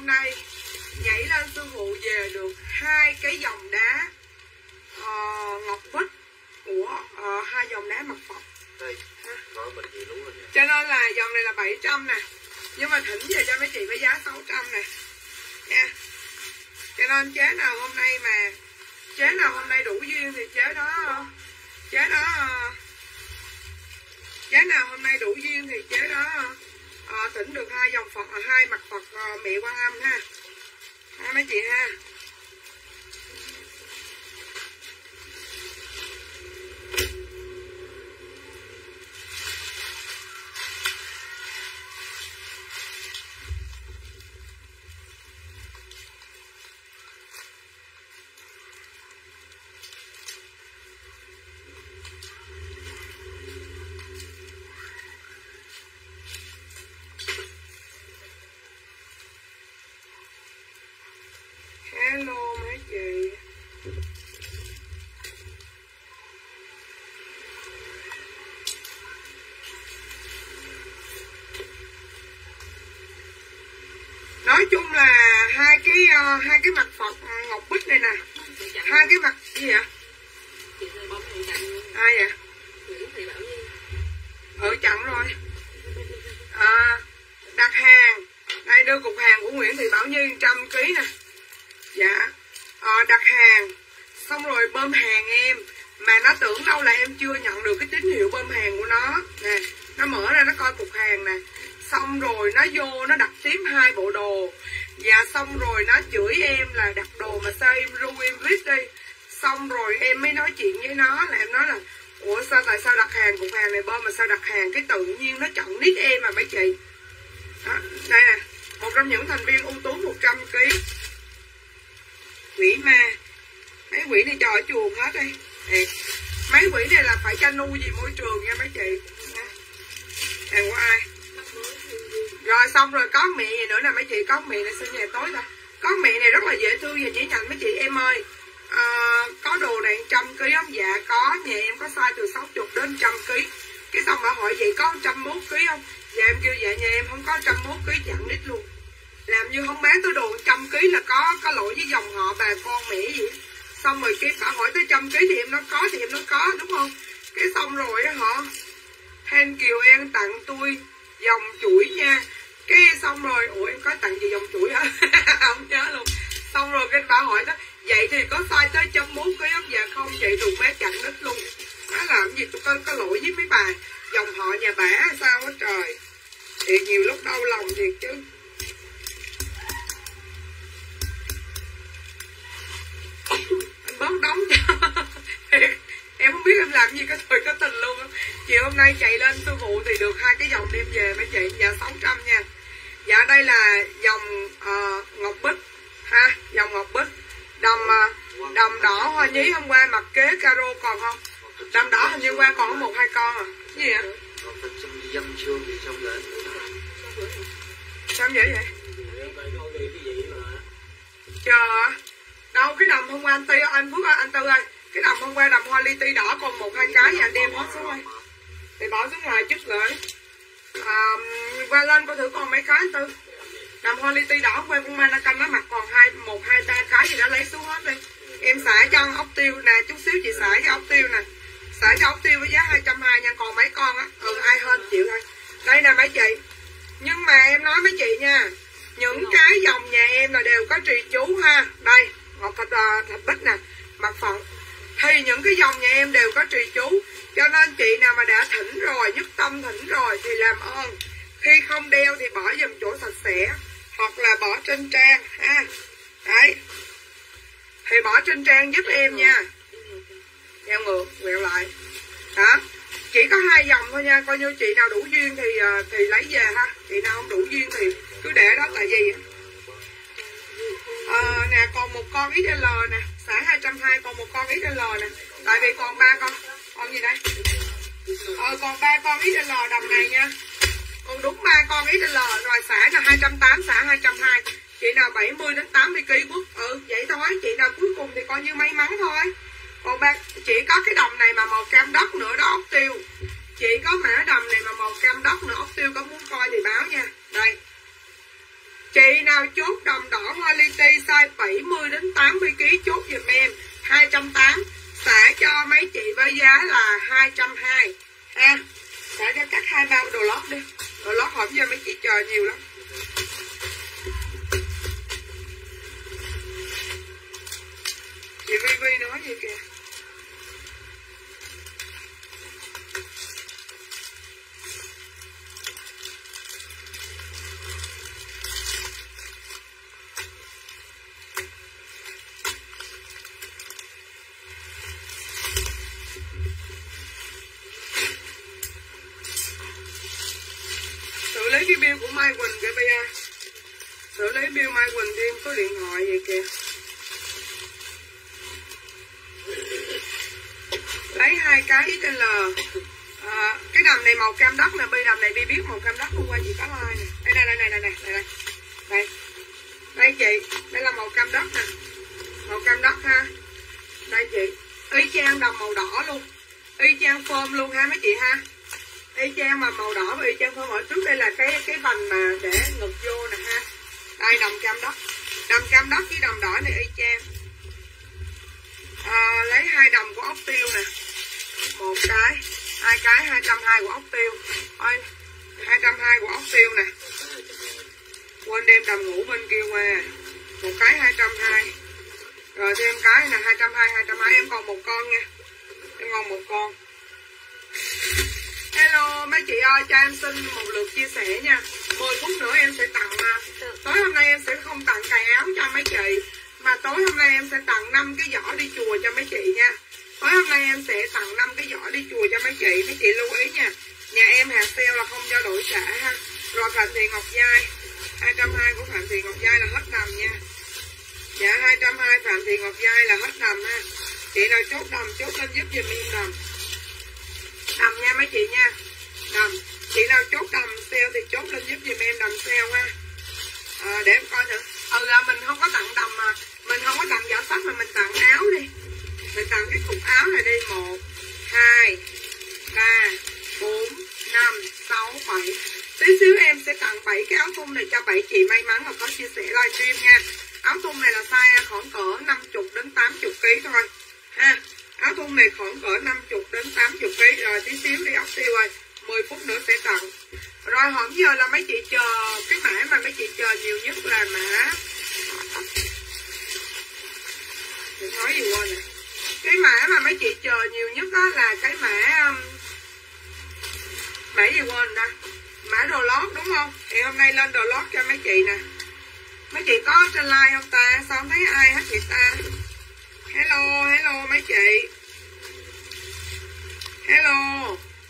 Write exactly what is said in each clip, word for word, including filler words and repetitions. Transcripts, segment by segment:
hôm nay nhảy lên sư phụ về được hai cái dòng đá uh, ngọc bích của uh, hai dòng đá mặt Phật. Đây, có bệnh gì đúng rồi. Cho nên là dòng này là bảy trăm nè, nhưng mà thỉnh về cho mấy chị với giá sáu trăm nè nha. Cho nên chế nào hôm nay mà chế nào hôm nay đủ duyên thì chế đó chế đó chế nào hôm nay đủ duyên thì chế đó à, thỉnh được hai dòng Phật, hai mặt Phật à, mẹ Quan Âm ha, ha mấy chị ha. Hello mấy chị. Nói chung là hai cái uh, hai cái mặt Phật ngọc bích này nè, hai cái mặt gì vậy? Ai vậy? Ừ chặn rồi. À, đặt hàng. Đây đưa cục hàng của Nguyễn Thị Bảo Nhi trăm ký nè. Dạ à, đặt hàng xong rồi bơm hàng em mà nó tưởng đâu là em chưa nhận được cái tín hiệu bơm hàng của nó nè, nó mở ra nó coi cục hàng nè, xong rồi nó vô nó đặt tiếp hai bộ đồ, dạ xong rồi nó chửi em là đặt đồ mà sao em ru em viết đi, xong rồi em mới nói chuyện với nó là em nói là ủa sao tại sao đặt hàng cục hàng này bơm mà sao đặt hàng, cái tự nhiên nó chọn nick em mà mấy chị đó. Đây nè, một trong những thành viên ưu tú một trăm ký quỷ ma, mấy quỷ này cho ở chuồng hết đi. Ê, mấy quỷ này là phải cho nuôi gì môi trường nha mấy chị. Hàng của ai rồi, xong rồi có mẹ gì nữa nè mấy chị, có mẹ này sinh nhà tối thôi, có mẹ này rất là dễ thương và dễ nhận mấy chị. Em ơi à, có đồ này trăm ký không? Dạ có, nhà em có size từ sáu mươi đến trăm ký. Cái xong bà hỏi vậy có trăm mốt ký không? Dạ em kêu dạ nhà em không có trăm mốt ký, chặn đít luôn, làm như không bán tới đồ trăm ký là có có lỗi với dòng họ bà con mẹ gì. Xong rồi cái bà hỏi tới trăm ký thì em nói có thì em nói có đúng không, cái xong rồi họ Thank Kiều em tặng tôi dòng chuỗi nha, cái xong rồi ủa em có tặng gì dòng chuỗi hả? Không nhớ luôn. Xong rồi cái bà hỏi đó vậy thì có size tới trăm mốt ký không? Dạ không, vậy đùng bé chặn đít luôn. Nó làm gì tôi có, có lỗi với mấy bà dòng họ nhà bả sao hết trời, thì nhiều lúc đau lòng thiệt chứ. Anh bớt đóng cho. Em không biết em làm gì có thời có tình luôn á. Chiều hôm nay chạy lên sư phụ thì được hai cái dòng đem về mấy chị. Dạ sáu trăm nha. Dạ đây là dòng uh, ngọc bích ha, dòng ngọc bích đầm uh, đầm đỏ hoa nhí. Hôm qua mặc kế caro còn không? Đầm đỏ hình như hôm qua còn có một hai con à. Cái gì vậy? Sao vậy vậy? Chờ đâu cái đầm hôm qua anh Tư, anh Phước ơi, anh Tư ơi, cái đầm hôm qua đầm hoa li ti đỏ còn một hai cái, anh đem hết xuống ơi, thì bỏ xuống ngoài chút gửi à, qua lên coi thử còn mấy cái anh Tư. Đầm hoa li ti đỏ hôm qua con Mannequin nó mặc còn hai một hai ba cái gì đó lấy xuống hết đi. Em xả cho ốc tiêu nè, chút xíu chị xả cái ốc tiêu nè, xả cho ốc tiêu với giá hai trăm hai mươi nha, còn mấy con á, ừ ai hơn chịu thôi. Đây nè mấy chị, nhưng mà em nói mấy chị nha, những cái dòng nhà em là đều có trì chú ha. Đây ngọc thạch, thạch bích nè, mặt Phật, thì những cái dòng nhà em đều có trì chú, cho nên chị nào mà đã thỉnh rồi, nhất tâm thỉnh rồi thì làm ơn khi không đeo thì bỏ dùm chỗ sạch sẽ, hoặc là bỏ trên trang ha. Đấy, thì bỏ trên trang giúp em nha, đeo ngược quẹo lại đó. Chỉ có hai dòng thôi nha, coi như chị nào đủ duyên thì thì lấy về ha, chị nào không đủ duyên thì cứ để đó. Tại vì à, nè còn một con ích lờ nè, xả hai trăm hai mươi, còn một con ích lờ nè, tại vì còn ba con, con gì đây ờ, còn ba con ích lờ đầm này nha, còn đúng ba con ích lờ rồi. Xả là hai trăm tám mươi, xả hai trăm hai mươi, chị nào bảy mươi đến tám mươi ký bút, ừ vậy thôi, chị nào cuối cùng thì coi như may mắn thôi. Còn ba chỉ có cái đầm này mà màu cam đất nữa đó, ốc tiêu, chị có mã đầm này mà màu cam đất nữa, ốc tiêu có muốn coi thì báo nha. Đây, chị nào chốt đầm giá là hai trăm hai mươi ha. Trả cho các hai bao đồ lót đi. Đồ lót hổng giờ mấy chị chờ nhiều lắm. Chị Vi Vi nói gì kìa. Xử lý cái bill của Mai Quỳnh kìa bây giờ. Xử lý bill Mai Quỳnh thêm số điện thoại vậy kìa. Lấy hai cái với tên L. À, cái đầm này màu cam đất nè, bi đầm này bi biết màu cam đất hôm qua chị có like nè. Đây đây đây đây đây đây đây. Đây chị, đây là màu cam đất nè. Màu cam đất ha. Đây chị, y chang đầm màu đỏ luôn. Y chang phơm luôn ha mấy chị ha. Y chang mà màu đỏ và y chang phơm ở trước đây là cái cái vành mà để ngực vô nè ha. Đây đầm cam đất. Đầm cam đất với đầm đỏ này y chang. À, lấy hai đầm của ốc tiêu nè, một cái, hai cái hai trăm hai mươi của ốc tiêu, thôi hai trăm hai mươi của ốc tiêu nè, quên đem đầm ngủ bên kia qua, một cái hai trăm hai mươi, rồi thêm cái là hai trăm hai mươi, hai trăm hai mươi em còn một con nha, em còn một con. Hello mấy chị ơi, cho em xin một lượt chia sẻ nha, mười phút nữa em sẽ tặng, tối hôm nay em sẽ không tặng cài áo cho mấy chị, mà tối hôm nay em sẽ tặng năm cái giỏ đi chùa cho mấy chị nha. Tối hôm nay em sẽ tặng năm cái giỏ đi chùa cho mấy chị. Mấy chị lưu ý nha. Nhà em hàng sale là không cho đổi trả ha. Rồi Phạm Thị Ngọc Giai hai trăm hai mươi của Phạm Thị Ngọc Giai là hết đầm nha. Dạ hai trăm hai mươi Phạm Thị Ngọc Giai là hết đầm ha. Chị nào chốt đầm chốt lên giúp giùm em đầm. Đầm nha mấy chị nha. Đầm. Chị nào chốt đầm sale thì chốt lên giúp giùm em đầm sale ha. À, để em coi thử. Ừ là mình không có tặng đầm mà. Mình không có tặng giỏ sách mà mình tặng áo đi. Mình tặng cái cục áo này đi. Một, hai, ba, bốn, năm, sáu, bảy. Tí xíu em sẽ tặng bảy cái áo thun này cho bảy chị may mắn và có chia sẻ livestream nha. Áo thun này là size khoảng cỡ năm mươi đến tám mươi ký thôi ha. Áo thun này khoảng cỡ năm mươi đến tám mươi ký. Rồi tí xíu đi ốc tiêu rồi, mười phút nữa sẽ tặng. Rồi hôm giờ là mấy chị chờ cái mã mà mấy chị chờ nhiều nhất là mã, chị nói gì quên nè. Cái mã mà mấy chị chờ nhiều nhất đó là cái mã mã gì quên ta, mã đồ lót đúng không? Thì hôm nay lên đồ lót cho mấy chị nè. Mấy chị có trên like không ta? Sao không thấy ai hết chị ta? Hello, hello mấy chị. Hello.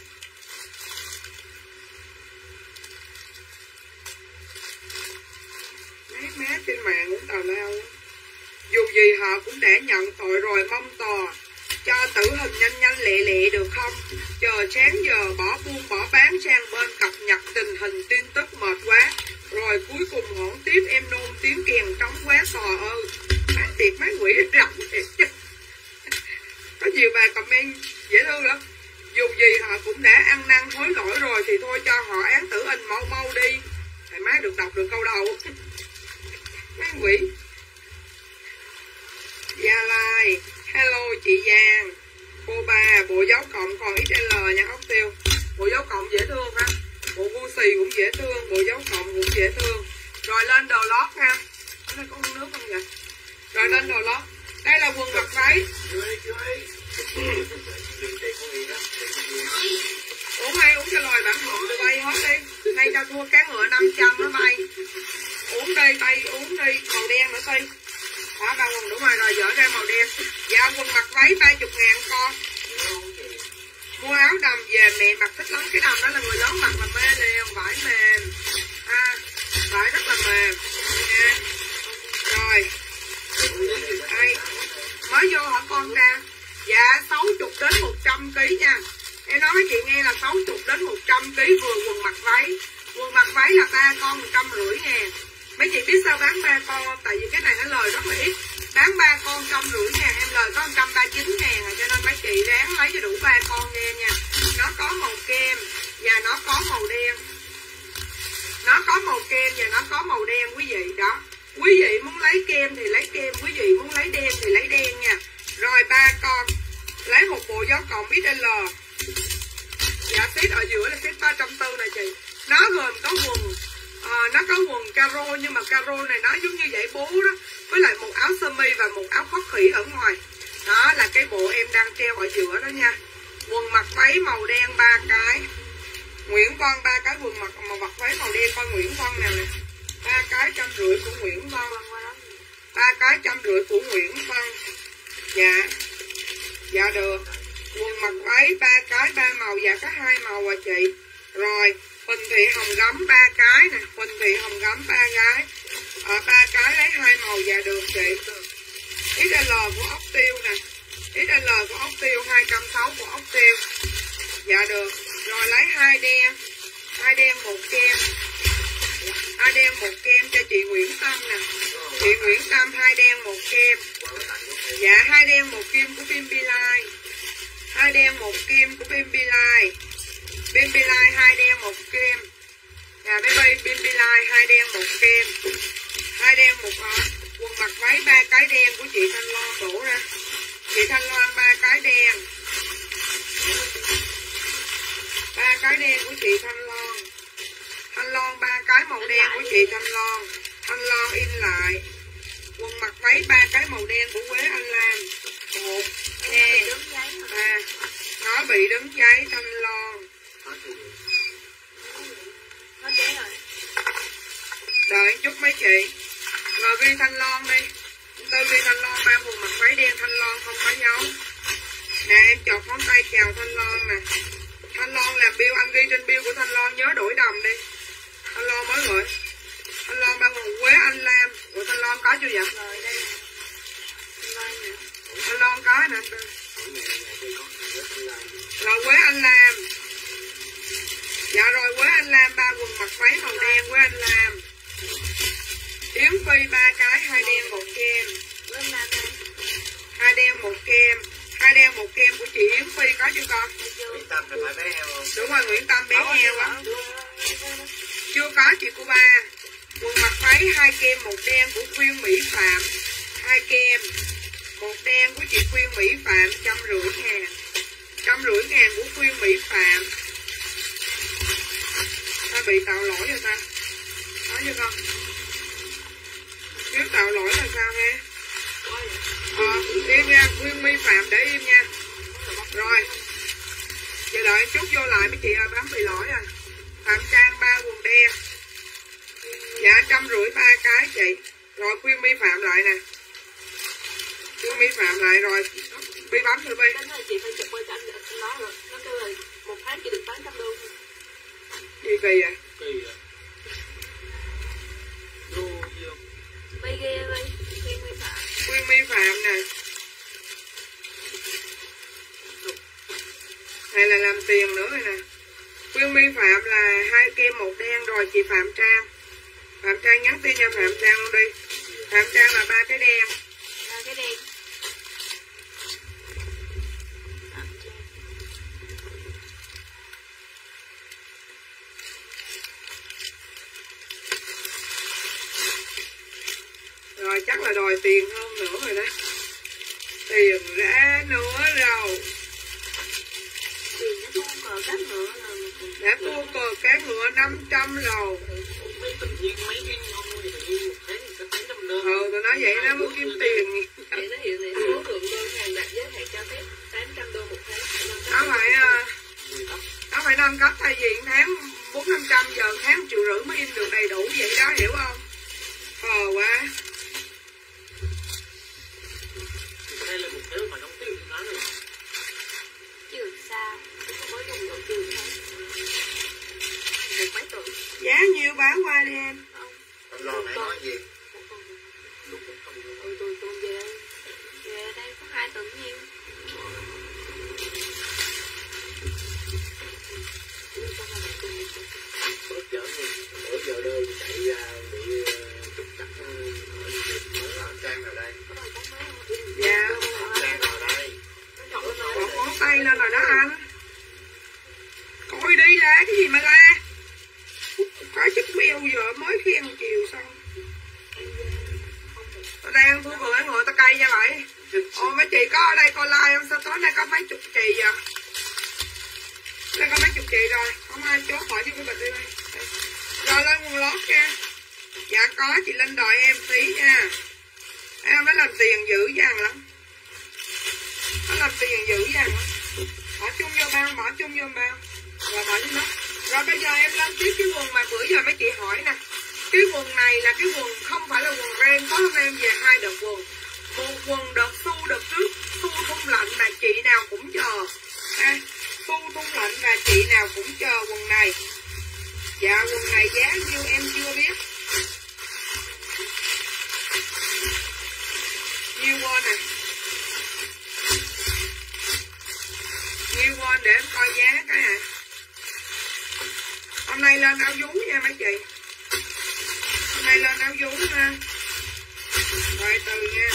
Mấy má trên mạng cũng tào lao lắm. Dù gì họ cũng đã nhận tội rồi, mong tòa cho tử hình nhanh nhanh lẹ lẹ được không? Chờ sáng giờ bỏ buôn bỏ bán sang bên cập nhật tình hình tin tức mệt quá. Rồi cuối cùng hỗn tiếp em nôn tiếng kèn trống quá tòa ơi. Má tiệt má quỷ rộng thiệt. Có nhiều bà comment dễ thương lắm. Dù gì họ cũng đã ăn năn hối lỗi rồi thì thôi cho họ án tử hình mau mau đi. Thầy má được đọc được câu đầu. Má quỷ. Gia Lai, hello chị Giang, cô ba, bộ dấu cộng còn ích lờ nha ốc tiêu. Bộ dấu cộng dễ thương ha, bộ gu xì cũng dễ thương, bộ dấu cộng cũng dễ thương. Rồi lên đồ lót ha. Ở đây có uống nước không vậy? Rồi lên đồ lót. Đây là quần mặc váy. Uống hay uống cho lòi bản hộ tụi bay hết đi. Nay cho thua cá ngựa năm trăm đó bay. Uống đi, tay uống đi, màu đen nữa đi. Đó, ba quần đúng rồi, rồi dỡ ra màu đen. Dạ quần mặc váy ba mươi ngàn con. Mua áo đầm về mẹ mặc thích lắm. Cái đầm đó là người lớn mặc là mê liền. Vải mềm à, vải rất là mềm nha. Rồi đây mới vô hả con ra. Dạ sáu mươi đến một trăm ký nha. Em nói với chị nghe là sáu mươi đến một trăm ký vừa quần mặc váy. Quần mặc váy là ba con một trăm rưỡi ngàn. Mấy chị biết sao bán ba con? Tại vì cái này nó lời rất là ít. Bán ba con trăm rưỡi ngàn, em lời có một trăm ba mươi chín ngàn rồi. Cho nên mấy chị ráng lấy cho đủ ba con cho em nha. Nó có màu kem và nó có màu đen. Nó có màu kem và nó có màu đen quý vị đó. Quý vị muốn lấy kem thì lấy kem, quý vị muốn lấy đen thì lấy đen nha. Rồi ba con. Lấy một bộ gió cọng ích lờ. Dạ set ở giữa là set ba trăm bốn mươi này chị. Nó gồm có quần à, nó có quần caro, nhưng mà caro này nó giống như dãy bố đó, với lại một áo sơ mi và một áo khoác khỉ ở ngoài. Đó là cái bộ em đang treo ở giữa đó nha. Quần mặc váy màu đen ba cái. Nguyễn Văn ba cái quần mặc màu mặc váy màu đen, con Nguyễn Văn nào nè. Ba cái trăm rưỡi của Nguyễn Văn. Ba cái trăm rưỡi của Nguyễn Văn. Dạ. Dạ được. Quần mặc váy ba cái ba màu, dạ có hai màu à chị. Rồi, Huỳnh Thị Hồng gấm ba cái nè, Huỳnh Thị Hồng gấm ba gái. Ở ba cái lấy hai màu, dạ được chị. ích lờ của ốc tiêu nè. ích lờ của ốc tiêu hai trăm sáu mươi của ốc tiêu. Dạ được. Rồi lấy hai đen. Hai đen một kem. Hai đen một kem cho chị Nguyễn Tâm nè. Chị Nguyễn Tâm hai đen một kem. Dạ hai đen một kim của Pimbilai. Hai đen một kim của Pimbilai. Pimbilai hai đen một kem. Dạ mấy bay Pimbilai hai đen một kem. Hai đen một uh, quần mặc váy ba cái đen của chị Thanh Loan đổ ra. Chị Thanh Loan ba cái đen. Ba cái đen của chị Thanh Loan. Thanh Loan ba cái màu đen của chị Thanh Loan. Thanh Loan in lại. Quần mặc váy ba cái màu đen của Quế Anh Lam. Một, hai, ba. Nó bị đứng giấy Thanh Loan. Đợi chút mấy chị. Rồi ghi Thanh Loan đi. Tư ghi Thanh Loan ba quần mặc váy đen Thanh Loan không có dấu. Nè em chọt ngón tay chào Thanh Loan nè. Thanh Loan là bill, anh ghi trên bill của Thanh Loan nhớ đổi đồng đi. Thanh Loan mới gửi. Thanh Loan ba quần Quế Anh Lam. Ủa Thanh Loan có chưa vậy? Rồi đây nè. Thanh Loan nè. Thanh Loan có nè. Rồi Quế Anh Lam. Dạ rồi Quế Anh Lam ba quần mặc váy màu đen Quế Anh Lam. Yến Phi ba cái hai đen một kem. Hai đen một kem. Hai đen một kem của chị Yến Phi có chưa con? Nguyễn Tâm thì phải bé heo không? Đúng rồi Nguyễn Tâm bé heo á. Chưa có chị của ba. Quần mặc váy hai kem một đen của Khuyên Mỹ Phạm. Hai kem. Một đen của chị Khuyên Mỹ Phạm trăm rưỡi ngàn. Trăm rưỡi ngàn của Khuyên Mỹ Phạm. Ta bị tạo lỗi rồi ta. Có chưa con? Nếu tạo lỗi là sao nghe? Ờ, im nha, Khuyên Mỹ Phạm để im nha. Rồi. Chờ đợi chút vô lại mấy chị ơi, bám bị lỗi rồi. Phạm Trang ba quần đen. Dạ trăm rưỡi ba cái chị. Rồi Khuyên Mỹ Phạm lại nè. Khuyên Mỹ Phạm lại rồi. Bi bấm thử Bi. Cái này chị phải chụp qua cho anh nó rồi. Nó kêu là một tháng chỉ được tám trăm đô. Gì kỳ vậy? Kỳ vậy? Đô gì không? Bay ghê bay. Khuyên Mỹ Phạm. Khuyên Mỹ Phạm nè. Này là làm tiền nữa rồi nè. Khuyên Mỹ Phạm là hai kem một đen rồi chị Phạm Trang. Phạm Trang nhắn tin cho Phạm Trang luôn đi. Phạm Trang là ba cái đen. Ba cái đen. Rồi chắc là đòi tiền hơn nữa rồi đó. Tiền ra nữa rồi. Tiền nó thua cờ các ngựa là đã thua cờ cá ngựa năm trăm rồi. Tự nhiên mấy cái ngon thì tự nhiên một tháng sẽ tám trăm đơn. Ừ tụi nó vậy nó mới kiếm tiền. Vậy nó hiện này số lượng đơn hàng đạt giới hạn cho phép tám trăm đô một tháng. Nó phải nó phải nâng cấp, thay vì tháng bốn năm trăm giờ tháng một triệu rưỡi mới in được đầy đủ vậy đó, hiểu không? Khờ quá. Hay là một tháng phải đóng tiền cho nó nữa. Chứ sao? Không có dùng độ tiền thôi. Được mấy tuần. Giá nhiêu báo qua đi em. Không. Anh lo nãy nói gì? Ừ tôi tôi về đây. Về đây có hai tuần nhiêu. Bữa chở bữa giờ đơn chạy ra bị trục trặc ở Trang nào đây? Dạ. Trang nào đây? Bỏ ngón tay lên rồi đó anh. Coi đi ra cái gì mà la. Có chút beo giờ mới khen chiều xong. Tao đang thua vừa ngồi tao cay ra vậy. Ồ mấy chị có ở đây coi like không? Sao tối nay có mấy chục chị vậy? Đây có mấy chục chị rồi. Không ai chốt hỏi chứ cái bịch đi đây. Rồi lên quần lót nha. Dạ có, chị Linh đòi em tí nha. Em nó làm tiền dữ dằn lắm. Nó làm tiền dữ dằn lắm. Bỏ chung vô bao, bỏ chung vô bao. Rồi bỏ chung đó. Rồi bây giờ em lên tiếp cái quần mà bữa giờ mấy chị hỏi nè. Cái quần này là cái quần không phải là quần ren. Có hôm nay em về hai đợt quần. Một quần đợt xu đợt trước. Xu thun lạnh mà chị nào cũng chờ. À, xu thun lạnh là chị nào cũng chờ quần này. Dạ quần này giá nhiêu em chưa biết. Nhiêu won nè. Nhiêu won để em coi giá cái à. Hôm nay lên áo vú nha mấy chị. Hôm nay lên áo vú ha. Rồi từ nha.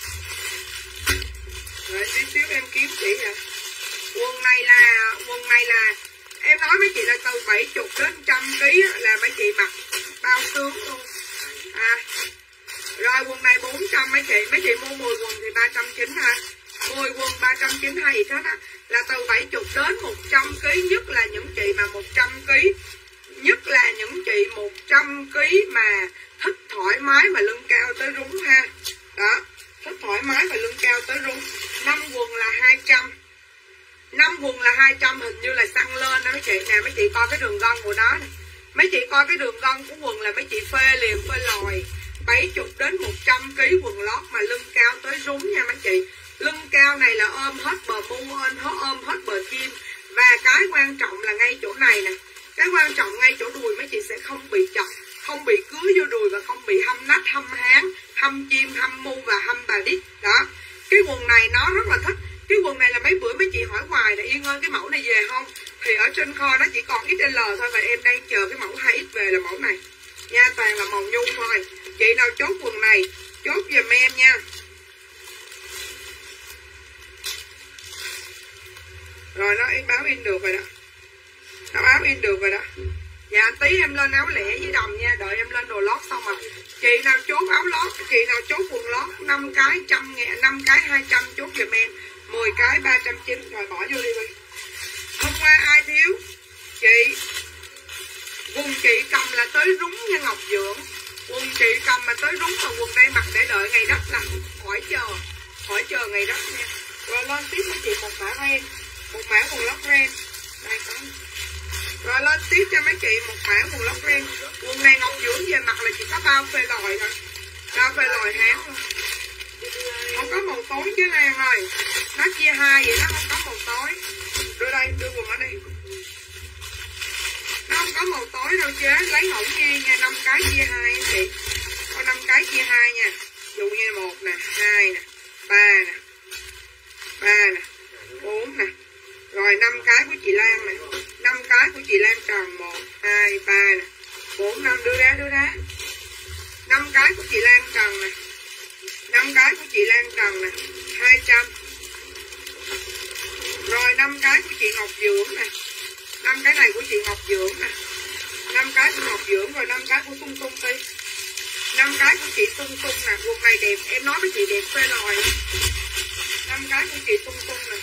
Rồi tí xíu em kiếm chị à. Quần này là quần này là em nói mấy chị là từ bảy mươi đến một trăm ký là mấy chị mặc bao sướng luôn. À. Rồi quần này bốn trăm mấy chị, mấy chị mua mười quần thì ba trăm chín mươi hai. mười quần ba trăm chín mươi hai gì hết á, là từ bảy mươi đến một trăm ký, nhất là những chị mà một trăm ký. Nhất là những chị một trăm ký mà thích thoải mái mà lưng cao tới rúng ha. Đó, thích thoải mái và lưng cao tới rúng. năm quần là hai trăm. năm quần là hai trăm, hình như là xăng lên đó mấy chị nè, mấy chị coi cái đường gân của nó nè. Mấy chị coi cái đường gân của quần là mấy chị phê liền phê lòi. bảy mươi đến một trăm ký quần lót mà lưng cao tới rúng nha mấy chị. Lưng cao này là ôm hết bờ mu, ôm hết bờ kim. Và cái quan trọng là ngay chỗ này nè. Cái quan trọng ngay chỗ đùi mấy chị sẽ không bị chọc, không bị cưới vô đùi và không bị hâm nách, hâm háng, hâm chim, hâm mu và hâm bà đít. Đó. Cái quần này nó rất là thích. Cái quần này là mấy bữa mấy chị hỏi hoài là Yên ơi cái mẫu này về không? Thì ở trên kho nó chỉ còn ích lờ thôi và em đang chờ cái mẫu hai ích về là mẫu này. Nha, toàn là màu nhung thôi. Chị nào chốt quần này, chốt giùm em nha. Rồi nó báo in được rồi đó. Nó báo in được rồi đó. Dạ tí em lên áo lẻ với đầm nha. Đợi em lên đồ lót xong rồi. Chị nào chốt áo lót, chị nào chốt quần lót năm cái trăm ngàn, năm cái hai trăm chốt giùm em. mười cái ba trăm chín mươi. Rồi bỏ vô đi đi. Hôm qua ai thiếu? Chị. Quần chị cầm là tới rúng nha Ngọc Dưỡng. Quần chị cầm mà tới rúng mà quần đây mặc để đợi ngày đất là khỏi chờ. Khỏi chờ ngày đất nha. Rồi lên tiếp cho chị một mã ren. Một mã quần lót ren. Đây có. Rồi lên tiếp cho mấy chị một mã quần lót ren. Quần này Ngọc Dưỡng về mặt là chỉ có bao phê lòi thôi. Bao phê lòi hán thôi. Không có màu tối chứ Lan ơi. Nó chia hai vậy, nó không có màu tối. Đưa đây, đưa quần ở đây. Nó không có màu tối đâu chứ. Lấy ngẫu nhiên nha, năm cái chia hai nha chị. Có năm cái chia hai nha. Dụ như một nè, hai nè, ba nè, ba nè, bốn nè. Rồi năm cái của chị Lan nè. năm cái của chị Lan Tròn, một, hai, ba nè. bốn, năm, đưa ra, đưa ra. năm cái của chị Lan Tròn nè. năm cái của chị Lan Trần nè, hai trăm. Rồi năm cái của chị Ngọc Dưỡng nè. năm cái này của chị Ngọc Dưỡng nè. năm cái của Ngọc Dưỡng, rồi năm cái của Sung Sung Ti. năm cái của chị Sung Sung nè, quần này đẹp, em nói với chị đẹp phê lòi. năm cái của chị Sung Sung nè.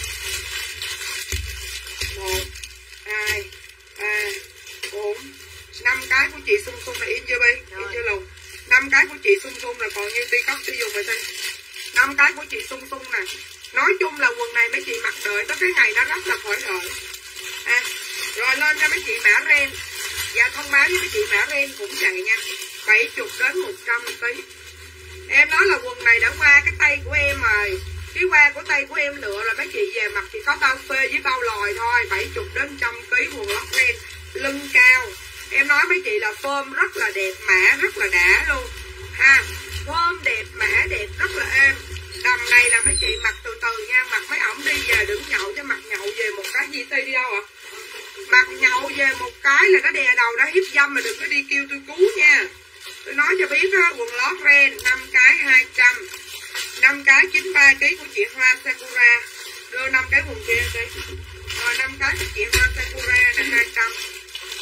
một, hai, ba, bốn, năm cái của chị Sung Sung là in chưa Bi? In chưa Lùng? năm cái của chị Sung Sung là còn như ti cốc sử dụng rồi thôi. năm cái của chị Sung Sung nè. Nói chung là quần này mấy chị mặc đợi tới cái ngày nó rất là khỏi đợi. À, rồi lên cho mấy chị mã ren. Và thông báo với mấy chị mã ren cũng vậy nha. bảy mươi đến một trăm ký. Em nói là quần này đã qua cái tay của em rồi. Cái qua của tay của em lựa rồi mấy chị về mặc chỉ có bao phê với bao lòi thôi. bảy mươi đến một trăm ký quần lót ren. Lưng cao. Em nói mấy chị là phơm rất là đẹp, mã rất là đã luôn ha. Phơm đẹp, mã đẹp, rất là êm. Đầm này là mấy chị mặc từ từ nha. Mặc mấy ổng đi về đừng nhậu chứ mặc nhậu về một cái gì ti đi đâu ạ. À? Mặc nhậu về một cái là nó đè đầu nó hiếp dâm mà đừng có đi kêu tôi cứu nha. Tôi nói cho biết đó, quần lót ren năm cái hai trăm. năm cái chín mươi ba ký của chị Hoa Sakura. Đưa năm cái quần kia đi. Rồi năm cái của chị Hoa Sakura là hai trăm.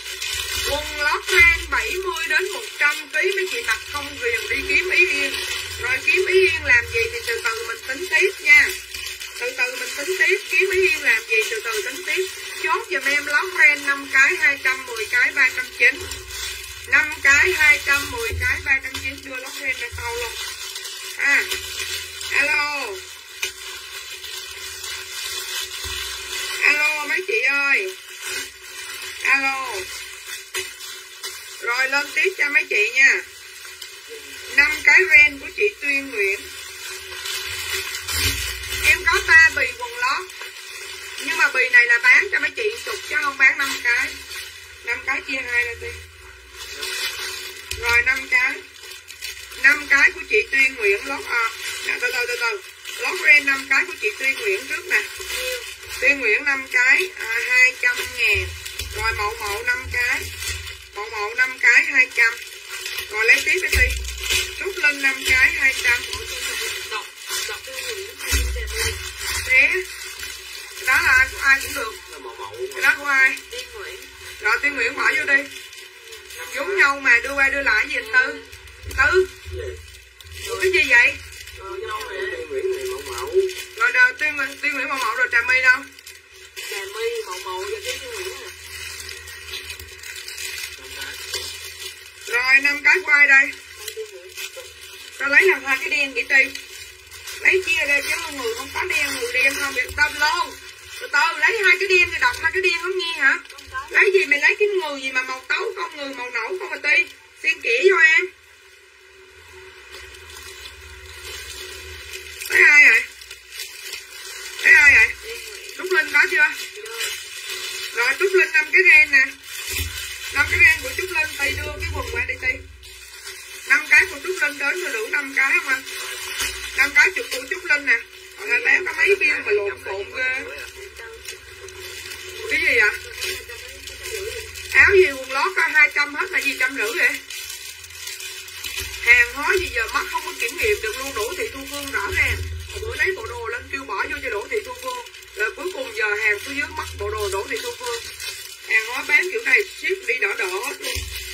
Quần lót ren bảy mươi đến một trăm ký mấy chị mặc không viền đi kiếm Ý Yên. Rồi kiếm Ý Yên làm gì thì từ từ mình tính tiếp nha. Từ từ mình tính tiếp. Kiếm Ý Yên làm gì từ từ tính tiếp. Chốt giùm em lót ren năm cái hai trăm, mười cái ba trăm chín mươi. năm cái hai trăm, mười cái ba trăm chín mươi. Đưa lót ren ra sau luôn. À. Alo. Alo mấy chị ơi. Alo. Rồi lên tiếp cho mấy chị nha. năm cái ren của chị Tuyên Nguyễn. Em có ba bì quần lót. Nhưng mà bì này là bán cho mấy chị chục chứ không bán năm cái. năm cái chia hai ra đi. Rồi năm cái. năm cái của chị Tuyên Nguyễn lót à, nè, từ từ từ từ. Lót ren năm cái của chị Tuyên Nguyễn trước nè. Tuyên Nguyễn năm cái à, hai trăm ngàn. Rồi mậu mậu năm cái. Mậu mậu năm cái hai trăm. Rồi lấy tiếp cái đi. Trúc Linh năm cái hai trăm. Thế đó là của ai cũng được. Cái đó của ai? Rồi Tuyên Nguyễn bỏ vô đi. Giống nhau mà đưa qua đưa lại gì Tư? Tư cái gì vậy? Rồi rồi Tuyên Tuyên Nguyễn màu mậu rồi Trà My đâu? Trà My màu mậu cho cái Tuyên Nguyễn à. Rồi năm cái của ai đây? Tao lấy làm hai cái đen vậy Ti. Lấy chia ra chứ người không có đen, người đen không bị tâm luôn. Từ từ lấy hai cái đen thì đọc hai cái đen không nghe hả? Lấy gì mày lấy cái người gì mà màu tấu không, người màu nổ không mà Ti. Xuyên kỹ vô em. Lấy ai vậy? Lấy ai vậy? Trúc Linh có chưa? Rồi Trúc Linh năm cái ren nè. năm cái ren của Trúc Linh Ti đưa cái quần qua đi Ti. năm cái của Trúc Linh đến rồi đủ năm cái không anh? năm cái chục của Trúc Linh nè. Hồi bé có mấy bill mà lộn xộn ghê. Cái gì vậy? Áo gì quần lót có hai trăm hết mà gì trăm rưỡi vậy? Hàng hóa gì giờ mắt không có kiểm nghiệm được luôn. Đỗ Thị Thu Phương rõ ràng. Hồi bữa lấy bộ đồ lên kêu bỏ vô cho Đỗ Thị Thu Phương. Rồi cuối cùng giờ hàng xuống dưới mắt bộ đồ Đỗ Thị Thu Phương. Hàng hóa bán kiểu này ship đi đỏ đỏ hết luôn.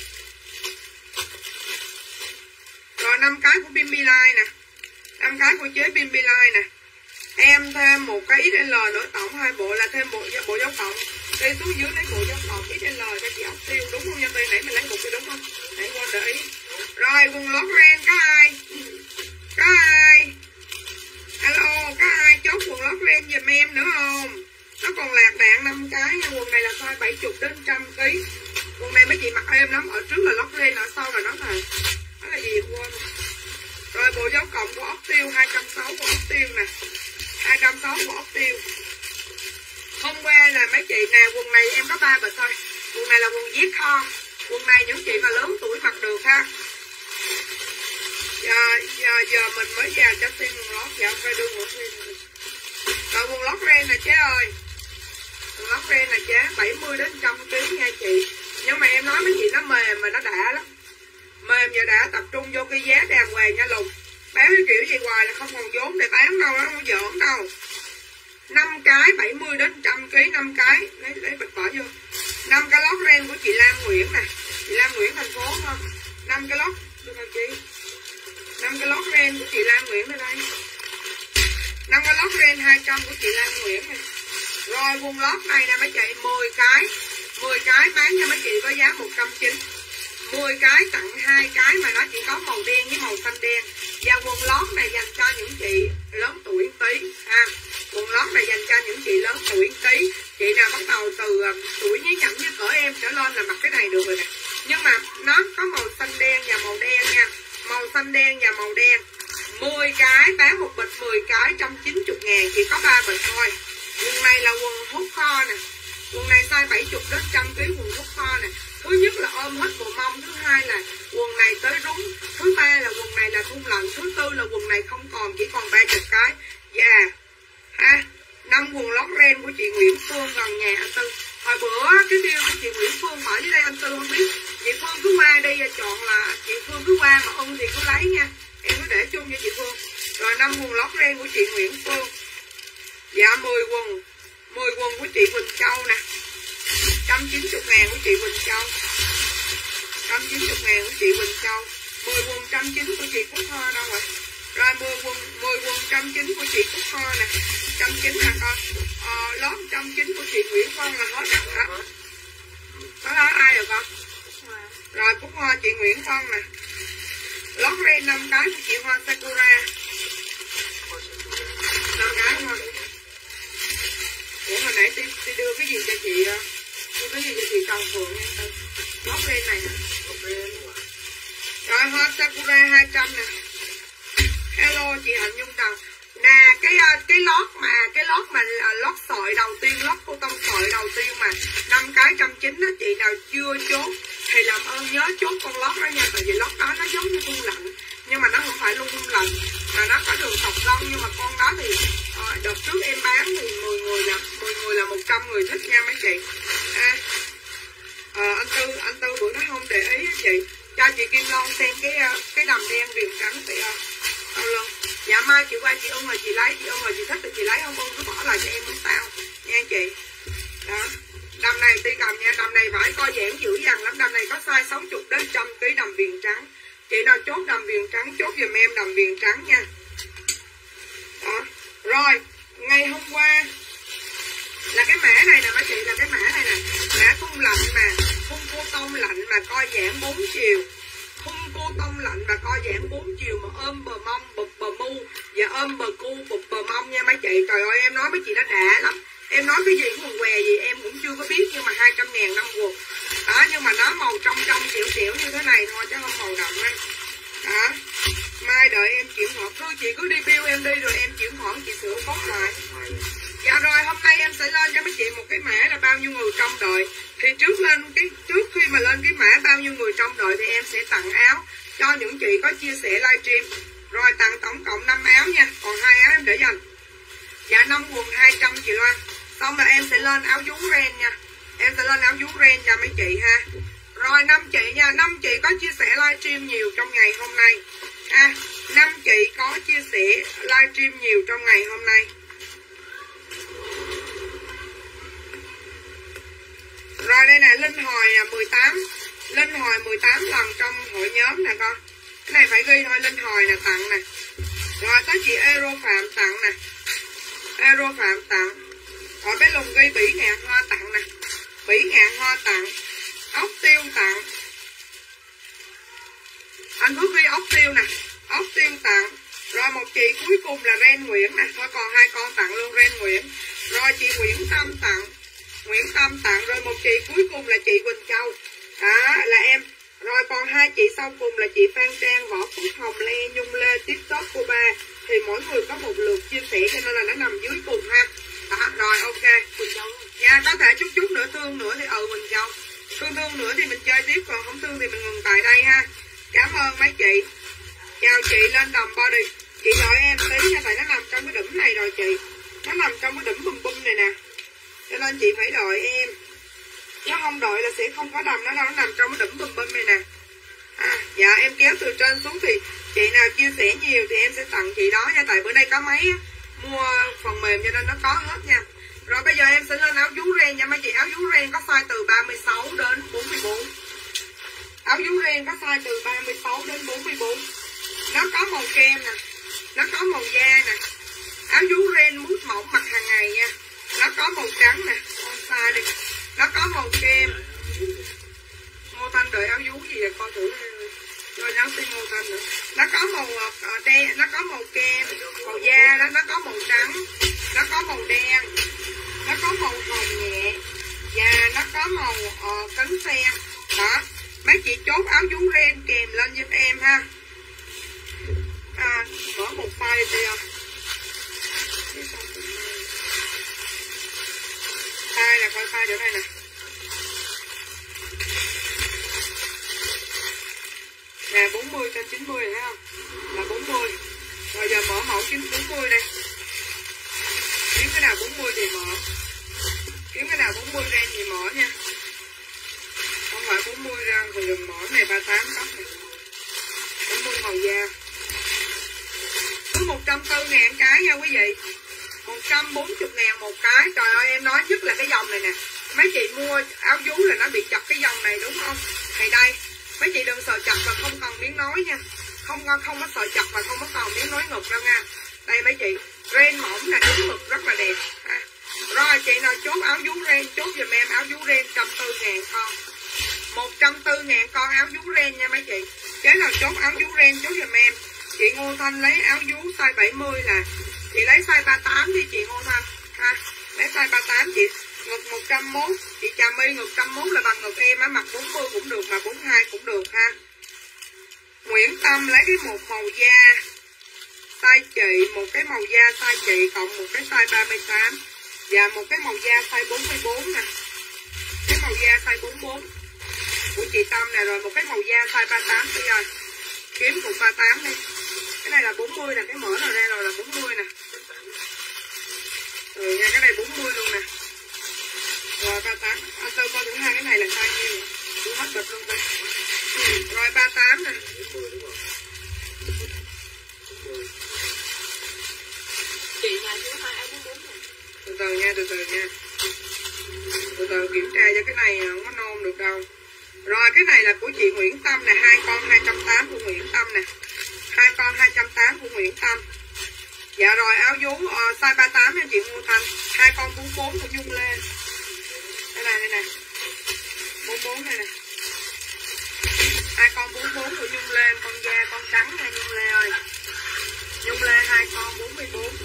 Rồi năm cái của Bimbi Line nè. năm cái của chế Bimbi Line nè. Em thêm một cái ích lờ nữa, tổng hai bộ là thêm bộ bộ dấu cộng. Đi xuống dưới lấy bộ dấu cộng ích lờ cho chị ốc tiêu đúng không nha Ti? Nãy mình lấy một cái đúng không? Nãy quên để ý. Rồi quần lót ren có ai? Có ai? Alo, có ai chốt quần lót ren giùm em nữa không? Nó còn lạc đạn năm cái nha. Quần này là size bảy mươi đến một trăm ký. Quần này mấy chị mặc êm lắm. Ở trước là lót ren, ở sau là nó là nó là gì quên. Rồi bộ dấu cộng của ốc tiêu hai trăm sáu mươi của ốc tiêu nè. hai trăm sáu mươi của ốc tiêu. Hôm qua là mấy chị nè, quần này em có ba bịch thôi. Quần này là quần viết kho. Quần này những chị mà lớn tuổi mặc được ha. Giờ, giờ, giờ mình mới già cho xin quần lót. Dạ phải đưa một xin. Rồi quần lót ren nè chế ơi. Quần lót ren nè chế bảy mươi đến một trăm ký nha chị. Nhưng mà em nói mấy chị nó mềm mà nó đã lắm. Mềm giờ đã, tập trung vô cái giá đàng hoàng nha Lùng. Bán cái kiểu gì hoài là không còn vốn để bán đâu, nó không giỡn đâu. năm cái bảy mươi đến một trăm ký, năm cái. Lấy, lấy bịch bỏ vô. năm cái lót ren của chị Lam Nguyễn nè. Chị Lam Nguyễn thành phố không? năm cái lót, đưa vào chị. năm cái lót ren của chị Lam Nguyễn ở đây. năm cái lót ren hai trăm của chị Lam Nguyễn nè. Rồi quần lót này nè mấy chị, mười cái. mười cái bán cho mấy chị với giá một trăm chín mươi. mười cái tặng hai cái mà nó chỉ có màu đen với màu xanh đen. Và quần lót này dành cho những chị lớn tuổi tí ha. Quần lót này dành cho những chị lớn tuổi tí. Chị nào bắt đầu từ tuổi nhí nhẩm như cỡ em trở lên là mặc cái này được rồi nè. Nhưng mà nó có màu xanh đen và màu đen nha. Màu xanh đen và màu đen. mười cái bán một bịch mười cái một trăm chín mươi ngàn. Chỉ có ba bịch thôi. Quần này là quần hút kho nè. Quần này size bảy mươi đến một trăm ký quần hút kho nè. Thứ nhất là ôm hết bộ mông. Thứ hai là quần này tới rúng. Thứ ba là quần này là thun lạnh. Thứ tư là quần này không còn, chỉ còn ba mươi cái. Dạ yeah. Ha. năm quần lót ren của chị Nguyễn Phương gần nhà anh Tư. Hồi bữa cái deal của chị Nguyễn Phương ở dưới đây anh Tư không biết. Chị Phương cứ qua đi và chọn là chị Phương cứ qua mà ưng thì cứ lấy nha. Em cứ để chung cho chị Phương. Rồi năm quần lót ren của chị Nguyễn Phương. Dạ mười quần. mười quần của chị Quỳnh Châu nè. một trăm chín mươi ngàn của chị Quỳnh Châu. một trăm chín mươi ngàn của chị Quỳnh Châu. mười quần một trăm chín mươi của chị Phúc Thơ đâu rồi? Rồi mười quần mười quần trăm chín của chị Cúc Hoa nè, trăm chín nè con. Ờ, lót trăm chín của chị Nguyễn Vân là hết đó. đó. Đó là ai rồi con? Rồi Cúc Hoa chị Nguyễn Vân nè. Lót ren năm cái của chị Hoa Sakura. năm cái thôi. Ủa hồi nãy tôi, tôi đưa cái gì cho chị? Đưa cái gì cho chị Trần Phượng nha Tư. Lót ren này hả? Rồi Hoa Sakura hai trăm nè. Hello chị Hạnh Nhung Trần. Nè cái cái lót mà cái lót mà lót sợi đầu tiên, lót cô tông sợi đầu tiên mà năm cái trăm chín đó, chị nào chưa chốt thì làm ơn nhớ chốt con lót đó nha, tại vì lót đó nó giống như thun lạnh nhưng mà nó không phải luôn thun lạnh mà nó có đường thọc lông, nhưng mà con đó thì uh, đợt trước em bán thì mười người là mười người là một trăm người thích nha mấy chị. À, uh, anh Tư anh Tư bữa nó không để ý á chị, cho chị Kim Long xem cái cái đầm đen viền trắng thì uh, đâu luôn. Dạ mai chị qua chị ưng rồi chị lấy, chị ưng rồi chị thích thì chị lấy, không ưng cứ bỏ lại cho em không sao nha chị. Đó, đầm này tuy cầm nha, đầm này vải co giãn dữ dằn lắm, đầm này có size sáu mươi đến một trăm ký đầm viền trắng. Chị nào chốt đầm viền trắng chốt giùm em đầm viền trắng nha. Đó, rồi ngày hôm qua là cái mã này nè mấy chị, là cái mã này nè, mã thun lạnh mà thun cô tông lạnh mà co giãn bốn chiều, thun cô tông lạnh mà co giãn bốn chiều mà ôm bờ mông bụp bờ mu và ôm bờ cu bụp bờ mông nha mấy chị. Trời ơi em nói mấy chị nó đã lắm, em nói cái gì cũng quần què gì em cũng chưa có biết, nhưng mà hai trăm ngàn năm quần đó, nhưng mà nó màu trong trong xỉu xỉu như thế này thôi chứ không màu đậm ấy. Đó, mai đợi em chuyển khoản, cứ chị cứ đi bill em đi rồi em chuyển khoản chị sửa bóc lại. Dạ rồi hôm nay em sẽ lên cho mấy chị một cái mã là bao nhiêu người trong đợi. Thì trước lên cái trước khi mà lên cái mã bao nhiêu người trong đợi thì em sẽ tặng áo cho những chị có chia sẻ livestream. Rồi tặng tổng cộng năm áo nha, còn hai áo em để dành. Dạ năm quần hai trăm chị Loan. Xong rồi em sẽ lên áo vú ren nha. Em sẽ lên áo vú ren cho mấy chị ha. Rồi năm chị nha, năm chị có chia sẻ livestream nhiều trong ngày hôm nay. Ha, năm chị có chia sẻ livestream nhiều trong ngày hôm nay. Rồi đây nè, Linh Hồi mười tám, Linh Hồi mười tám lần trong hội nhóm nè con. Cái này phải ghi thôi, Linh Hồi nè tặng nè. Rồi tới chị Aero Phạm tặng nè. Aero Phạm tặng. Rồi bé Lùng ghi Bỉ Ngạn Hoa tặng nè. Bỉ Ngạn Hoa tặng. Ốc tiêu tặng. Anh Phước ghi ốc tiêu nè. Ốc tiêu tặng. Rồi một chị cuối cùng là Ren Nguyễn nè. Thôi còn hai con tặng luôn Ren Nguyễn. Rồi chị Nguyễn Tâm tặng. Nguyễn Tâm tặng. Rồi một chị cuối cùng là chị Quỳnh Châu. Đó là em. Rồi còn hai chị sau cùng là chị Phan Trang, Võ Phúc, Hồng Lê, Nhung Lê, TikTok cô ba. Thì mỗi người có một lượt chia sẻ cho nên là nó nằm dưới cùng ha. Đó, rồi ok. Quỳnh Châu. Nha, có thể chút chút nữa thương nữa thì ừ Quỳnh Châu. Thương thương nữa thì mình chơi tiếp, còn không thương thì mình ngừng tại đây ha. Cảm ơn mấy chị. Chào chị lên đầm body. Chị đợi em tí nha, tại nó nằm trong cái đũng này rồi chị. Nó nằm trong cái đũng bùm bùm này nè. Cho nên chị phải đợi em. Nó không đợi là sẽ không có đầm, nó đâu, nó nằm trong cái đũng bùm bùm này nè. À, dạ em kéo từ trên xuống thì chị nào chia sẻ nhiều thì em sẽ tặng chị đó nha. Tại bữa nay có máy á, mua phần mềm cho nên nó có hết nha. Rồi bây giờ em sẽ lên áo vú ren nha mấy chị. Áo vú ren có size từ ba mươi sáu đến bốn mươi bốn. Áo vú ren có size từ ba mươi sáu đến bốn mươi bốn. Nó có màu kem nè. Nó có màu da nè. Áo vú ren mút mỏng mặc hàng ngày nha. Nó có màu trắng nè. Con size đi. Nó có màu kem. Ngô Thanh đợi áo vú gì vậy con thử. Rồi nhắn tin Ngô Thanh nữa. Nó có màu đen, nó có màu kem, màu da đó, nó có màu trắng, nó có màu đen, nó có màu hồng nhẹ và nó có màu uh, cánh sen. Đó, mấy chị chốt áo vú ren kèm lên giúp em ha. À, mở một file đi không? File là coi file chỗ này nè. Nè bốn mươi trên chín mươi thấy không? Là bốn mươi. Rồi giờ mở mẫu chín bốn mươi đây. Kiếm cái nào bốn mươi thì mở. Kiếm cái nào bốn mươi ren thì mở nha. Không phải bốn mươi ren thì đừng mở. Này ba mươi tám tóc này. bốn mươi màu da. Cứ một trăm bốn mươi ngàn cái nha quý vị. một trăm bốn mươi ngàn một cái. Trời ơi em nói nhất là cái dòng này nè. Mấy chị mua áo vú là nó bị chặt cái dòng này đúng không? Thì đây. Mấy chị đừng sợ chặt và không cần miếng nói nha. không không có sợ chặt và không có còn miếng nối ngực đâu nha. Đây mấy chị, ren mỏng là đúng ngực rất là đẹp ha. Rồi chị nào chốt áo vú ren, chốt giùm em áo vú ren một trăm tư ngàn con, một trăm tư ngàn con áo vú ren nha mấy chị. Chế nào chốt áo vú ren chốt giùm em. Chị Ngô Thanh lấy áo vú size bảy mươi là chị lấy size ba mươi tám đi chị Ngô Thanh ha, lấy size ba mươi tám chị. Ngực một trăm mốt, chị Trà My ngực một trăm mốt là bằng ngực em á, mặc bốn mươi cũng được mà bốn mươi hai cũng được ha. Nguyễn Tâm lấy cái một màu da size chị, một cái màu da size chị cộng một cái size ba mươi tám và một cái màu da size bốn mươi bốn nè. Cái màu da size bốn mươi bốn của chị Tâm nè, rồi một cái màu da size ba mươi tám đi rồi. Kiếm cục ba mươi tám đi. Cái này là bốn mươi nè, cái mỡ nào ra rồi là bốn mươi nè. Ừ nha, cái này bốn mươi luôn nè. Rồi ba mươi tám, anh Tư coi thử hai cái này là size nhiêu. Tôi hết bịch luôn đây. Ừ, rồi ba mươi tám nè. Chị nhà chú hai áo bốn bốn này. Từ từ nha, từ từ nha. Từ từ kiểm tra cho cái này không có nôn được đâu. Rồi cái này là của chị Nguyễn Tâm nè, hai con hai trăm tám mươi của Nguyễn Tâm nè. Hai con hai trăm tám mươi của Nguyễn Tâm. Dạ rồi áo vú uh, size ba mươi tám nha chị Ngô Thanh. Hai con bốn mươi bốn của Nhung Lê. Đây này đây nè. bốn mươi bốn này nè. Hai con bốn mươi bốn của Nhung Lê, con da con trắng nha Nhung Lê ơi. Nhung Lê hai con bốn mươi bốn.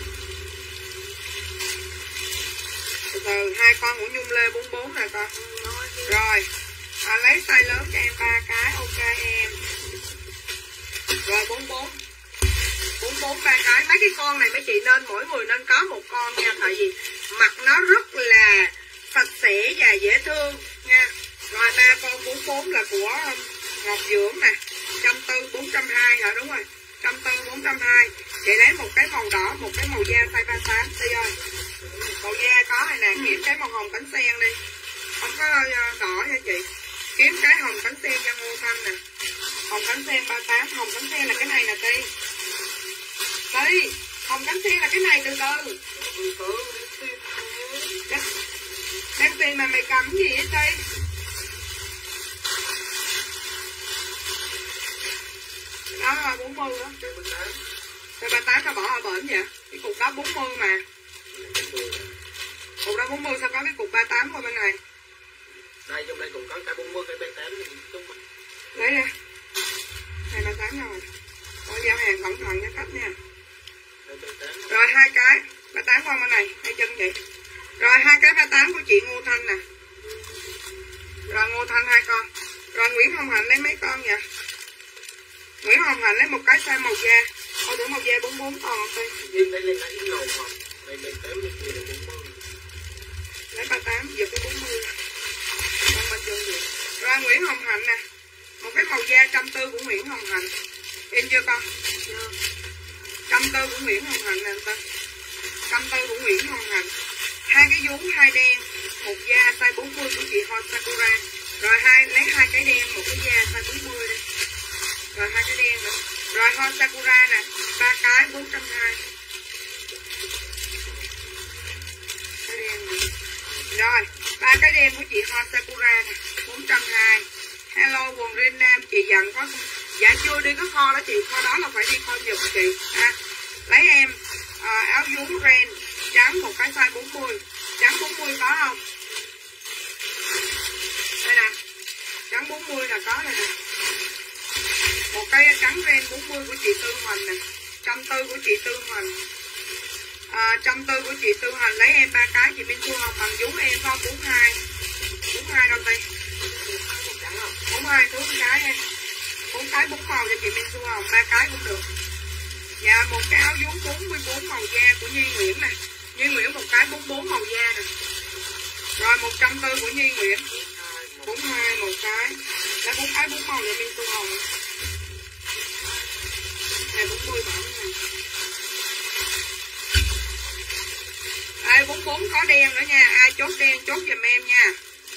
Từ từ hai con của Nhung Lê bốn mươi bốn nè con. Rồi à, lấy size lớn cho em ba cái, ok em. Rồi bốn mươi bốn. bốn mươi bốn ba cái. Mấy cái con này mấy chị nên mỗi người nên có một con nha, tại vì mặt nó rất là sạch sẽ và dễ thương nha. Rồi ba con bốn mươi bốn là của Ngọc Dưỡng nè, một trăm tư mươi bốn trăm hai mươi hả, đúng rồi, một trăm tư mươi bốn trăm hai mươi. Chị lấy một cái màu đỏ, một cái màu da size ba mươi tám đi ơi. Màu da có này nè, kiếm cái màu hồng cánh sen đi. Không có đỏ nha chị. Kiếm cái hồng cánh sen cho Ngô Thanh nè. Hồng cánh sen ba mươi tám, hồng cánh sen là cái này nè Ti. Ti, hồng cánh sen là cái này, từ từ. Đang tiền mà mày cầm gì vậy Ti? Đó là bốn mươi đó. Cái ba mươi tám nó bỏ ở bển vậy? Cái cục đó bốn mươi mà. Cục đó bốn mươi sao có cái cục ba mươi tám ở bên này? Đây trong đây cũng có cái bốn mươi, cái ba mươi tám đúng không? Lấy ra. Này ba mươi tám rồi. Thôi giao hàng cẩn thận cho khách nha. Rồi hai cái ba mươi tám con bên này, hai chân vậy. Rồi hai cái ba mươi tám của chị Ngô Thanh nè. Rồi Ngô Thanh hai con. Rồi Nguyễn Hồng Hạnh lấy mấy con vậy? Nguyễn Hồng Hạnh lấy một cái size màu da. Coi thử màu da bốn mươi bốn con không Ti? Nhưng đây lên cái in lầu không? Đây ba mươi tám này kia là bốn mươi. Lấy ba mươi tám giờ cái bốn mươi. Con bên chân gì? Rồi Nguyễn Hồng Hạnh nè. Một cái màu da trăm tư của Nguyễn Hồng Hạnh. In chưa con? Chưa. Trăm tư của Nguyễn Hồng Hạnh nè ta. Trăm tư của Nguyễn Hồng Hạnh. Hai cái vú hai đen, một da size bốn mươi của chị Hon Sakura. Rồi hai lấy hai cái đen, một cái da size bốn mươi đi. Rồi hai cái đen nữa. Rồi Hon Sakura nè, ba cái bốn trăm hai mươi. Cái đen nữa. Rồi, ba cái đen của chị Hon Sakura nè, bốn trăm hai mươi. Hello quần Rin Nam, chị dặn có. Dạ chưa đi cái kho đó chị, kho đó là phải đi kho Nhật chị ha. Lấy em à, áo vú ren trắng một cái size bốn mươi. Trắng bốn mươi có không? Đây nè. Trắng bốn mươi là có này nè. Một cái trắng ren bốn mươi của chị Tư Hoành nè. Trăm tư của chị Tư Hoành. À, trăm tư của chị Tư Hoành lấy em ba cái, chị Minh Thu Hồng bằng vú em có bốn mươi hai. bốn mươi hai đâu đây? bốn mươi hai thứ một cái em. bốn cái bốn màu cho chị Minh Thu Hồng, ba cái cũng được. Và một cái áo vú bốn mươi bốn màu da của Nhi Nguyễn nè. Nhi Nguyễn một cái bốn mươi bốn màu da nè. Rồi một trăm tư của Nhi Nguyễn. bốn mươi hai một cái. Là bốn cái bốn màu cho Minh Thu Hồng. Này bốn mươi bỏ cái này. Đây bốn mươi bốn có đen nữa nha. Ai chốt đen chốt giùm em nha.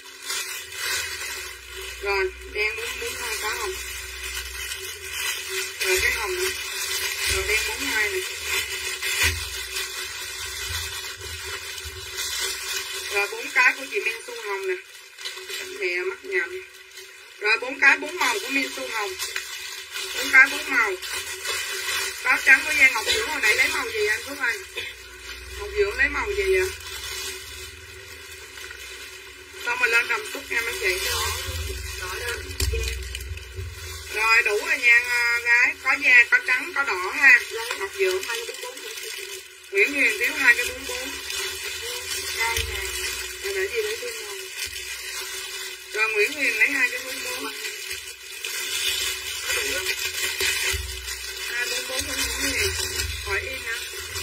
Rồi đen bốn mươi bốn không có không? Rồi cái hồng nữa. Rồi đen bốn mươi hai này. Rồi bốn cái của chị Minh Thu Hồng nè. Mẹ mắc nhầm. Rồi bốn cái bốn màu của Minh Thu Hồng. bốn cái bốn màu. Có trắng với da ngọc dưỡng hồi nãy lấy màu gì anh Phúc ơi? Ngọc dưỡng lấy màu gì vậy? Xong rồi lên đầm xúc nha mấy chị. Rồi đủ rồi nha gái. Có da, có trắng, có đỏ ha. Ngọc dưỡng. Nguyễn Huyền thiếu hai cái bốn bốn. Đây nè. Rồi để gì lấy thêm màu. Rồi Nguyễn Huyền lấy hai cái bốn bốn. Hai bốn bốn cho Nguyễn Huyền. Hỏi in hả?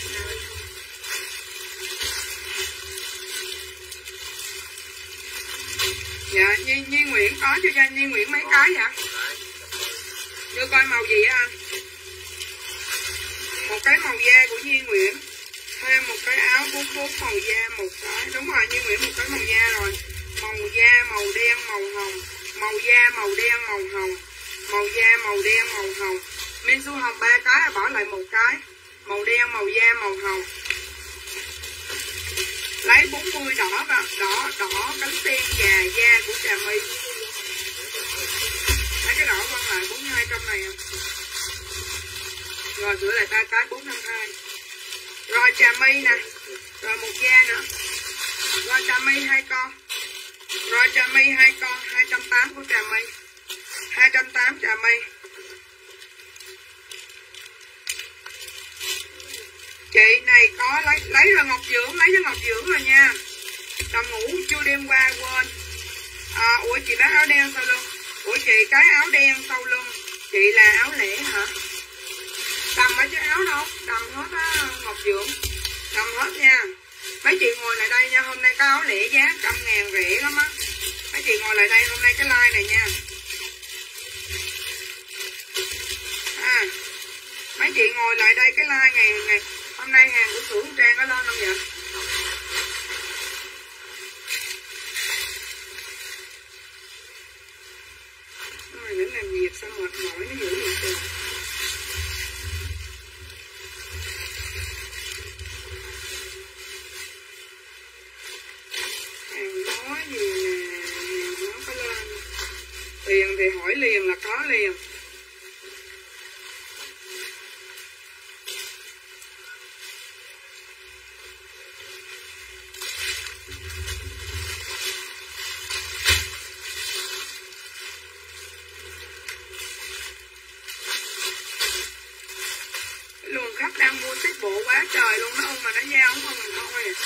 Dạ, Nhi, Nhi Nguyễn có cho cho Nhi Nguyễn mấy cái vậy? Đưa coi màu gì á anh? Một cái màu da của Nhi Nguyễn. Thêm một cái áo bốn bốn màu da một cái. Đúng rồi, Nhi Nguyễn một cái màu da rồi. Màu da, màu đen, màu hồng. Màu da, màu đen, màu hồng. Màu da, màu đen, màu hồng. Min su hồng ba cái, bỏ lại một cái. Màu đen, màu da, màu hồng. Lấy bốn mươi đỏ và đỏ, đỏ cánh sen trà da của Trà My. Lấy cái đỏ vân lại bốn mươi hai trong này. Rồi sửa lại ba cái bốn trăm năm mươi hai. Rồi Trà My nè. Rồi một da nữa. Rồi Trà My hai con. Rồi Trà My hai con, hai trăm tám mươi của Trà My. hai trăm tám mươi Trà My. Chị này có lấy lấy rồi ngọc dưỡng, lấy cho ngọc dưỡng rồi nha. Đầm ngủ chưa đêm qua quên. À, ủa chị bán áo đen sau lưng. Ủa chị cái áo đen sau lưng chị là áo lẻ hả? Đầm ở chứ áo đâu, đầm hết á ngọc dưỡng. Đầm hết nha. Mấy chị ngồi lại đây nha, hôm nay có áo lẻ giá trăm ngàn rẻ lắm á. Mấy chị ngồi lại đây hôm nay cái like này nha. À, mấy chị ngồi lại đây cái like ngày ngày hôm nay hàng của xưởng Trang có lên không vậy? Mày nó làm việc sao mệt mỏi nó dữ vậy trời. Hàng nói gì nè, hàng nó có lên. Tiền thì hỏi liền là có liền. Luồng khách đang mua set bộ quá trời luôn đó ông, mà nó giao không không thôi à.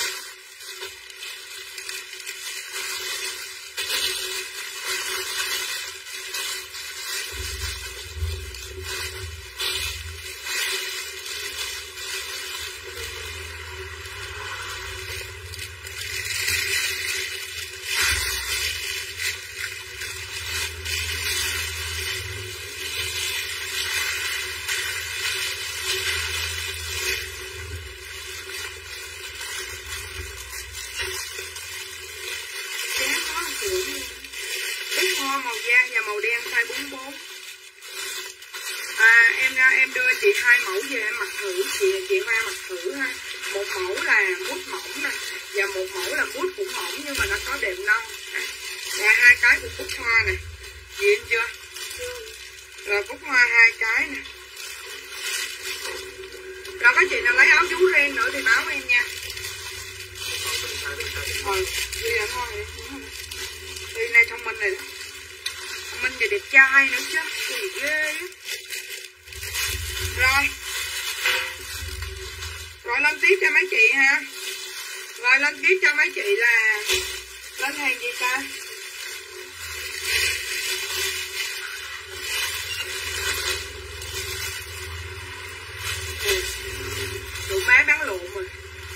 Màu da và màu đen size bốn mươi bốn. À em ra em đưa chị hai mẫu về em mặc thử, chị chị Hoa mặc thử ha. Một mẫu là mút mỏng nè và một mẫu là mút cũng mỏng nhưng mà nó có đệm non. Là hai cái của Phúc Hoa nè. Gì em chưa? Rồi Phúc Hoa hai cái nè. Rồi có chị nào lấy áo vú ren nữa thì báo em nha. Ờ, đi là thôi. Đi này thông minh này đó. Mình thì đẹp trai nữa chứ. Gì ghê á. Rồi. Rồi lên tiếp cho mấy chị ha. Rồi lên tiếp cho mấy chị là lên hàng gì ta? Tụi má bán lộn rồi.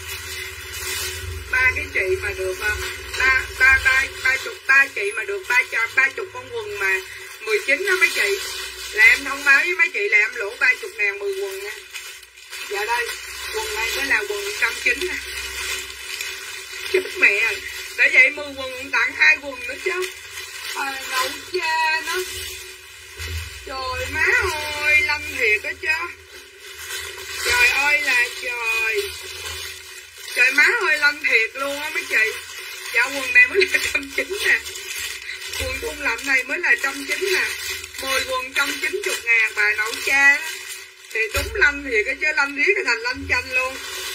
Ba cái chị mà được ba ba ba ba chục ba chị mà được ba cho ba chục con quần mà mười chín đó mấy chị, là em thông báo với mấy chị là em lỗ ba chục ngàn mười quần nha. Dạ đây quần này mới là quần trăm chín nè. Chết mẹ rồi. Để vậy mười quần tặng hai quần nữa chứ. À, nấu cha nó. Trời má ơi lâm thiệt đó chứ. Trời ơi là trời. Trời má ơi lâm thiệt luôn á mấy chị. Dạ quần này mới là trăm chín nè. Quần thun lạnh này mới là trăm chín nè. Mười quần trăm chín chục ngàn bà đúng lanh thì cái chứ lanh riết cái thành lanh chanh luôn.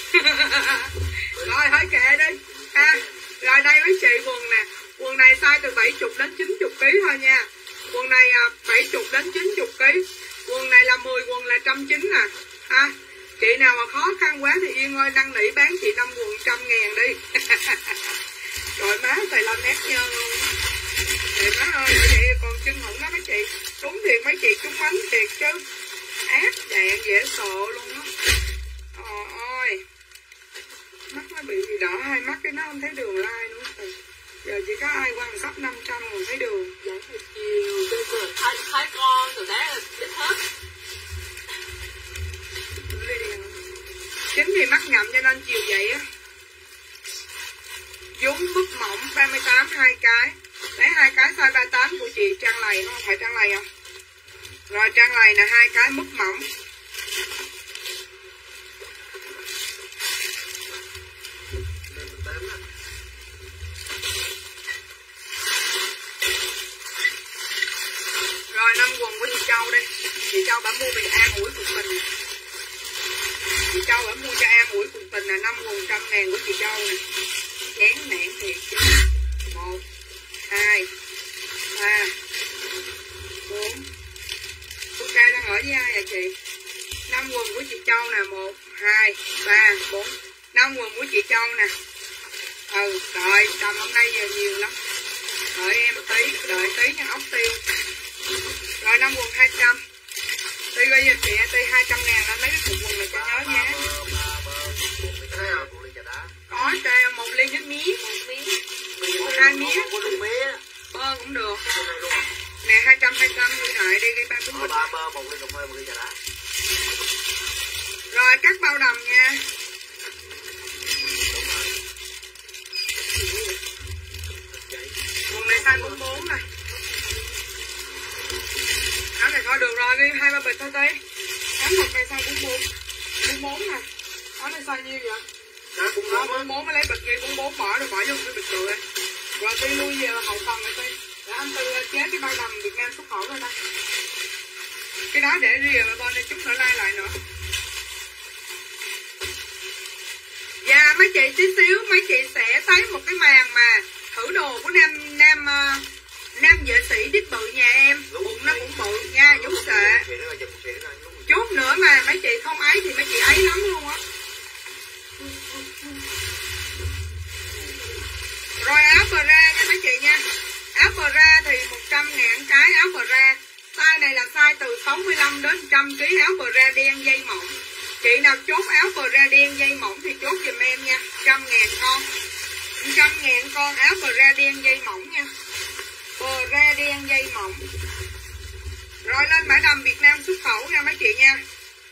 Rồi thôi kệ đi ha. Rồi đây mấy chị quần nè, quần này size từ bảy mươi đến chín mươi ký thôi nha. Quần này bảy mươi đến chín mươi ký. Quần này là mười quần là một trăm chín mươi nè ha. Chị nào mà khó khăn quá thì Yên ơi năn nỉ bán chị năm quần trăm ngàn đi. Rồi má tài làm nét nhân luôn. Thì má ơi bởi vậy còn chân hổng đó mấy chị. Đúng thiệt mấy chị trúng bánh thiệt chứ. Ác đạn dễ sợ luôn á. Trời ơi. Mắt nó bị gì đỏ hai mắt cái nó không thấy đường like nữa. Giờ chỉ có ai quan sắp năm trăm còn thấy đường. Vậy thì chiều tôi cười thái, thái con từ bé là đứt hết. Chính vì mắc nhậm cho nên chiều vậy á. Dúng bút mỏng ba mươi tám hai cái. Lấy hai cái size ba mươi tám của chị Trang Lầy, không phải Trang Lầy không? Rồi Trang Lầy là hai cái mút mỏng. Rồi năm quần của chị Châu đây. Chị Châu bà mua về an ủi cuộc tình. Chị Châu bà mua cho an ủi cuộc tình là năm quần trăm ngàn của chị Châu nè. Chén nản thiệt chứ. Một, hai, ba, bốn. Phú Ca đang ở với ai vậy chị? Năm quần của chị Châu nè. Một, hai, ba, bốn. Năm quần của chị Châu nè. Ừ, đợi, tầm hôm nay giờ nhiều lắm. Đợi em tí, đợi tí nha ốc tiêu. Rồi năm quần hai trăm. Tuy bây giờ chị Tuy hai trăm ngàn lên mấy cái cục quần này cho nhớ nhé. Có cho một ly nước mía. Một hai mía. Bơ cũng được. Nè hai trăm hai trăm đi lại đi đi ba bốn bịch. Rồi cắt bao đầm nha. Quần này size bốn mươi bốn này. Áo này thôi được rồi, đi hai ba bịch thôi tí. Áo một này size bốn mươi bốn. bốn mươi bốn nè. Áo này size nhiêu vậy? Đó, bốn mươi bốn mới lấy bịch ghi bốn mươi bốn bỏ rồi bỏ vô cái bịch rồi đây. Rồi Tuy lui về là hậu phần rồi Tuy. Để anh Tư chế cái bao đầm Việt Nam xuất khẩu ra đây. Cái đó để rìa mà bên đây chút nữa like lại nữa. Dạ mấy chị tí xíu mấy chị sẽ thấy một cái màn mà thử đồ của nam nam uh, nam vệ sĩ đít bự nhà em. Bụng nó cũng bự nha, vú sệ. Chút nữa mà mấy chị không ấy thì mấy chị ấy lắm luôn á. Rồi áo bra nha mấy chị nha. Áo bra thì một trăm ngàn cái áo bra. Size này là size từ sáu mươi lăm đến một trăm ký áo bra đen dây mỏng. Chị nào chốt áo bra đen dây mỏng thì chốt giùm em nha. một trăm ngàn con. một trăm ngàn con áo bra đen dây mỏng nha. Bra đen dây mỏng. Rồi lên mã đầm Việt Nam xuất khẩu nha mấy chị nha.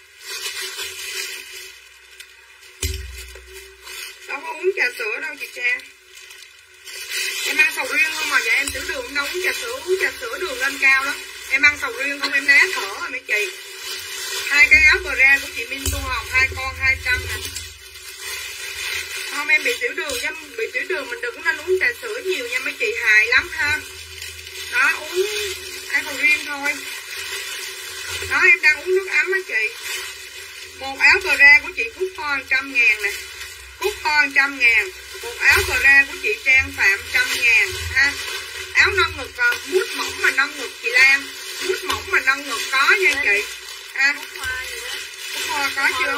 Đâu có uống trà sữa đâu chị Trang. Em ăn sầu riêng không mà dạ em tiểu đường đâu uống trà sữa, uống trà sữa đường lên cao lắm. Em ăn sầu riêng không em ná thở rồi mấy chị. Hai cái áo bra của chị Minh Tu Hồng hai con hai trăm nè. Không em bị tiểu đường nha, bị tiểu đường mình đừng nên uống trà sữa nhiều nha mấy chị, hại lắm ha. Đó uống ăn sầu riêng thôi. Đó em đang uống nước ấm á chị. Một áo bra của chị Cúc Kho một trăm ngàn nè. Cúc Kho một trăm ngàn. Một áo bra của chị Trang Phạm một trăm ngàn ha. Áo nâng ngực mút mỏng mà nâng ngực chị Lan. Mút mỏng mà nâng ngực có nha chị. Ha. Cúc Kho có chưa?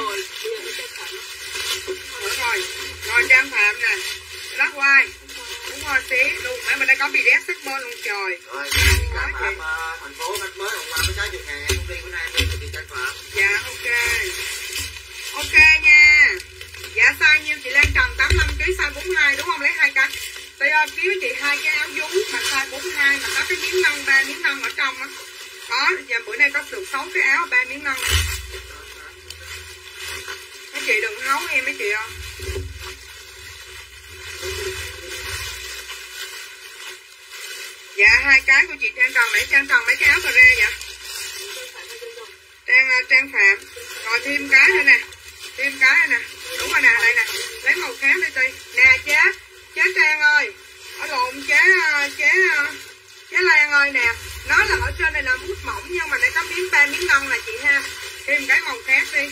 Được rồi. Rồi Trang Phạm nè. Lắc quai. Cúc Kho xí luôn. Mấy bên đây có bị đét sắc bơ luôn trời. Rồi Trang Phạm thành phố cách mới hôm qua mới sáu mươi ngàn em cũng đi bữa nay đi chị Trang Phạm. Dạ ok. Ok nha. Dạ size nhiêu chị Lan Trần tám mươi lăm ký size bốn mươi hai đúng không? Lấy hai cái. Tôi ơi ký với chị hai cái áo vú mà size bốn mươi hai mà có cái miếng nông ba miếng nông ở trong á. Có, giờ bữa nay có được sáu cái áo ba miếng nông. Mấy chị đừng hấu em mấy chị ơi. Dạ hai cái của chị Trang Trần để Trang Trần mấy cái áo cà rê vậy. Trang Trang Phạm. Rồi thêm cái nữa nè. Thêm cái này nè. Đúng rồi nè, đây nè. Lấy màu khác đi Ti. Nè chế. Chế Trang ơi. Ở lộn chế chế chế Lan ơi nè. Nó là ở trên này là mút mỏng nhưng mà đây có miếng ba miếng nông là chị ha. Thêm cái màu khác đi.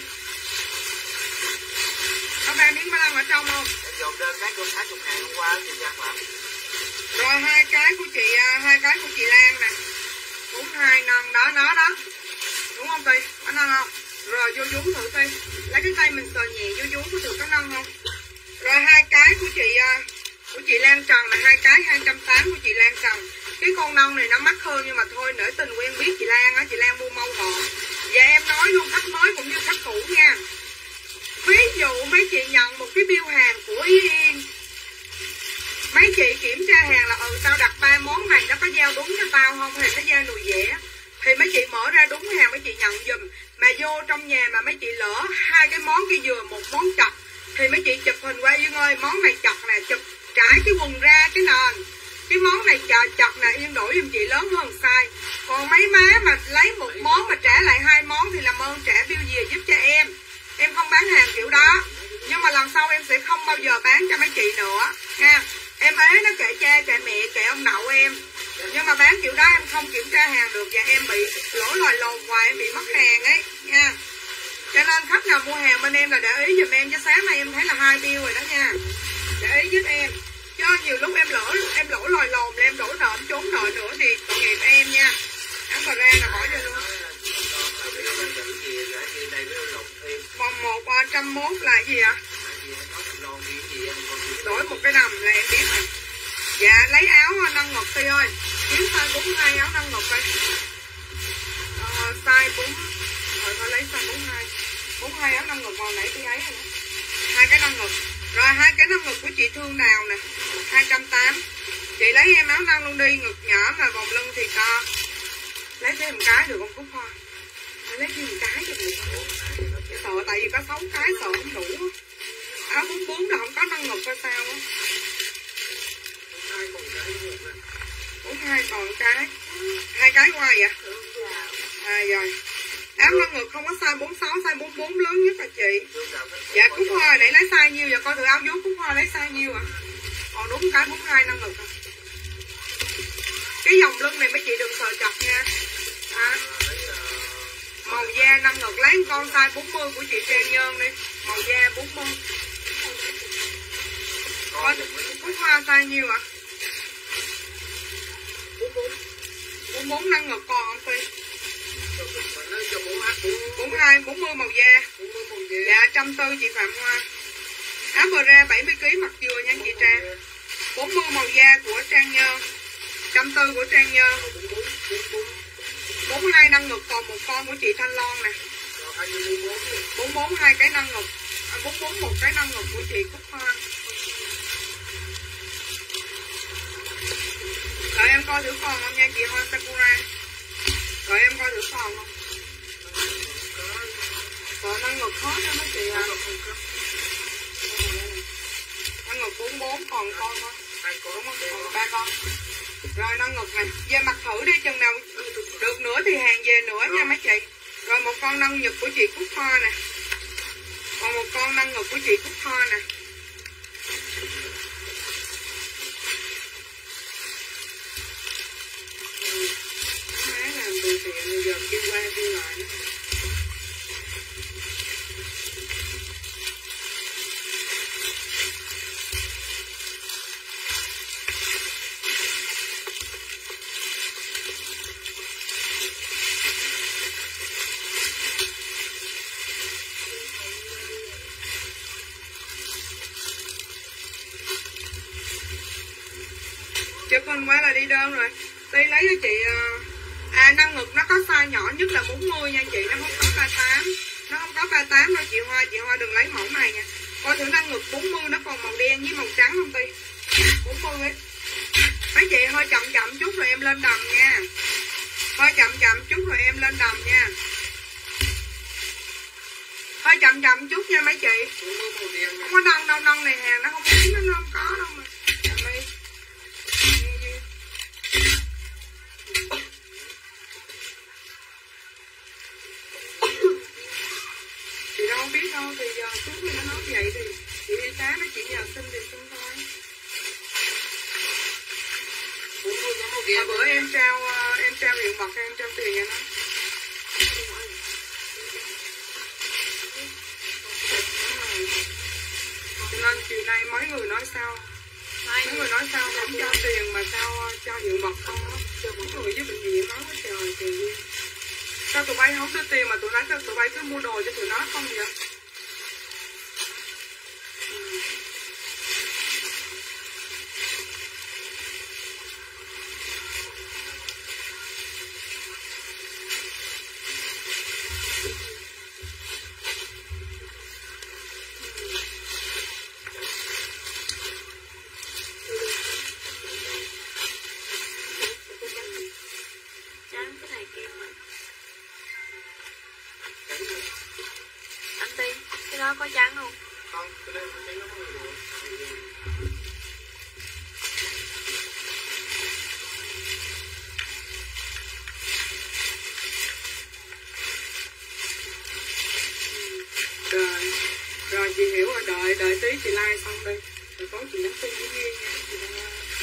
Có ba miếng ba lăng ở trong không? Em dồn đơn cái của hai mươi ngàn hôm qua thì Giang làm. Rồi hai cái của chị, hai cái của chị Lan nè. bốn hai nâng đó, nó đó. Đúng không Tì? Có nâng không? Rồi vô vú thử Tì. Lấy cái tay mình sờ nhẹ vô vú có được có nâng không? Rồi hai cái của chị của chị Lan Trần là hai cái hai trăm tám mươi của chị Lan Trần. Cái con nông này nó mắc hơn nhưng mà thôi nể tình quen biết chị Lan á, chị Lan mua mâu gọn. Và em nói luôn khách mới cũng như khách cũ nha. Ví dụ mấy chị nhận một cái bill hàng của Ý Yên, mấy chị kiểm tra hàng là ừ tao đặt ba món này nó có giao đúng cho tao không hay nó giao nùi dẻ, thì mấy chị mở ra đúng hàng mấy chị nhận giùm. Mà vô trong nhà mà mấy chị lỡ hai cái món kia vừa một món chặt thì mấy chị chụp hình qua Yên ơi món này chặt nè, chụp trải cái quần ra cái nền, cái món này chặt chặt nè Yên đổi giùm chị lớn hơn sai. Còn mấy má mà lấy một món mà trả lại hai món thì làm ơn trả bill về giúp cho em. Em không bán hàng kiểu đó, nhưng mà lần sau em sẽ không bao giờ bán cho mấy chị nữa ha. Em ế nó kệ cha kệ mẹ kệ ông nội em, nhưng mà bán kiểu đó em không kiểm tra hàng được và em bị lỗi lòi lồn hoài, em bị mất hàng ấy nha. Cho nên khách nào mua hàng bên em là để ý giùm em, chứ sáng nay em thấy là hai bill rồi đó nha, để ý giúp em. Chứ nhiều lúc em lỡ em lỗi lòi lồn là em đổ nợ em trốn nợ nữa thì tội nghiệp em nha. Ăn bà ra là bỏ vô luôn. Vòng một trăm mốt là gì ạ? Đổi một cái đầm là em biết rồi. Dạ lấy áo nâng ngực Ti ơi. Kiếm size bốn mươi hai áo nâng ngực đây. Ờ, size bốn. Rồi thôi lấy size bốn mươi hai. bốn mươi hai áo nâng ngực màu nãy Ti ấy rồi đó. Hai cái nâng ngực. Rồi hai cái nâng ngực của chị Thương Đào nè, hai trăm tám mươi. Chị lấy em áo nâng luôn đi, ngực nhỏ mà vòng lưng thì to. Lấy thêm một cái được không Cúc Hoa? Phải lấy thêm một cái cho được không? Sợ tại vì có sáu cái sợ không đủ. Áo bốn mươi bốn là không có nâng ngực hay sao á? bốn mươi hai còn cái. Hai cái qua vậy? À rồi. Áo nâng ngực không có size bốn mươi sáu, size bốn mươi bốn lớn nhất là chị. Dạ Cúc Hoa để lấy size nhiêu? Dạ coi thử áo vú Cúc Hoa lấy size nhiêu à? Còn đúng cái bốn mươi hai nâng ngực à? Cái vòng lưng này mấy chị đừng sợ chặt nha. À, màu da nâng ngực lấy con size bốn mươi của chị Trang Nhơn đi. Màu da bốn mươi. Coi Cúc Hoa size nhiêu ạ? À? bốn mươi bốn nâng ngực còn không Phi? bốn mươi hai, bốn mươi màu da. Dạ trăm tư chị Phạm Hoa. Áo bờ ra bảy mươi ki lô gam mặc vừa nha chị Trang. bốn mươi màu da của Trang Nhơn. Trăm tư của Trang Nhơn. bốn mươi hai nâng ngực còn một con của chị Thanh Loan nè. bốn mươi bốn hai cái nâng ngực. À, bốn mươi bốn một cái nâng ngực của chị Cúc Hoa. Đợi em coi thử còn không nha chị Hoa Sakura. Đợi em coi thử còn không. Rồi nâng ngực hết đó mấy chị à. Nâng ngực bốn mươi bốn còn con thôi. Đúng không? Còn ba con. Rồi nâng ngực này. Về mặc thử đi, chừng nào được nữa thì hàng về nữa nha mấy chị. Rồi một con nâng ngực của chị Cúc Hoa nè. Còn một con nâng ngực của chị Cúc Hoa nè. Má làm từ thiện giờ kêu qua kêu lại nữa. Chụp hình quá là đi đơn rồi. Đi lấy cho chị. À nâng ngực nó có size nhỏ nhất là bốn mươi nha chị. Nó không có ba mươi tám. Nó không có ba mươi tám đâu chị Hoa. Chị Hoa đừng lấy mẫu này nha. Coi thử nâng ngực bốn mươi nó còn màu đen với màu trắng không Ti? bốn mươi ấy. Mấy chị hơi chậm chậm chút rồi em lên đầm nha. Hơi chậm chậm chút rồi em lên đầm nha. Hơi chậm chậm chút nha mấy chị. Không có nâng đâu, nâng này hàng nó không kiếm, nó không có đâu mà. Chậm đi. Chị đâu biết đâu, thì giờ trước khi nó nói vậy thì chị y tá nó chỉ nhờ xin thì xin thôi. Hồi bữa em trao em trao hiện vật em trao tiền cho nó. nên chiều nay mấy người nói sao? Mấy người nói sao không cho tiền mà sao cho hiện vật không á? Mấy người với bệnh viện nói quá trời trời ơi. Sao tụi bay không đưa tiền mà tụi nó cho tụi bay cứ mua đồ cho tụi nó không vậy? Ừ. Có trắng không? Không, cái đây trắng nó không được. Rồi, rồi chị hiểu rồi, đợi đợi tí chị like xong đi. Rồi tối chị nhắn tin với Duyên nha. Chị đang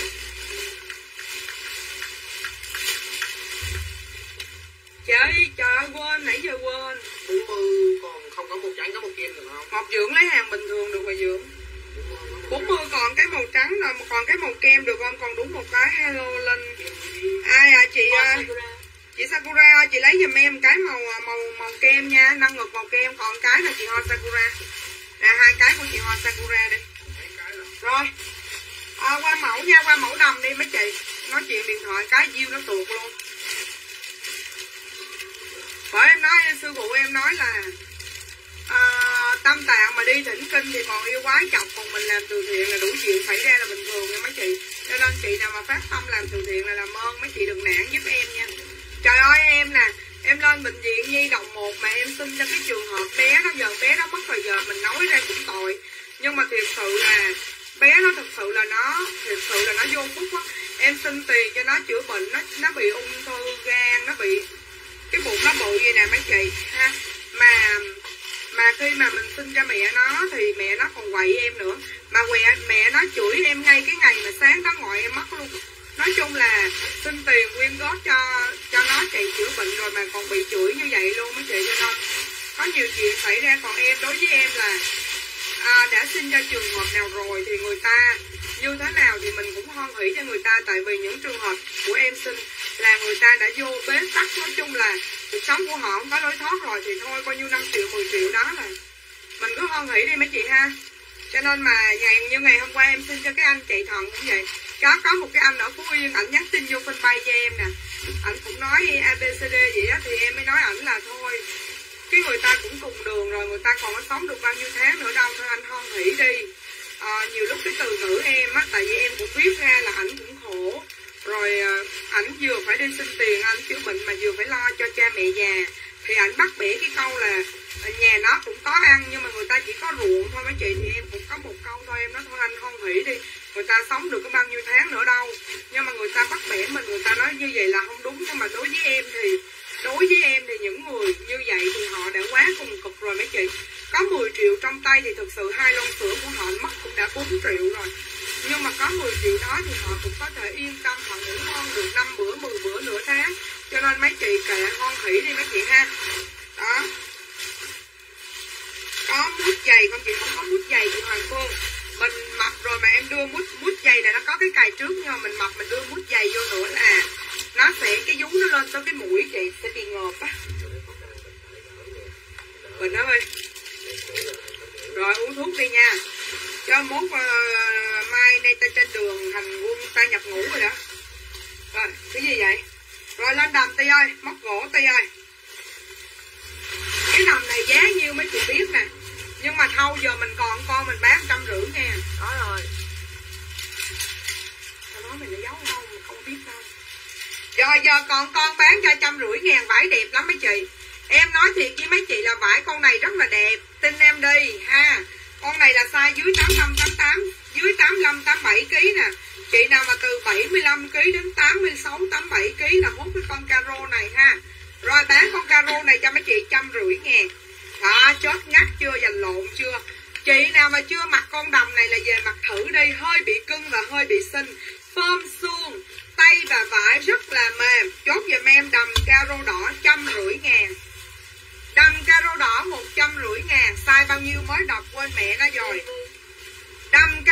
Trời, trời ơi, quên, nãy giờ quên. bốn mươi còn không có một trắng có một kim được không? Ngọc Dưỡng lấy hàng bình thường được mà Dưỡng. bốn mươi còn cái màu trắng rồi, còn cái màu kem được không? Còn đúng một cái hello Linh. Ai à chị à, chị Sakura, chị lấy giùm em cái màu màu màu kem nha, nâng ngực màu kem, còn cái là chị Hoa Sakura. Nè hai cái của chị Hoa Sakura đi. Rồi. À, qua mẫu nha, qua mẫu đầm đi mấy chị. Nói chuyện điện thoại cái diêu nó tuột luôn. Bởi em nói sư phụ em nói là à, tâm tạng mà đi thỉnh kinh thì còn yêu quái chọc, còn mình làm từ thiện là đủ chuyện xảy ra là bình thường nha mấy chị. Cho nên chị nào mà phát tâm làm từ thiện là làm ơn mấy chị đừng nản giúp em nha. Trời ơi em nè, em lên bệnh viện Nhi đồng một mà em xin cho cái trường hợp bé đó, giờ bé đó mất rồi, giờ mình nói ra cũng tội. Nhưng mà thiệt sự là bé nó thật sự là nó thiệt sự là nó vô phúc quá. Em xin tiền cho nó chữa bệnh, nó nó bị ung thư gan, nó bị cái bụng nó bự vậy nè mấy chị ha. Mà mà khi mà mình xin cho mẹ nó thì mẹ nó còn quậy em nữa. Mà quẹ mẹ nó chửi em ngay cái ngày mà sáng đó ngoại em mất luôn. Nói chung là xin tiền quyên góp cho cho nó chạy chữa bệnh rồi mà còn bị chửi như vậy luôn mấy chị. Cho nên có nhiều chuyện xảy ra. Còn em, đối với em là à, đã sinh ra trường hợp nào rồi thì người ta như thế nào thì mình cũng hoan hỷ cho người ta. Tại vì những trường hợp của em sinh là người ta đã vô bế tắc, nói chung là cuộc sống của họ không có lối thoát rồi thì thôi, coi như năm triệu mười triệu đó là mình cứ hoan hỷ đi mấy chị ha. Cho nên mà ngày như ngày hôm qua em xin cho cái anh chạy thận cũng vậy. Có có một cái anh ở Phú Yên, ảnh nhắn tin vô fanpage cho em nè, ảnh cũng nói a bê xê đê vậy á, thì em mới nói ảnh là thôi cái người ta cũng cùng đường rồi, người ta còn có sống được bao nhiêu tháng nữa đâu, thôi anh hoan hỷ đi. À, nhiều lúc cái từ ngữ em á, tại vì em cũng biết ra là ảnh cũng khổ rồi, ảnh vừa phải đi xin tiền anh chữa bệnh mà vừa phải lo cho cha mẹ già, thì ảnh bắt bẻ cái câu là nhà nó cũng có ăn nhưng mà người ta chỉ có ruộng thôi mấy chị. Thì em cũng có một câu thôi, em nói thôi anh hoan hỷ đi, người ta sống được có bao nhiêu tháng nữa đâu. Nhưng mà người ta bắt bẻ mình, người ta nói như vậy là không đúng. Nhưng mà đối với em thì đối với em thì những người như vậy thì họ đã quá cùng cực rồi mấy chị. Có mười triệu trong tay thì thực sự hai lon sữa của họ mất cũng đã bốn triệu rồi. Nhưng mà có mười triệu đó thì họ cũng có thể yên tâm, họ ngủ ngon được năm bữa, mười bữa, nửa tháng. Cho nên mấy chị kệ hoan hỷ đi mấy chị ha. Đó. Có mút giày con chị, không có mút giày chị Hoàng Phương. Mình mập rồi mà em đưa mút mút giày này nó có cái cài trước, nhưng mà mình mập mình đưa mút giày vô nữa là nó sẽ cái vú nó lên tới cái mũi chị sẽ bị ngợp á. Bình ơi. Rồi uống thuốc đi nha. Cho mốt uh, mai nay ta trên đường hành quân ta nhập ngũ rồi đó. Rồi cái gì vậy? Rồi lên đầm Ti ơi, móc gỗ Ti ơi. Cái đầm này giá nhiêu mấy chị biết nè. Nhưng mà thâu giờ mình còn con mình bán trăm rưỡi nha. Có rồi. Tao nói mình nó giấu không, mình không biết đâu. Rồi giờ còn con bán cho trăm rưỡi ngàn, vải đẹp lắm mấy chị. Em nói thiệt với mấy chị là vải con này rất là đẹp, tin em đi ha. Con này là size dưới tám mươi lăm, tám mươi tám, dưới tám mươi lăm, tám mươi bảy ký nè. Chị nào mà từ bảy mươi lăm ký đến tám mươi sáu, tám mươi bảy ký là hút cái con caro này ha. Rồi bán con caro này cho mấy chị trăm rưỡi ngàn. Đó, chết ngắt chưa, dành lộn chưa. Chị nào mà chưa mặc con đầm này là về mặc thử đi. Hơi bị cưng và hơi bị xinh. Phơm suông, tay và vải rất là mềm. Chốt giùm em đầm caro đỏ trăm rưỡi ngàn. Đầm caro đỏ một trăm rưỡi ngàn. Size bao nhiêu mới đọc quên mẹ nó rồi.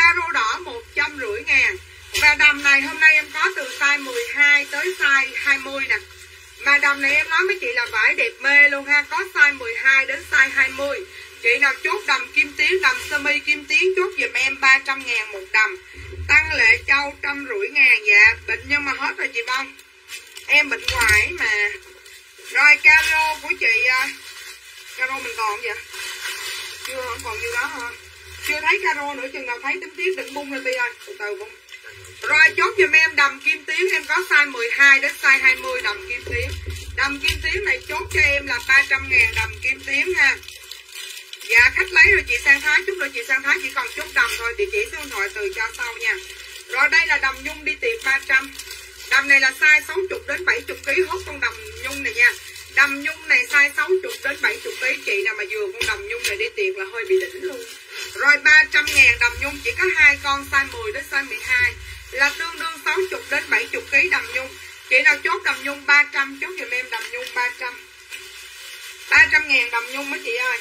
caro đỏ một trăm rưỡi ngàn. Và đầm này hôm nay em có từ size mười hai tới size hai mươi nè. Mà đầm này em nói mấy chị là vải đẹp mê luôn ha. Có size mười hai đến size hai mươi. Chị nào chốt đầm Kim Tiến, đầm sơ mi Kim Tiến chốt giùm em ba trăm ngàn một đầm. Tăng Lệ Châu trăm rưỡi ngàn. Dạ bệnh nhưng mà hết rồi chị Vân. Em bệnh hoài mà. Rồi caro của chị, caro mình còn vậy? Chưa, không còn nhiêu đó hả? Chưa thấy caro nữa, chừng nào thấy tính tiếp đừng bung lên đi ơi. Từ từ bung. Rồi chốt giùm em đầm Kim Tiến, em có size mười hai đến size hai mươi đầm Kim Tiến. Đầm Kim Tiến này chốt cho em là ba trăm ngàn đầm Kim Tiến ha. Dạ khách lấy rồi chị Sang Thái, chút nữa chị Sang Thái chỉ còn chốt đầm thôi, địa chỉ số điện thoại từ cho sau nha. Rồi đây là đầm nhung đi tiệc ba trăm. Đầm này là size sáu mươi đến bảy mươi ký, hốt con đầm nhung này nha. Đầm nhung này size sáu mươi đến bảy mươi ký, chị nào mà vừa con đầm nhung này đi tiệc là hơi bị đỉnh luôn. Rồi ba trăm ngàn đầm nhung chỉ có hai con size mười đến size mười hai là tương đương sáu mươi đến bảy mươi ký đầm nhung. Chị nào chốt đầm nhung ba trăm, chốt giùm em đầm nhung ba trăm. ba trăm ngàn đầm nhung mấy chị ơi.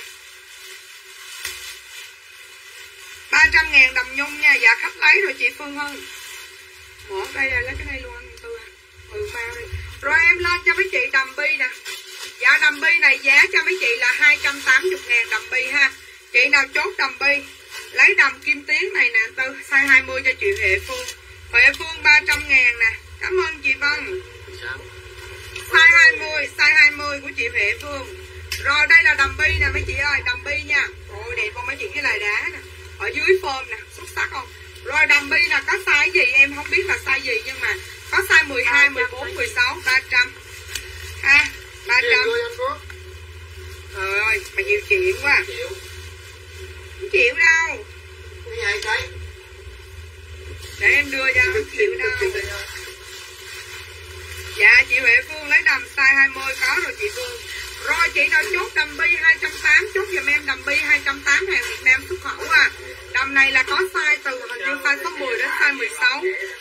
ba trăm ngàn đầm nhung nha. Dạ khách lấy rồi chị Phương Hân. Mở đây là lấy cái này luôn anh Tư. Ừ mau đi. Rồi em lên cho mấy chị đầm bi nè. Dạ đầm bi này giá cho mấy chị là hai trăm tám mươi ngàn đầm bi ha. Chị nào chốt đầm bi lấy đầm Kim Tiến này nè Tư, size hai mươi cho chị Huệ Phương. Huệ Phương ba trăm ngàn nè. Cảm ơn chị Vân. Size hai mươi, size hai mươi của chị Huệ Phương. Rồi đây là đầm bi nè mấy chị ơi, đầm bi nha. Ôi đẹp không mấy chị, cái này đá nè. Ở dưới phơm nè, xuất sắc không? Rồi đầm bi là có size gì em không biết là size gì, nhưng mà có size mười hai, mười bốn, mười sáu, ba trăm ha, ba trăm. Trời ơi, mà nhiều chuyện quá. Không chịu đâu. Để em đưa cho, không chịu đâu. Dạ chị Huệ Phương lấy đầm size hai mươi có rồi chị Phương. Rồi chị nào chốt đầm bi hai trăm tám mươi, chốt giùm em đầm bi hai trăm tám mươi hàng Việt Nam xuất khẩu à. Đầm này là có size từ hình như size số mười đến size mười sáu.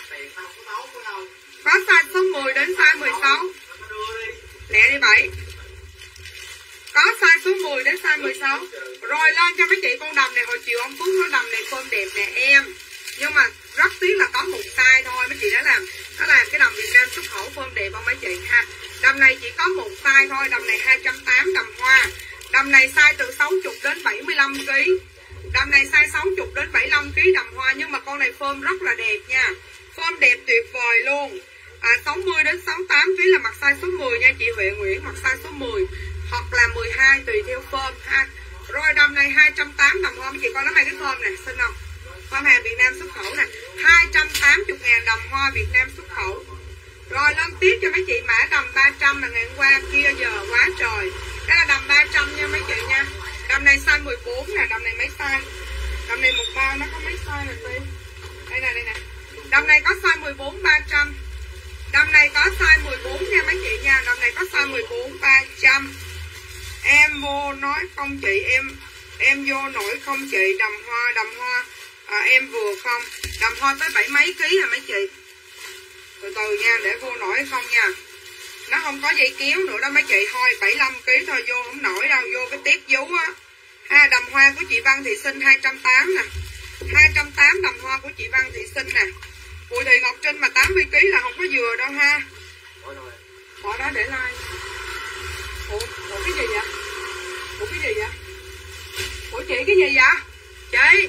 Có size số mười đến size mười sáu. Lẹ đi bảy. Có size số mười đến size mười sáu. Rồi lên cho mấy chị con đầm này, hồi chiều ông Phước nói đầm này phơm đẹp nè em. Nhưng mà rất tiếc là có một size thôi mấy chị đã làm. Nó làm cái đầm Việt Nam xuất khẩu phơm đẹp không mấy chị ha. Đầm này chỉ có một size thôi, đầm này hai trăm tám mươi đầm hoa. Đầm này size từ sáu mươi đến bảy mươi lăm ký. Đầm này size sáu mươi đến bảy mươi lăm ký đầm hoa, nhưng mà con này phơm rất là đẹp nha. Phơm đẹp tuyệt vời luôn. À, sáu mươi đến sáu mươi tám ký là mặc size số mười nha chị Huệ Nguyễn, mặc size số mười hoặc là mười hai tùy theo phơm ha. Rồi đầm này hai trăm tám mươi đầm hoa, chị coi nó mấy cái phơm này xinh không? Phơm hàng Việt Nam xuất khẩu nè, hai trăm tám mươi ngàn đầm hoa Việt Nam xuất khẩu. Rồi lên tiếp cho mấy chị mã đầm ba trăm là ngày hôm qua kia giờ quá trời. Đây là đầm ba trăm nha mấy chị nha. Đầm này size mười bốn nè, đầm này mấy size? Đầm này một bao nó có mấy size nè Tiên. Đây nè, đây nè. Đầm này có size mười bốn ba trăm. Đầm này có size mười bốn nha mấy chị nha. Đầm này có size mười bốn ba trăm. Em vô nói không chị, em em vô nổi không chị, đầm hoa, đầm hoa à, em vừa không. Đầm hoa tới bảy mấy ký hả mấy chị? Từ từ nha, để vô nổi không nha. Nó không có dây kéo nữa đó mấy chị, thôi bảy mươi lăm ký thôi, vô không nổi đâu, vô cái tiết vú á ha. Đầm hoa của chị Văn Thị Sinh hai trăm tám mươi nè, hai trăm tám mươi đầm hoa của chị Văn Thị Sinh nè. Bùi Thị Ngọc Trinh mà tám mươi ký là không có vừa đâu ha. Bỏ đó để like. Ủa, ủa cái gì vậy? Ủa cái gì vậy? Ủa chị cái gì vậy? Chị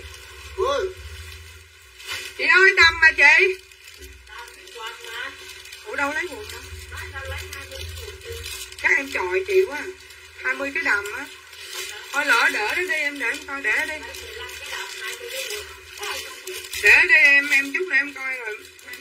Chị ơi đầm mà chị. Ủa đâu lấy nguồn đâu? Chắc em chọi chị quá. hai mươi cái đầm á. Thôi lỡ đỡ đó đi em, để em coi, để đi. Để đi em, em chút nữa em coi rồi.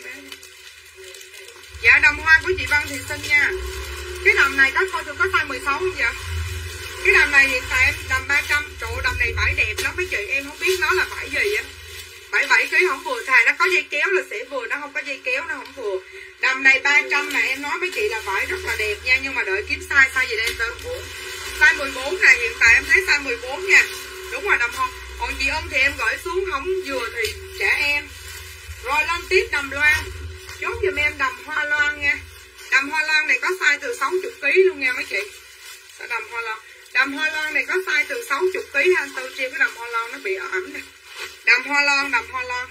Dạ đầm hoa của chị Văn Thị Sinh nha. Cái đầm này có coi tôi có size mười sáu không vậy? Cái đầm này hiện tại em đầm ba trăm. Trời ơi, đầm này vải đẹp lắm mấy chị, em không biết nó là vải gì á. bảy mươi bảy ký không vừa, thà nó có dây kéo là sẽ vừa, nó không có dây kéo nó không vừa. Đầm này ba trăm mà em nói mấy chị là vải rất là đẹp nha, nhưng mà đợi kiếm size, size gì đây em Tư? Size mười bốn nè, hiện tại em thấy size mười bốn nha. Đúng rồi đầm hoa. Còn chị ân thì em gửi xuống không vừa thì trả em. Rồi lên tiếp đầm loan. Chốt giùm em đầm hoa loan nha. Đầm hoa loan này có size từ sáu mươi ký luôn nha mấy chị. Đầm hoa loan. Đầm hoa loan này có size từ sáu mươi ký ha. Tư chia cái đầm hoa loan nó bị ẩm nè. Đầm hoa lon, đầm hoa lon.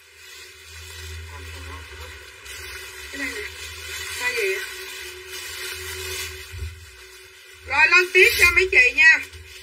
Cái này nè. Sao gì á? Rồi lên tiếp cho mấy chị nha.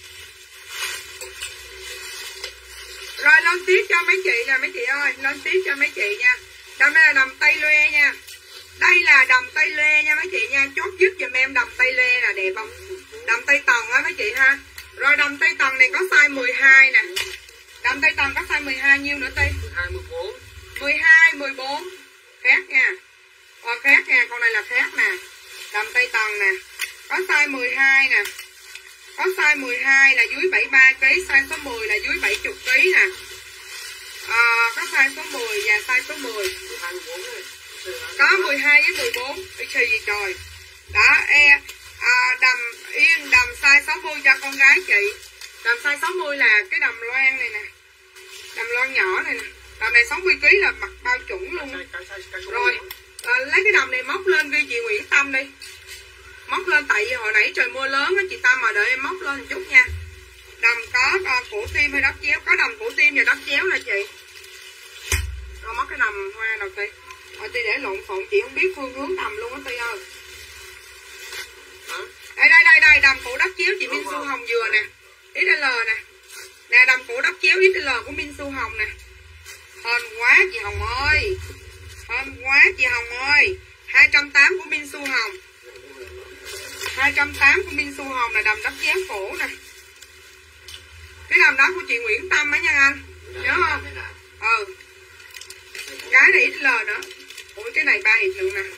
Rồi lên tiếp cho mấy chị nè mấy chị ơi, lên tiếp cho mấy chị nha. Đầm này là đầm Tây Loe nha. Đây là đầm Tây Loe nha mấy chị nha. Chốt giúp giùm em đầm Tây Loe là đẹp không? Đầm Tây Tần á mấy chị ha. Rồi đầm Tây Tần này có size mười hai nè. Đầm Tây Tần có size mười hai nhiêu nữa Tây? mười hai, mười bốn. mười hai, mười bốn. Khác nha. Ờ, khác nha, con này là khác nè. Đầm Tây Tần nè. Có size mười hai nè. Có size mười hai là dưới bảy mươi ba ki lô gam, size số mười là dưới bảy mươi ki lô gam nè. À, có size số mười và size số mười. mười hai, mười bốn này. Có mười hai với mười bốn. Ý gì vậy trời. Đó, e à, đầm yên đầm size sáu mươi cho con gái chị. Đầm size sáu mươi là cái đầm loan này nè. Đầm loan nhỏ này nè. Đầm này sáu mươi ki lô gam là mặc bao chuẩn luôn. Rồi, à, lấy cái đầm này móc lên ghi chị Nguyễn Tâm đi. Móc lên tại vì hồi nãy trời mưa lớn á chị Tâm mà đợi em móc lên một chút nha. Đầm có uh, cổ tim hay đắp chéo, có đầm cổ tim và đắp chéo nè chị. Rồi móc cái đầm hoa đầu tiên. Rồi Ti để lộn xộn chị không biết phương hướng đầm luôn á Ti ơi. Đây đây đây đây đầm cổ đắp chéo chị Minh Su Hồng vừa nè. ích lờ nè. Nè đầm cổ đắp chéo ích lờ của Minh Su Hồng nè. Hên quá chị Hồng ơi. Hên quá chị Hồng ơi. hai trăm tám mươi của Minh Su Hồng. hai trăm tám mươi của Minh Su Hồng là đầm đắp chéo cổ nè. Cái đầm đó của chị Nguyễn Tâm á nha anh. Nhớ không? Ừ. Cái này ích lờ nữa. Ủa cái này ba ít lượng nè.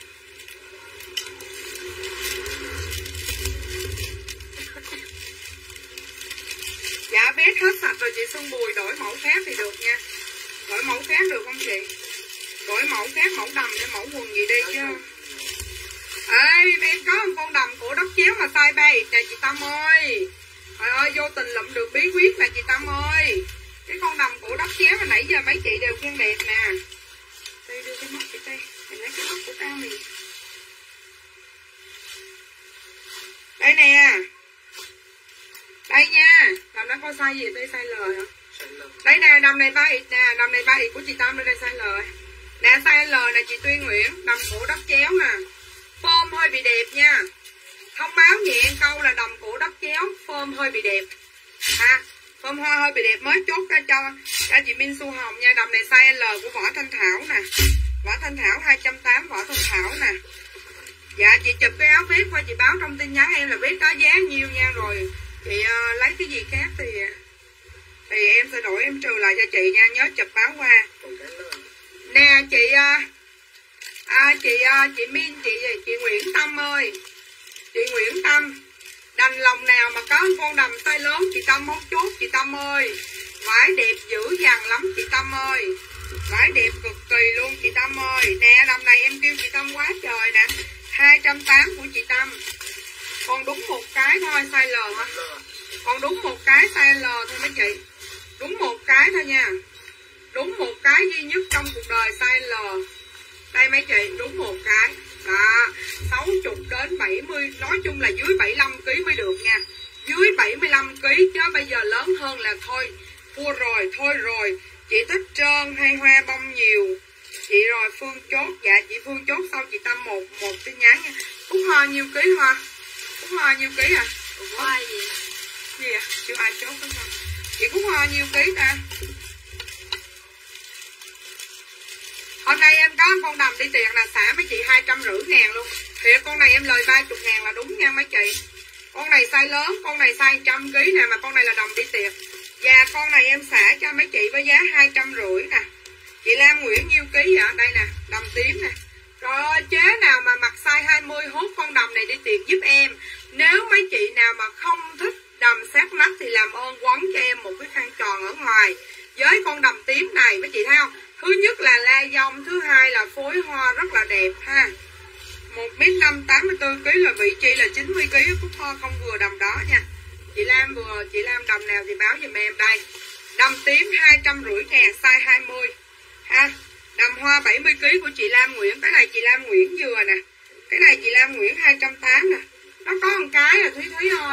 Dạ vét hết sạch rồi chị Xuân Bùi, đổi mẫu khác thì được nha. Đổi mẫu khác được không chị? Đổi mẫu khác, mẫu đầm hay mẫu quần gì đi chứ. Ê em có một con đầm cổ đắp chéo mà size ba ít nè chị Tâm ơi. Trời ơi vô tình lụm được bí quyết nè chị Tâm ơi. Cái con đầm cổ đắp chéo mà nãy giờ mấy chị đều khen đẹp nè. Đây đưa cái móc chị đây. Mình lấy cái móc của tao mình. Đây nè. Đây nha. Đầm đó có size gì? Đây size L hả? Đây nè, đầm này ba ít nè. Đầm này ba ít của chị Tâm đây, đây size L. Nè size L nè chị Tuyên Nguyễn. Đầm cổ đắp chéo nè. Form hơi bị đẹp nha. Thông báo nhẹ câu là đầm cổ đắp chéo. Form hơi bị đẹp. À, form hoa hơi bị đẹp mới chốt ra cho, cho chị Minh Su Hồng nha. Đầm này size L của Võ Thanh Thảo nè. Võ Thanh Thảo hai trăm tám mươi Võ Thanh Thảo nè. Dạ chị chụp cái áo vest qua chị báo trong tin nhắn em là vest đó giá nhiêu nha. Rồi chị uh, lấy cái gì khác thì thì em sẽ đổi em trừ lại cho chị nha. Nhớ chụp báo qua. Nè chị uh, à, chị uh, chị Minh chị chị Nguyễn Tâm ơi. Chị Nguyễn Tâm, đành lòng nào mà có con đầm size lớn chị Tâm không chốt chị Tâm ơi. Vải đẹp dữ dằn lắm chị Tâm ơi. Vải đẹp cực kỳ luôn chị Tâm ơi. Nè đầm này em kêu chị Tâm quá trời nè. hai trăm tám mươi của chị Tâm. Còn đúng một cái thôi size L hả? Còn đúng một cái size L thôi mấy chị. Đúng một cái thôi nha. Đúng một cái duy nhất trong cuộc đời size L. Đây mấy chị, đúng một cái. Đó, sáu mươi đến bảy mươi, nói chung là dưới bảy mươi lăm ki lô gam mới được nha. Dưới bảy mươi lăm ki lô gam chứ bây giờ lớn hơn là thôi. Thua rồi, thôi rồi. Chị thích trơn hay hoa bông nhiều. Chị rồi Phương chốt, dạ chị Phương chốt sau chị Tâm một một tin nhắn nha. Cúc hoa nhiêu ký hoa? Cúc hoa nhiêu ký à? Hoa gì? Gì à? Chưa ai chốt hết không? Chị Cúc hoa nhiêu ký ta? Hôm nay em có con đầm đi tiền là xả mấy chị hai trăm rưỡi ngàn luôn. Thiệt con này em lời ba mươi ngàn là đúng nha mấy chị. Con này size lớn, con này size một trăm ký nè, mà con này là đầm đi tiền. Và con này em xả cho mấy chị với giá hai trăm rưỡi nè. Chị Lam Nguyễn nhiêu ký vậy? Đây nè, đầm tím nè. Rồi ơi, chế nào mà mặc size hai mươi hốt con đầm này đi tiền giúp em. Nếu mấy chị nào mà không thích đầm sát nách thì làm ơn quấn cho em một cái khăn tròn ở ngoài. Với con đầm tím này mấy chị thấy không? Thứ nhất là la dông, thứ hai là phối hoa rất là đẹp ha. một mét năm, tám mươi tư ký là vị trí là chín mươi ký, Phúc Hoa không vừa đầm đó nha. Chị Lam vừa, chị Lam đầm nào thì báo giùm em đây. Đầm tím hai trăm rưỡi ngàn, size hai mươi ha. Đầm hoa bảy mươi ký của chị Lam Nguyễn, cái này chị Lam Nguyễn vừa nè. Cái này chị Lam Nguyễn hai trăm tám mươi nè. Nó có một cái là Thúy Thúy ơi.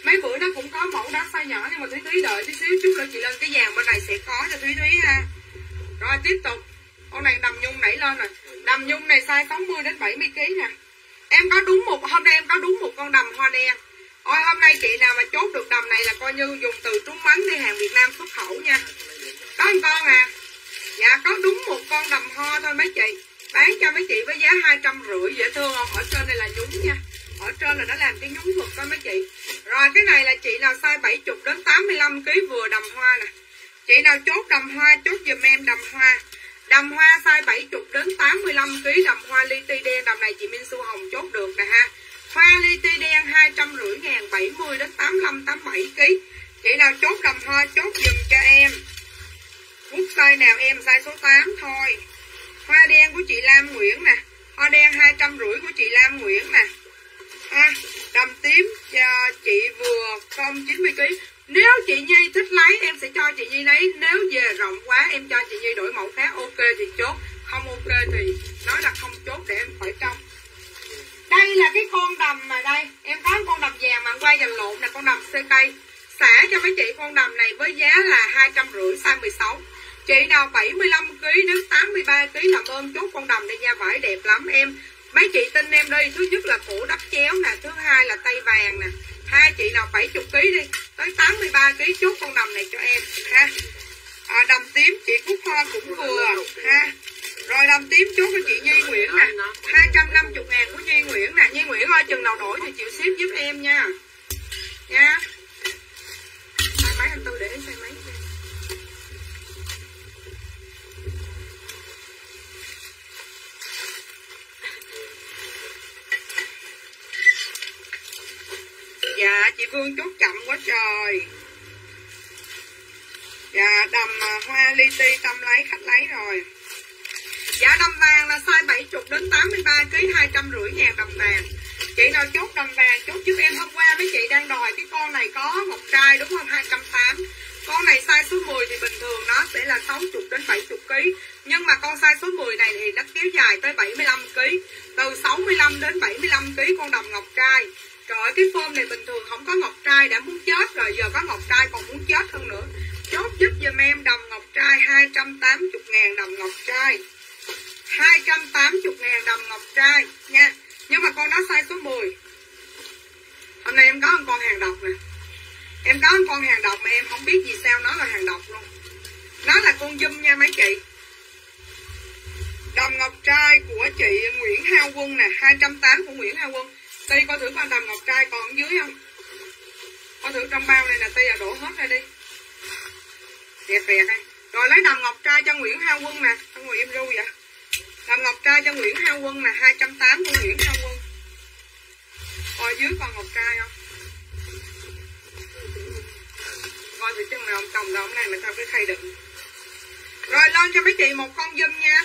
Mấy bữa nó cũng có mẫu đó size nhỏ nhưng mà Thúy Thúy đợi tí xíu chút nữa chị lên cái dàn bên này sẽ có cho Thúy Thúy ha. Rồi tiếp tục. Con này đầm nhung nảy lên rồi. Đầm nhung này size sáu mươi đến bảy mươi ki lô gam nè. Em có đúng một, hôm nay em có đúng một con đầm hoa đen. Ôi hôm nay chị nào mà chốt được đầm này là coi như dùng từ trúng mánh đi hàng Việt Nam xuất khẩu nha. Có một con à. Dạ có đúng một con đầm hoa thôi mấy chị. Bán cho mấy chị với giá hai trăm rưỡi, dễ thương không? Ở trên này là nhúng nha. Ở trên là nó làm cái nhúng ngực đó mấy chị. Rồi cái này là chị nào size bảy mươi đến tám mươi lăm ki lô gam vừa đầm hoa nè. Chị nào chốt đầm hoa chốt giùm em đầm hoa. Đầm hoa size bảy mươi đến tám mươi lăm ki lô gam đầm hoa li ti đen, đầm này chị Minh Xu Hồng chốt được nè ha. Hoa li ti đen hai trăm rưỡi ngàn, bảy mươi đến tám mươi lăm tám mươi bảy ki lô gam. Chị nào chốt đầm hoa chốt giùm cho em. Bút size nào em size số tám thôi. Hoa đen của chị Lam Nguyễn nè. Hoa đen hai trăm rưỡi của chị Lam Nguyễn nè. Ha, đầm tím cho chị vừa không chín mươi ki lô gam. Nếu chị Nhi thích lấy em sẽ cho chị Nhi lấy. Nếu về rộng quá em cho chị Nhi đổi mẫu khác. Ok thì chốt, không ok thì nói là không chốt để em khỏi trong. Đây là cái con đầm mà đây. Em có con đầm vàng mà quay dành lộn là con đầm xê cây. Xả cho mấy chị con đầm này với giá là hai trăm rưỡi size mười sáu. Chị nào bảy mươi lăm ki lô gam đến tám mươi ba ki lô gam làm ơn chốt con đầm này nha, vải đẹp lắm em. Mấy chị tin em đi, thứ nhất là cổ đắp chéo nè, thứ hai là tay vàng nè. Hai chị nào bảy mươi ki lô gam đi, tới tám mươi ba ki lô gam chốt con đầm này cho em ha. À, đầm tím chị Cúc Hoa cũng vừa ha. Rồi đầm tím chốt cho chị Nhi Nguyễn nè, hai trăm năm mươi ngàn của Nhi Nguyễn nè. Nhi Nguyễn ơi chừng nào đổi thì chịu ship giúp em nha. Nha. Xe máy anh Tư để xe máy nha. Dạ chị Phương chốt chậm quá trời. Dạ đầm hoa li ti tâm lấy khách lấy rồi. Dạ đầm vàng là size bảy mươi đến tám mươi ba ki lô gam hai trăm rưỡi ngàn đầm vàng. Chị nào chốt đầm vàng chốt giúp em. Hôm qua mấy chị đang đòi cái con này có ngọc trai đúng không, hai trăm tám mươi. Con này size số mười thì bình thường nó sẽ là sáu mươi đến bảy mươi ki lô gam. Nhưng mà con size số mười này thì nó kéo dài tới bảy mươi lăm ki lô gam. Từ sáu mươi lăm đến bảy mươi lăm ki lô gam con đầm ngọc trai. Trời ơi cái form này bình thường không có ngọc trai đã muốn chết rồi, giờ có ngọc trai còn muốn chết hơn nữa. Chốt giúp giùm em đầm ngọc trai hai trăm tám mươi ngàn đầm ngọc trai. hai trăm tám mươi ngàn đầm ngọc trai nha. Nhưng mà con đó size số mười. Hôm nay em có một con hàng độc nè. Em có một con hàng độc mà em không biết vì sao nó là hàng độc luôn. Nó là con Zoom nha mấy chị. Đầm ngọc trai của chị Nguyễn Hao Quân nè, hai trăm tám mươi của Nguyễn Hao Quân. Ti coi thử con đầm ngọc trai còn ở dưới không. Coi thử trong bao này là Ti à, đổ hết ra đi. Đẹp đẹp đây. Rồi lấy đầm ngọc trai cho Nguyễn Hao Quân nè. Sao ngồi im ru vậy. Đầm ngọc trai cho Nguyễn Hao Quân nè, hai trăm tám mươi của Nguyễn Hao Quân. Coi dưới còn ngọc trai không. Coi thì chân nào ông chồng đâu hôm nay mà sao cái khay đựng. Rồi lên cho mấy chị một con Zoom nha.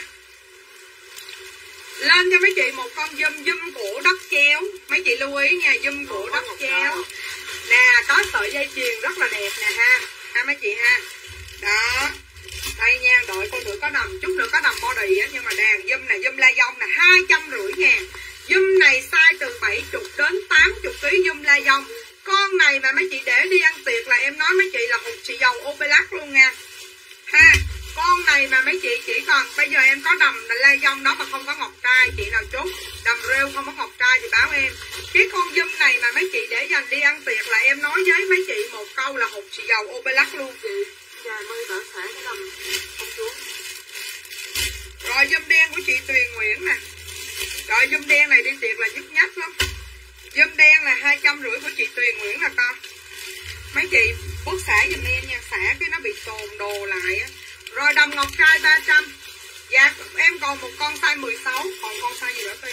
Lên cho mấy chị một con Zoom, Zoom cổ đắp chéo. Mấy chị lưu ý nha, Zoom cổ đắp chéo. Nè, có sợi dây chuyền rất là đẹp nè ha. Ha mấy chị ha. Đó. Đây nha, đợi con thử có đầm, chút nữa có đầm body á. Nhưng mà đàn Zoom này, Zoom la dông nè, hai trăm rưỡi ngàn. Zoom này size từ bảy mươi đến tám mươi ki lô gam Zoom la dông. Con này mà mấy chị để đi ăn tiệc là em nói mấy chị là hụt xì dầu ô bê lắc luôn nha. Ha. Con này mà mấy chị chỉ còn bây giờ em có đầm là la dông đó mà không có ngọc trai. Chị nào chốt đầm rêu không có ngọc trai thì báo em. Cái con Zoom này mà mấy chị để dành đi ăn tiệc là em nói với mấy chị một câu là hụt xì dầu ô bê lắc luôn chị. Trời ơi bảo xả cái đầm không xuống. Rồi Zoom đen của chị Tuyền Nguyễn nè. Rồi Zoom đen này đi tiệc là nhức nhách lắm. Zoom đen là hai trăm rưỡi của chị Tuyền Nguyễn là con. Mấy chị bớt xả giùm em nha, xả cái nó bị tồn đồ lại á. Rồi đầm ngọc trai ba trăm. Dạ em còn một con size mười sáu. Còn con size gì nữa Tiên?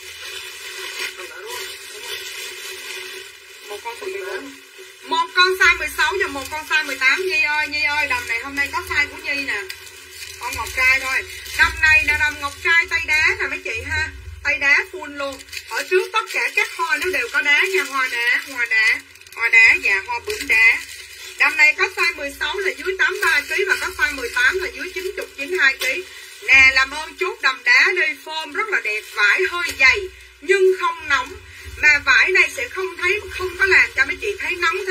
Một con size mười bốn. Một con size mười sáu và một con size mười tám. Nhi ơi, Nhi ơi, đầm này hôm nay có size của Nhi nè. Con ngọc trai thôi. Đầm này là đầm ngọc trai tay đá nè mấy chị ha. Tay đá full luôn. Ở trước tất cả các hoa nó đều có đá nha. Hoa đá, hoa đá, hoa đá và hoa bướm đá. Đầm này có size mười sáu là dưới tám mươi ba ki lô gam và có size mười tám là dưới chín mươi, chín mươi hai ki lô gam. Nè làm ơn chốt đầm đá đi, form rất là đẹp, vải hơi dày nhưng không nóng. Mà vải này sẽ không thấy không có làm cho mấy chị thấy nóng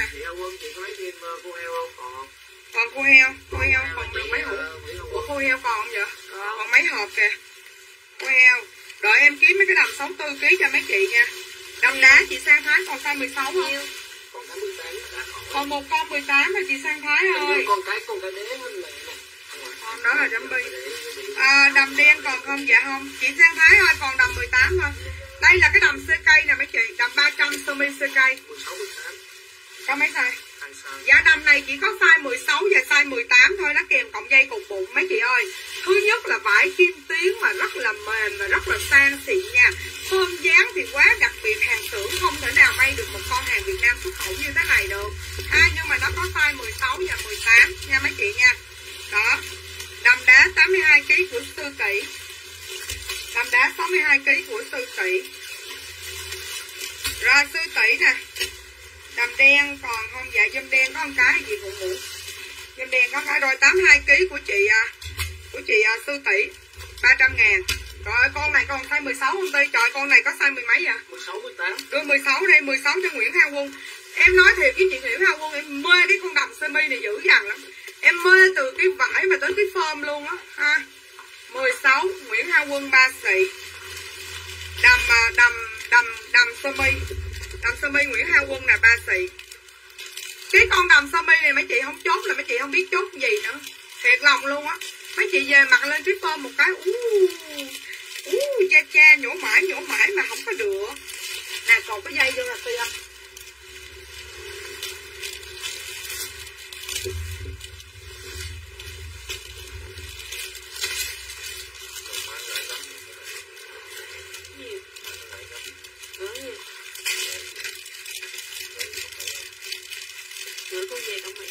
nè. Chị Heo Quân, chị có lấy thêm cô heo không? Còn Còn cô heo, cô heo còn được mấy hộp? Ủa cô heo còn không vậy? Còn mấy hộp kìa. Cô heo. Đợi em kiếm mấy cái đầm sáu mươi tư ký cho mấy chị nha. Đầm đá chị Sang Thái còn size mười sáu không? con cái mười tám. Còn một con mười tám mà chị Sang Thái ơi. Con cái con cái đế hơn này nè. Con đó là Jumpy. À, đầm đen còn không? Dạ không. Chị Sang Thái ơi còn đầm mười tám thôi. Đây là cái đầm xê cây nè mấy chị. Đầm ba trăm sơ mi xê cây. mười sáu, mười tám. Có mấy size? Dạ đầm này chỉ có size mười sáu và size mười tám thôi. Nó kèm cọng dây cục bụng mấy chị ơi. Thứ nhất là vải kim tuyến mà rất là mềm và rất là sang xịn nha. Form dáng thì quá đặc biệt, hàng xưởng không thể nào may được một con hàng Việt Nam xuất khẩu như thế này được. À, nhưng mà nó có size mười sáu và mười tám nha mấy chị nha. Đó. Đầm đá tám mươi hai ký của Sư Tỷ. Đầm đá sáu mươi hai ký của Sư Tỷ. Rồi Sư Tỷ nè. Đầm đen còn không? Dạ dâm đen có một cái gì phụ mũ. Dâm đen có cái rồi tám mươi hai ký của chị của chị Sư Tỷ ba trăm ngàn. Rồi con này còn size mười sáu không Ti? Trời con này có size mười mấy vậy? mười sáu, mười tám. Đưa mười sáu đây, mười sáu cho Nguyễn Hà Quân. Em nói thiệt với chị Nguyễn Hà Quân, em mê cái con đầm sơ mi này dữ dằn lắm. Em mê từ cái vải mà tới cái form luôn á ha. mười sáu Nguyễn Hà Quân ba xị. Đầm đầm đầm đầm sơ mi. Đầm sơ mi Nguyễn Hà Quân là ba xị. Cái con đầm sơ mi này mấy chị không chốt là mấy chị không biết chốt gì nữa. Thiệt lòng luôn á. Mấy chị về mặc lên cái form một cái ú ú cha cha nhổ mãi nhổ mãi mà không có được. Nè còn có dây vô là Ti không? Gửi con về cộng Mỹ.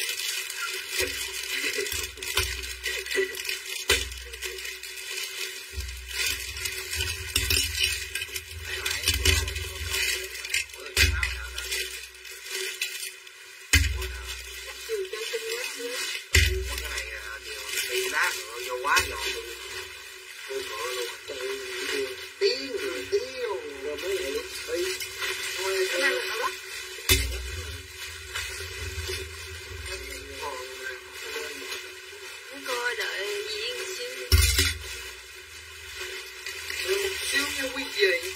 Vô quá giòn luôn. Tôi sợ luôn. Tiếng rồi tiêu rồi mới lại đi. Thôi cái này là nó bắt. Cô đợi diễn xíu. Rồi một xíu nha quý vị.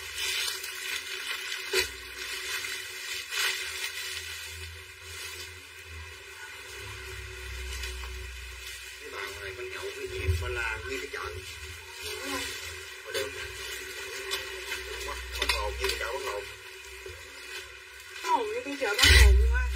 Mà là nguyên cái chợ ở đâu quá không hồn như cái chợ bắt hồn Có hồn như cái chợ bắt hồn luôn á.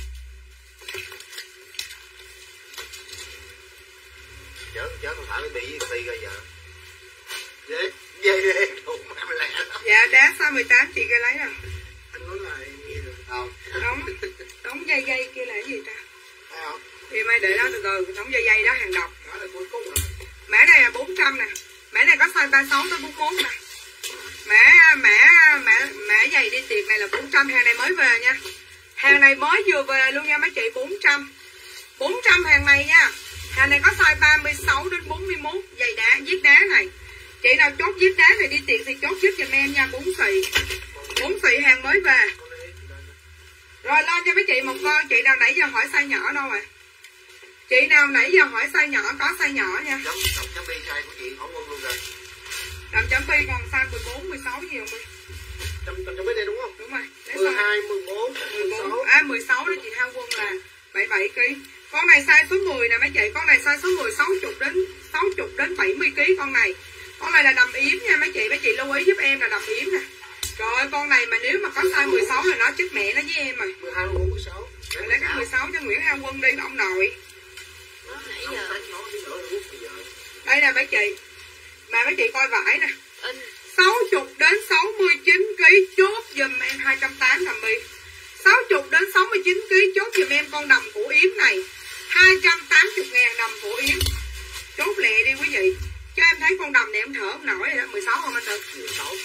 chớ chớ không phải mới bị Ti rồi giờ dễ dễ dễ đồ mà lẹ lắm. Dạ đá size mười tám chị kia lấy rồi. Anh nói lại nghe được không? Đóng đóng dây dây kia là cái gì ta? Thấy không? Thì mai để đó từ từ, đóng dây dây đó hàng độc. Đó là cuối cùng rồi. Mã này là bốn trăm nè. Mã này có size ba mươi sáu tới bốn mươi mốt nè. Mã mã mã mã giày đi tiệc này là bốn trăm, hàng này mới về nha. Hàng này mới vừa về luôn nha mấy chị, bốn trăm. bốn trăm hàng này nha. Hàng này có size ba mươi sáu đến bốn mươi mốt, giày đá, viết đá này. Chị nào chốt viết đá này đi tiệc thì chốt giúp giùm em nha, bốn xị. bốn xị hàng mới về. Rồi lên cho mấy chị một con, chị nào nãy giờ hỏi size nhỏ đâu rồi. Chị nào nãy giờ hỏi size nhỏ có size nhỏ nha. Đọc đọc chấm bi size của chị hỏi quân luôn rồi. Đọc chấm bi còn size mười bốn, mười sáu nhiều mi. Chấm chấm bi đây đúng không? Đúng rồi. mười hai, mười bốn, mười sáu. À mười sáu đó chị Hao Quân là bảy mươi bảy ký. Con này size số mười nè mấy chị, con này size số mười sáu mươi đến sáu mươi đến bảy mươi ký con này. Con này là đầm yếm nha mấy chị, mấy chị lưu ý giúp em là đầm yếm nè. Trời ơi con này mà nếu mà có size mười sáu là nó chết mẹ nó với em rồi. mười hai, mười bốn, mười sáu. Rồi lấy cái mười sáu cho Nguyễn Hao Quân đi ông nội. Nãy giờ. Đây nè mấy chị. Mà mấy chị coi vải nè. In. sáu mươi đến sáu mươi chín ký chốt giùm em hai trăm tám mươi đầm bi. sáu mươi đến sáu mươi chín ký chốt giùm em con đầm của yếm này. hai trăm tám mươi ngàn đầm của yếm. Chốt lẹ đi quý vị. Cho em thấy con đầm này em thở không nổi rồi đó. mười sáu không anh Tự? mười sáu.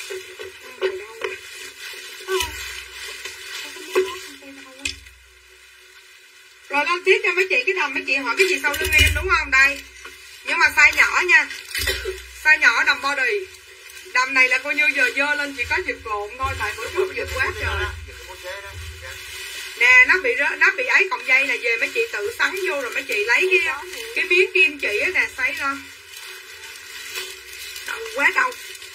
Rồi lên tiếp cho mấy chị cái đầm, mấy chị hỏi cái gì sau lưng em đúng không? Đây. Nhưng mà size nhỏ nha. Size nhỏ đầm body. Đầm này là coi như giờ dơ lên chỉ có giật lộn thôi, tại bữa trước giật quá trời. Nè nó bị rớt, nó bị ấy cọng dây nè, về mấy chị tự sắn vô rồi mấy chị lấy cái cái miếng kim chỉ á nè sấy lên. Đau quá đau.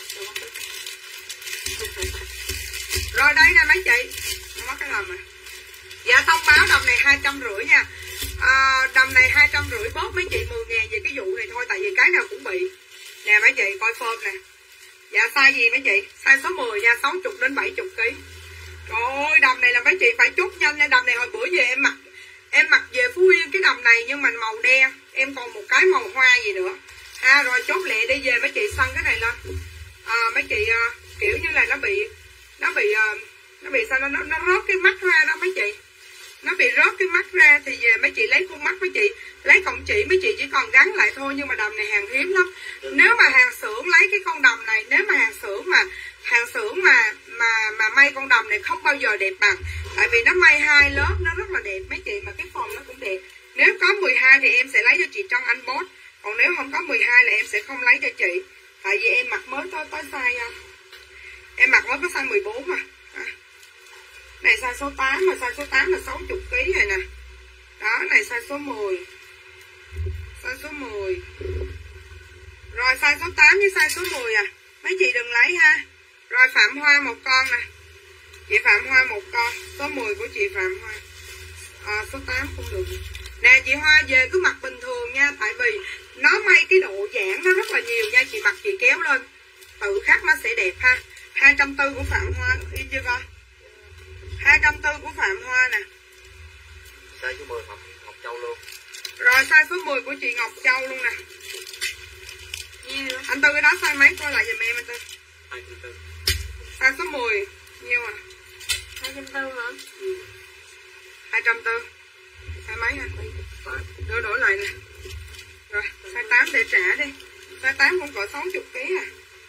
Rồi đây nè mấy chị, nó mất cái đầm à. Dạ thông báo đầm này hai trăm rưỡi nha. À, đầm này hai trăm rưỡi bớt mấy chị mười ngàn về cái vụ này thôi, tại vì cái nào cũng bị. Nè mấy chị coi form nè. Dạ size gì mấy chị? Size số mười nha, sáu mươi đến bảy mươi ký. Trời ơi, đầm này là mấy chị phải chốt nhanh nha. Đầm này hồi bữa về em mặc em mặc về Phú Yên cái đầm này nhưng mà màu đen, em còn một cái màu hoa gì nữa. Ha, rồi chốt lẹ đi về mấy chị săn cái này lên. À, mấy chị à, kiểu như là nó bị nó bị à, nó bị sao nó nó, nó rớt cái mắt ra đó mấy chị. Nó bị rớt cái mắt ra thì về mấy chị lấy khuôn mắt mấy chị lấy cọng chỉ mấy chị chỉ còn gắn lại thôi, nhưng mà đầm này hàng hiếm lắm. Nếu mà hàng xưởng lấy cái con đầm này, nếu mà hàng xưởng mà hàng xưởng mà mà mà may con đầm này không bao giờ đẹp bằng, tại vì nó may hai lớp nó rất là đẹp mấy chị, mà cái form nó cũng đẹp. Nếu có mười hai thì em sẽ lấy cho chị trong anh bốt, còn nếu không có mười hai là em sẽ không lấy cho chị, tại vì em mặc mới tới tới size em mặc mới có size mười bốn mà. À. Này size số tám, mà size số tám là sáu mươi ký rồi nè. Đó, này size số mười. Size số mười. Rồi size số tám với size số mười à. Mấy chị đừng lấy ha. Rồi Phạm Hoa một con nè. Chị Phạm Hoa một con. Số mười của chị Phạm Hoa. À, số tám không được. Nè chị Hoa về cứ mặc bình thường nha, tại vì nó may cái độ giãn nó rất là nhiều nha. Chị mặc chị kéo lên tự khắc nó sẽ đẹp ha. Hai trăm tư của Phạm Hoa. Yên chưa con? Hai trăm tư của Phạm Hoa nè. Size số mười Ngọc, Ngọc Châu luôn. Rồi size số mười của chị Ngọc Châu luôn nè. Nhiêu? Anh Tư cái đó size mấy coi lại giùm em anh Tư. Hai trăm tư. Size số mười nhiêu à? Hai trăm tư hả? Ừ. Hai trăm tư. Size mấy hả? Đổi đổi lại nè. Rồi size tám để trả đi. Size tám cũng cỡ sáu mươi ký à.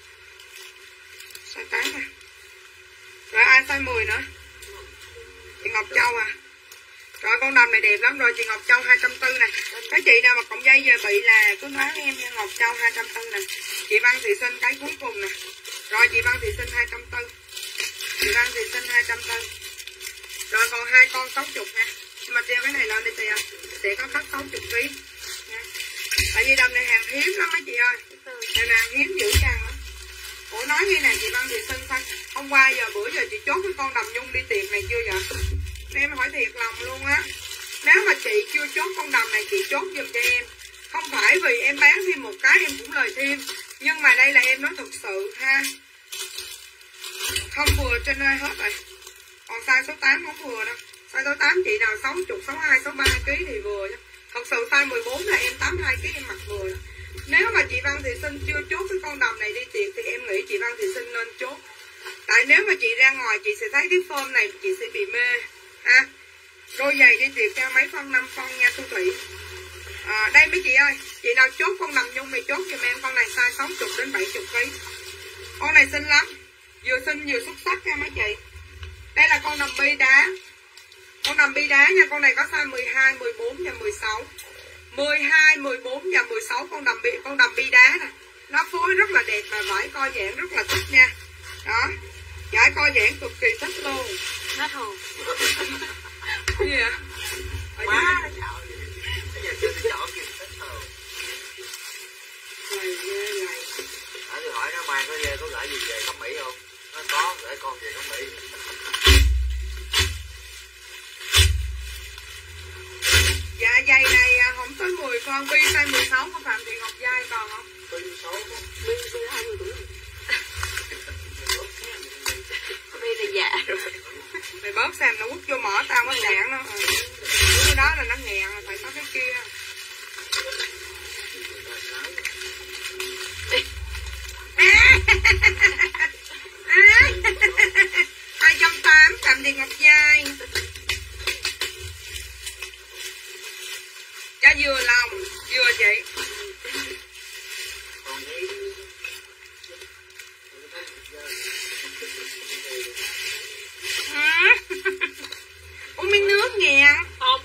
Size tám à. Rồi ai size mười nữa? Chị Ngọc Châu à. Rồi con đầm này đẹp lắm rồi, chị Ngọc Châu hai trăm tư nè. Các chị nào mà cọng dây giờ bị là cứ nói em nha, Ngọc Châu hai trăm tư nè. Chị Văn Thị Sinh cái cuối cùng nè. Rồi chị Văn Thị Sinh hai trăm tư. Chị Văn Thị Sinh hai trăm tư. Rồi còn hai con sáu mươi nha. Nhưng mà treo cái này lên đi tiền, sẽ có khách sáu mươi ký nha. Tại vì đầm này hàng hiếm lắm mấy chị ơi. Đầm này hàng hiếm dữ dằn lắm. Ủa nói như này chị Văn Thị Sinh sao? Hôm qua giờ bữa giờ chị chốt cái con đầm nhung đi tiệc này chưa vậy? Em hỏi thiệt lòng luôn á. Nếu mà chị chưa chốt con đầm này chị chốt giùm cho em. Không phải vì em bán thêm một cái em cũng lời thêm, nhưng mà đây là em nói thực sự ha. Không vừa trên nơi hết rồi. Còn size số tám không vừa đâu. Size số tám chị nào sáu mươi, sáu mươi hai, sáu mươi ba ký thì vừa chứ. Thật sự size mười bốn là em tám mươi hai ký em mặc vừa đó. Nếu mà chị Văn Thị Sinh chưa chốt cái con đầm này đi tiệc thì em nghĩ chị Văn Thị Sinh nên chốt. Tại nếu mà chị ra ngoài chị sẽ thấy cái form này chị sẽ bị mê ha. Đôi giày đi tiệc cho mấy phân, năm phân nha Thu Thủy. À, đây mấy chị ơi, chị nào chốt con đầm nhung này chốt giùm em, con này size sáu mươi đến bảy mươi ký. Con này xinh lắm, vừa xinh vừa xuất sắc nha mấy chị. Đây là con đầm bi đá. Con đầm bi đá nha, con này có size mười hai, mười bốn và mười sáu. mười hai, mười bốn và mười sáu con đầm bi, con đầm bi đá nè. Nó phối rất là đẹp và vải co giãn rất là thích nha. Đó. Vải co giãn cực kỳ thích luôn. Hết hồn. Cái gì vậy? Quá nó chạo vậy. Bây giờ chưa đi chọn kịp thích thôi. Lầy ghê lầy. Ở tôi hỏi nó mai có về có gửi gì về Cẩm Mỹ không? Nó có, gửi con về Cẩm Mỹ. Dạ giày này không tới mười con, bi size mười sáu của Phạm Thị Ngọc Giai còn không? Bi mười sáu không? Bi bi hai mươi tuổi. Bi là già rồi. Mày bớt xem nó quất vô mỏ tao mới đạn nó. Ừ. Cái đó là nó nghẹn rồi, phải có cái kia. Hai trăm tám Phạm Thị Ngọc Giai. Cho vừa lòng, vừa chị. Uống miếng nước nghẹn. Không.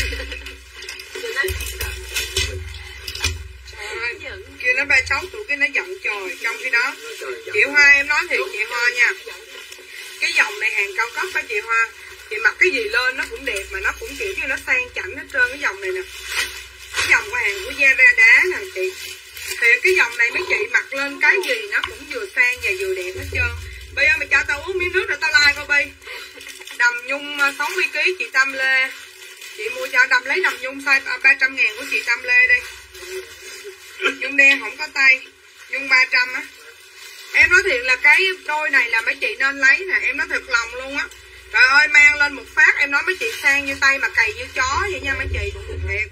Trời ơi, kia nó ba sáu tuổi cái nó giận trời. Trong khi đó chị Hoa em nói thiệt chị Hoa nha, cái dòng này hàng cao cấp đó chị Hoa. Chị mặc cái gì lên nó cũng đẹp mà nó cũng kiểu như nó sang chảnh hết trơn. Cái dòng này nè, cái dòng của hàng của Zara đá nè chị. Thì cái dòng này mấy chị mặc lên cái gì nó cũng vừa sang và vừa đẹp hết trơn. Bây giờ mày cho tao uống miếng nước rồi tao like coi Bi. Đầm nhung sáu mươi ki lô gam chị Tâm Lê. Chị mua cho đầm, lấy đầm nhung size ba trăm ngàn của chị Tâm Lê đi. Nhung đen không có tay, nhung ba trăm á. Em nói thiệt là cái đôi này là mấy chị nên lấy nè, em nói thật lòng luôn á. Trời ơi mang lên một phát em nói mấy chị sang như tay mà cày như chó vậy nha mấy chị. Thiệt.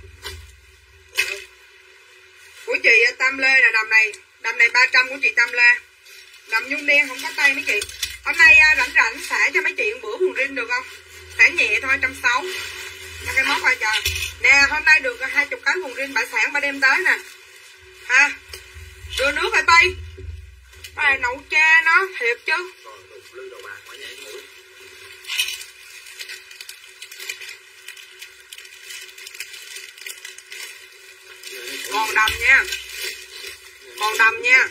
Của chị Tâm Lê là đầm này, đầm này ba trăm của chị Tâm Lê. Đầm nhung đen không có tay mấy chị. Hôm nay rảnh rảnh xả cho mấy chị một bữa quần rin được không? Xả nhẹ thôi, một trăm sáu mươi. Cho cái móc qua trời. Nè hôm nay được hai mươi cái quần rin bả sản ba đem tới nè. Ha. Đưa nước rồi Tây. Bài nấu cha nó thiệt chứ. Còn đầm nha. Còn đầm nha.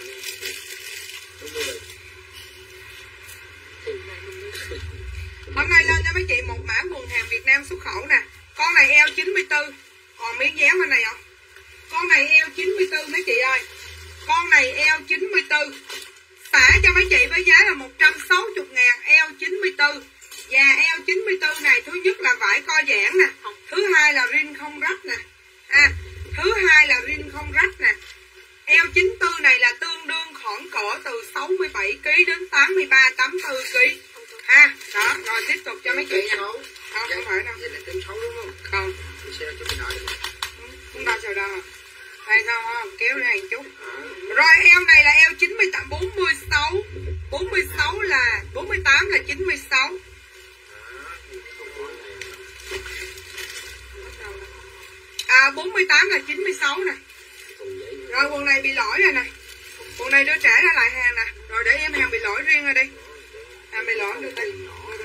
Hôm nay lên cho mấy chị một mã quần hàng Việt Nam xuất khẩu nè. Con này eo chín mươi tư. Còn miếng dáng bên này không? Con này eo chín mươi tư mấy chị ơi. Con này eo chín mươi tư. Xả cho mấy chị với giá là một trăm sáu mươi ngàn. Eo chín mươi tư. Và eo chín mươi tư này thứ nhất là vải co giãn nè. Thứ hai là rin không rách nè. À, thứ hai là rin không rách nè. Eo chín mươi tư này là tương đương khoảng cỡ từ sáu mươi bảy ki lô gam đến tám mươi ba tám mươi tư ki lô gam. Ha, đó, rồi tiếp tục cho mấy chị nè. Không, không phải đâu. Vậy là tem xấu đúng không? Không. Xe cho mình nói. Không đo chờ đâu. Đây sao không? Kéo lên một chút. Rồi eo này là eo chín mươi tám, bốn mươi sáu. bốn mươi sáu là bốn mươi tám là chín mươi sáu. À bốn mươi tám là chín mươi sáu nè. Rồi quần này bị lỗi rồi nè. Quần này đưa trả ra lại hàng nè. Rồi để em hàng bị lỗi riêng rồi đi. À bị lỗi được đây.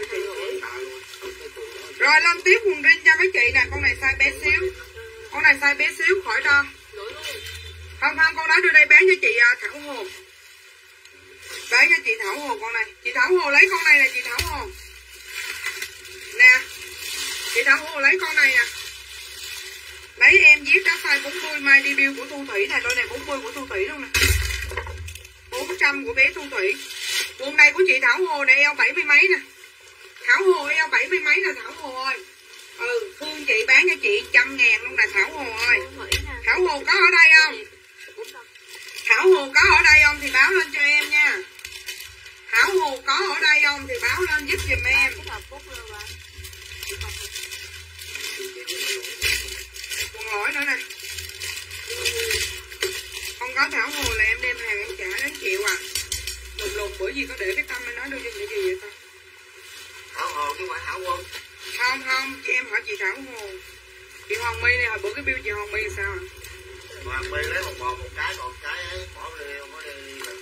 Rồi lên tiếp quần rin cho mấy chị nè. Con này size bé xíu. Con này size bé xíu khỏi đo. Không không con nói đưa đây bán cho chị Thảo Hồ. Bán cho chị Thảo Hồ con này. Chị Thảo Hồ lấy con này nè chị Thảo Hồ. Nè. Chị Thảo Hồ lấy con này nè. Lấy em viết đó size bốn mươi mai debut của Thu Thủy này. Đôi này bốn mươi của Thu Thủy luôn nè. bốn trăm của bé Thu Thủy. Quần này của chị Thảo Hồ này eo bảy mươi mấy nè. Thảo Hồ eo bảy mươi mấy nè Thảo Hồ ơi. Ừ, Phương chị bán cho chị trăm ngàn luôn nè Thảo Hồ ơi. Thảo Hồ có ở đây không? Thảo Hồ có ở đây không thì báo lên cho em nha. Thảo Hồ có ở đây không thì báo lên giúp giùm em. Quần lỗi nữa nè. Không có Thảo Hồ là em đem hàng em trả đến triệu à. Lục lục bữa gì có để cái tâm em nói đưa cho chị gì vậy ta? Thảo Hồ chứ không phải Thảo Quân. Không không, chị em hỏi chị Thảo Hồ. Chị Hoàng My này hồi bữa cái bill chị Hoàng My sao à? Hoàng My lấy một bò một cái, còn cái ấy bỏ đi không có đi.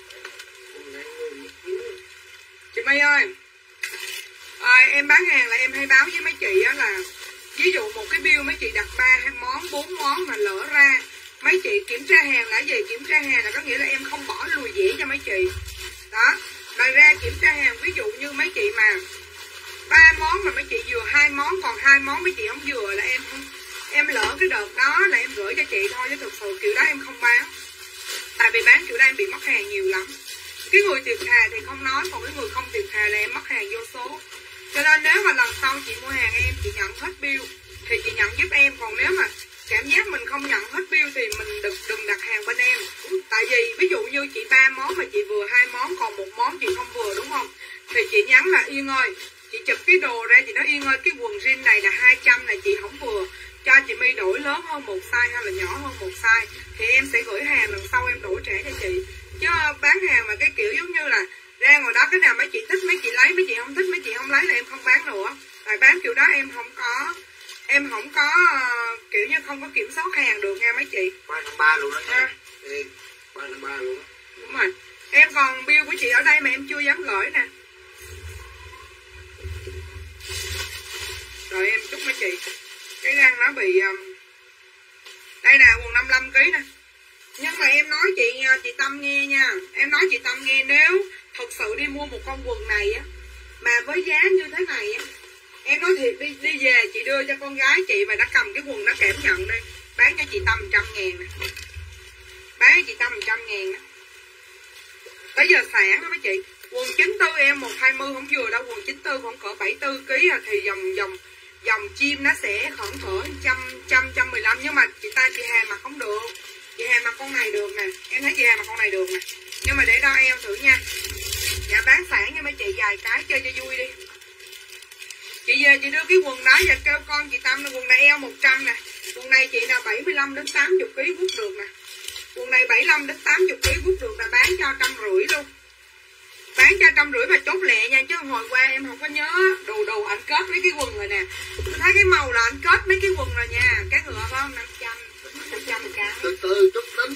Chị My ơi, à, em bán hàng là em hay báo với mấy chị á là ví dụ một cái bill mấy chị đặt ba món, bốn món mà lỡ ra mấy chị kiểm tra hàng là gì? Kiểm tra hàng là có nghĩa là em không bỏ lùi dĩa cho mấy chị. Đó, rồi ra kiểm tra hàng ví dụ như mấy chị mà ba món mà mấy chị vừa hai món còn hai món mấy chị không vừa là em không em lỡ cái đợt đó là em gửi cho chị thôi chứ thực sự kiểu đó em không bán. Tại vì bán kiểu đó em bị mất hàng nhiều lắm. Cái người thiệt thà thì không nói, còn cái người không thiệt thà là em mất hàng vô số. Cho nên nếu mà lần sau chị mua hàng em chị nhận hết bill thì chị nhận giúp em, còn nếu mà cảm giác mình không nhận hết bill thì mình đừng, đừng đặt hàng bên em. Tại vì ví dụ như chị ba món mà chị vừa hai món còn một món chị không vừa đúng không, thì chị nhắn là Yên ơi, chị chụp cái đồ ra chị nói Yên ơi cái quần jean này là hai trăm này chị không vừa, cho chị My đổi lớn hơn một size hay là nhỏ hơn một size thì em sẽ gửi hàng lần sau em đổi trả cho chị. Chứ bán hàng mà cái kiểu giống như là ra ngồi đó cái nào mấy chị thích mấy chị lấy, mấy chị không thích mấy chị không lấy là em không bán nữa. Tại bán kiểu đó em không có em không có uh, kiểu như không có kiểm soát hàng được nha mấy chị. ba năm ba luôn đó nha. À. ba năm ba luôn đó. Đúng rồi. Em còn bill của chị ở đây mà em chưa dám gửi nè. Rồi em chúc mấy chị. Cái răng nó bị um... đây nè quần năm mươi lăm ki lô gam nè. Nhưng mà em nói chị chị Tâm nghe nha. Em nói chị Tâm nghe, nếu thật sự đi mua một con quần này á mà với giá như thế này á, Em nói thiệt đi, đi về chị đưa cho con gái chị mà nó cầm cái quần nó cảm nhận đi. Bán cho chị Tâm trăm ngàn nè. Bán cho chị Tâm trăm ngàn đó. Tới giờ sáng đó mấy chị. Quần chín tư em một hai mươi không vừa đâu. Quần chín tư khoảng cỡ bảy tư ký à. Thì dòng dòng dòng chim nó sẽ khoảng cỡ trăm trăm trăm mười lăm. Nhưng mà chị ta chị Hà mặc không được. Chị Hà mặc con này được nè. Em thấy chị Hà mặc con này được nè. Nhưng mà để đo eo thử nha. Dạ bán sản cho mấy chị vài cái chơi cho vui đi. Chị về chị đưa cái quần đó và kêu con chị Tâm là quần này eo một trăm nè. Quần này chị là bảy mươi lăm đến tám mươi ký quất được nè. Quần này bảy mươi lăm đến tám mươi ký quất được là bán cho trăm rưỡi luôn. Bán cho trăm rưỡi mà chốt lẹ nha, chứ hồi qua em không có nhớ đồ đồ anh kết mấy cái quần rồi nè. Tôi thấy cái màu là anh kết mấy cái quần rồi nha. Cái ngựa phải không? năm trăm. năm trăm cái. Từ từ chút tính.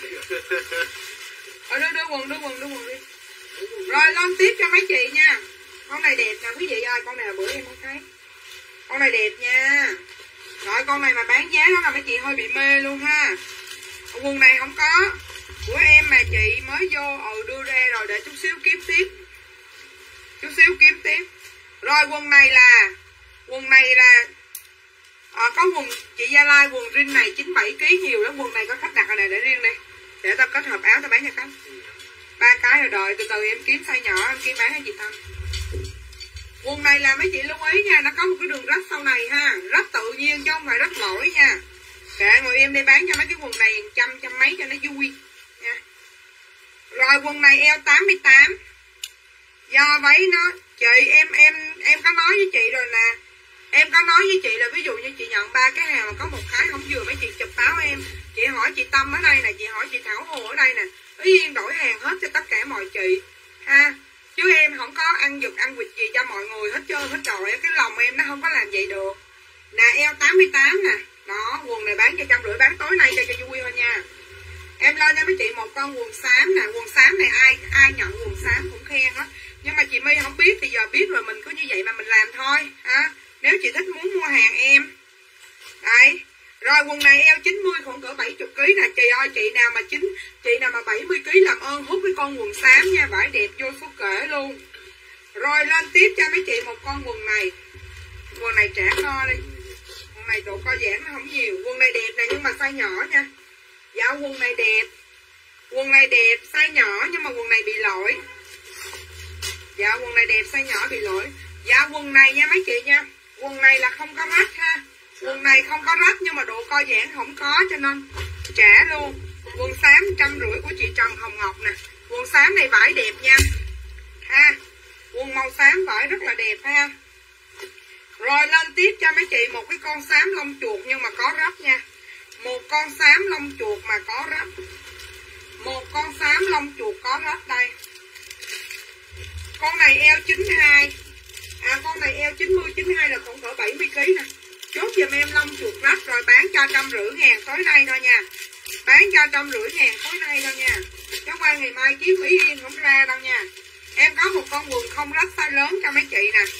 Ờ đưa đưa quần đưa quần đưa quần đi. Rồi lên tiếp cho mấy chị nha. Con này đẹp nè quý vị ơi, con này bữa em không thấy. Con này đẹp nha. Rồi con này mà bán giá đó là mấy chị hơi bị mê luôn ha. Quần này không có. Của em mà chị mới vô ừ đưa ra rồi, để chút xíu kiếm tiếp. Chút xíu kiếm tiếp. Rồi quần này là quần này là à, có quần chị Gia Lai quần rin này chín mươi bảy ký nhiều lắm. Quần này có khách đặt rồi này để riêng đi. Để tao kết hợp áo tao bán cho khách. Ba cái rồi đợi từ từ em kiếm size nhỏ em kiếm bán cho chị Tâm. Quần này là mấy chị lưu ý nha, nó có một cái đường rách sau này ha, rách tự nhiên chứ không phải rách lỗi nha. Kệ ngồi em đi bán cho mấy cái quần này trăm trăm mấy cho nó vui nha. Rồi quần này eo tám mươi tám. Do váy nó chị em em em có nói với chị rồi nè. Em có nói với chị là ví dụ như chị nhận ba cái hàng mà có một cái không vừa mấy chị chụp báo em. Chị hỏi chị Tâm ở đây nè, chị hỏi chị Thảo Hồ ở đây nè. Ý Yên đổi hàng hết cho tất cả mọi chị ha. Chứ em không có ăn giật ăn quỵt gì cho mọi người hết trơn hết trọi. Cái lòng em nó không có làm vậy được. Nè eo tám mươi tám nè. Đó quần này bán cho trăm rưỡi, bán tối nay cho cho vui thôi nha. Em lên cho mấy chị một con quần xám nè. Quần xám này ai ai nhận quần xám cũng khen hết. Nhưng mà chị My không biết thì giờ biết rồi, mình cứ như vậy mà mình làm thôi ha. Nếu chị thích muốn mua hàng em. Đấy. Rồi quần này eo chín mươi khoảng cỡ bảy mươi ký nè. Chị ơi chị nào mà chín chị nào mà bảy mươi ký làm ơn hút cái con quần xám nha, vải đẹp vô số kể luôn. Rồi lên tiếp cho mấy chị một con quần này. Quần này trả co đi. Quần này độ co giãn nó không nhiều. Quần này đẹp nè nhưng mà size nhỏ nha. Dạ quần này đẹp. Quần này đẹp size nhỏ nhưng mà quần này bị lỗi. Dạ quần này đẹp size nhỏ bị lỗi. Dạ quần này nha mấy chị nha. Quần này là không có rách ha. Quần này không có rách nhưng mà độ co giãn không có cho nên trả luôn. Quần xám trăm rưỡi của chị Trần Hồng Ngọc nè. Quần xám này vải đẹp nha ha. Quần màu xám vải rất là đẹp ha. Rồi lên tiếp cho mấy chị một cái con xám lông chuột nhưng mà có rách nha. Một con xám lông chuột mà có rách. Một con xám lông chuột có rách đây. Con này eo chín mươi hai. À con này eo chín mươi chín mươi hai là khoảng cỡ bảy mươi ký nè. Chốt giùm em lông chuột rách rồi bán cho trăm rưỡi ngàn tối nay thôi nha. Bán cho trăm rưỡi ngàn tối nay thôi nha. Chứ qua ngày mai kiếm Ý Yên không ra đâu nha. Em có một con quần không rách size lớn cho mấy chị nè.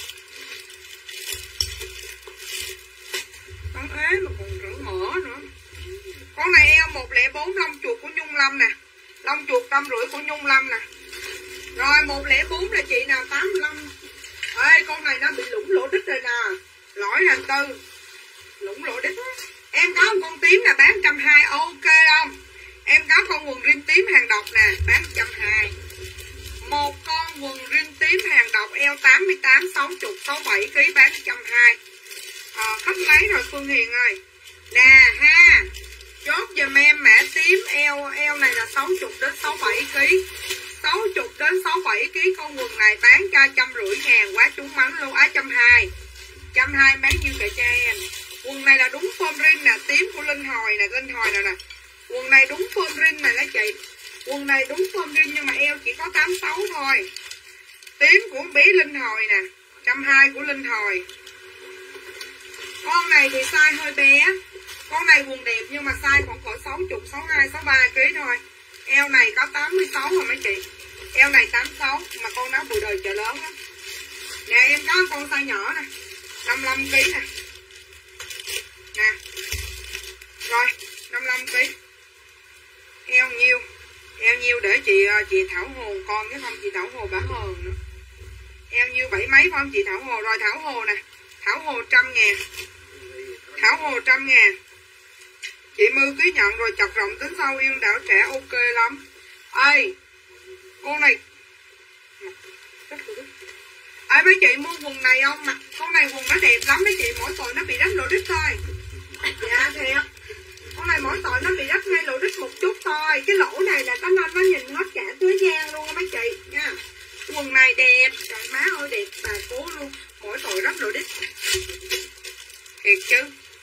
Con ế mà còn rửa mỡ nữa. Con này eo một không bốn lông chuột của Nhung Lâm nè. Lông chuột trăm rưỡi của Nhung Lâm nè. Rồi một không bốn là chị nào tám mươi lăm. Ê con này nó bị lũng lỗ đít rồi nè. Lỗi hành tư. Lũng lỗ đít. Em có một con tím là bán một trăm hai mươi. Ok không? Em có con quần rin tím hàng độc nè. Bán một trăm hai mươi. Một con quần rin tím hàng độc eo tám mươi tám, sáu mươi, sáu mươi bảy ký bán một trăm hai mươi. Ờ, khách lấy rồi Phương Hiền ơi. Nè ha. Chốt giùm em mã tím eo eo này là sáu mươi đến sáu mươi bảy ký. sáu mươi đến sáu mươi bảy ký con quần này bán cho trăm rưỡi ngàn, quá trúng mắn luôn. Á trăm hai. trăm hai bán nhiêu kệ cho em. Quần này là đúng form rin nè, tím của Linh Hồi nè, Linh Hồi nè nè. Quần này đúng form rin này đó chị. Quần này đúng form rin nhưng mà eo chỉ có tám mươi sáu thôi. Tím của bé Linh Hồi nè, một trăm hai mươi của Linh Hồi. Con này thì size hơi bé. Con này quần đẹp nhưng mà size khoảng cỡ sáu mươi, sáu mươi hai, sáu mươi ba ký thôi. Eo này có tám mươi sáu rồi mấy chị. Eo này tám mươi sáu mà con đó bụi đời chợ lớn lắm. Nè em có con size nhỏ nè, năm mươi lăm ký nè. Nè. Rồi, năm mươi lăm ký. Eo nhiêu? Eo nhiêu để chị chị Thảo Hồ con chứ không chị Thảo Hồ bả hờn nữa. Eo nhiêu bảy mấy phải không chị Thảo Hồ? Rồi Thảo Hồ nè. Thảo Hồ trăm ngàn. Thảo Hồ trăm ngàn. Chị Mư ký nhận rồi, chọc rộng tính sau, yêu đảo trẻ ok lắm. Ê, con này ê mấy chị mua quần này không? Mặc con này quần nó đẹp lắm mấy chị, mỗi tội nó bị rách lỗ đít thôi. Dạ thiệt. Con này mỗi tội nó bị rách ngay lỗ đít một chút thôi. Cái lỗ này là có nên nó nhìn hết cả thế gian luôn á mấy chị nha. Quần này đẹp, trời má ơi đẹp bà cố luôn. Mỗi tội rách lỗ đít. Thiệt chứ.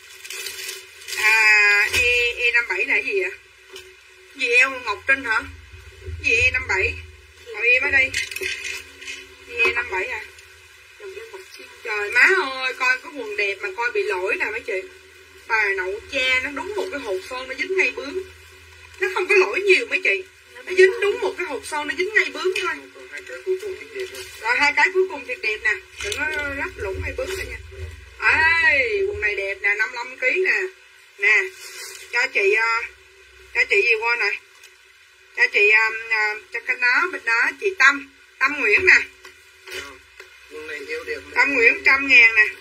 À E E năm bảy là cái gì ạ? Gì eo Ngọc Trinh hả? Gì E năm bảy? Ngồi im ở đây. Gì E năm bảy à? Trời má ơi, coi cái quần đẹp mà coi bị lỗi nè mấy chị. Bà nậu cha nó đúng một cái hột son nó dính ngay bướm. Nó không có lỗi nhiều mấy chị. Nó dính đúng một cái hột son nó dính ngay bướm thôi. Rồi hai cái cuối cùng thiệt đẹp nè. Đừng có rách lũng ngay bướm thôi nha. Ê, quần này đẹp nè, năm mươi lăm ký nè. Nè, cho chị uh, cho chị gì qua này. Cho chị um, uh, cho cái đó, bên đó chị Tâm, Tâm Nguyễn nè. Tâm Nguyễn trăm ngàn nè.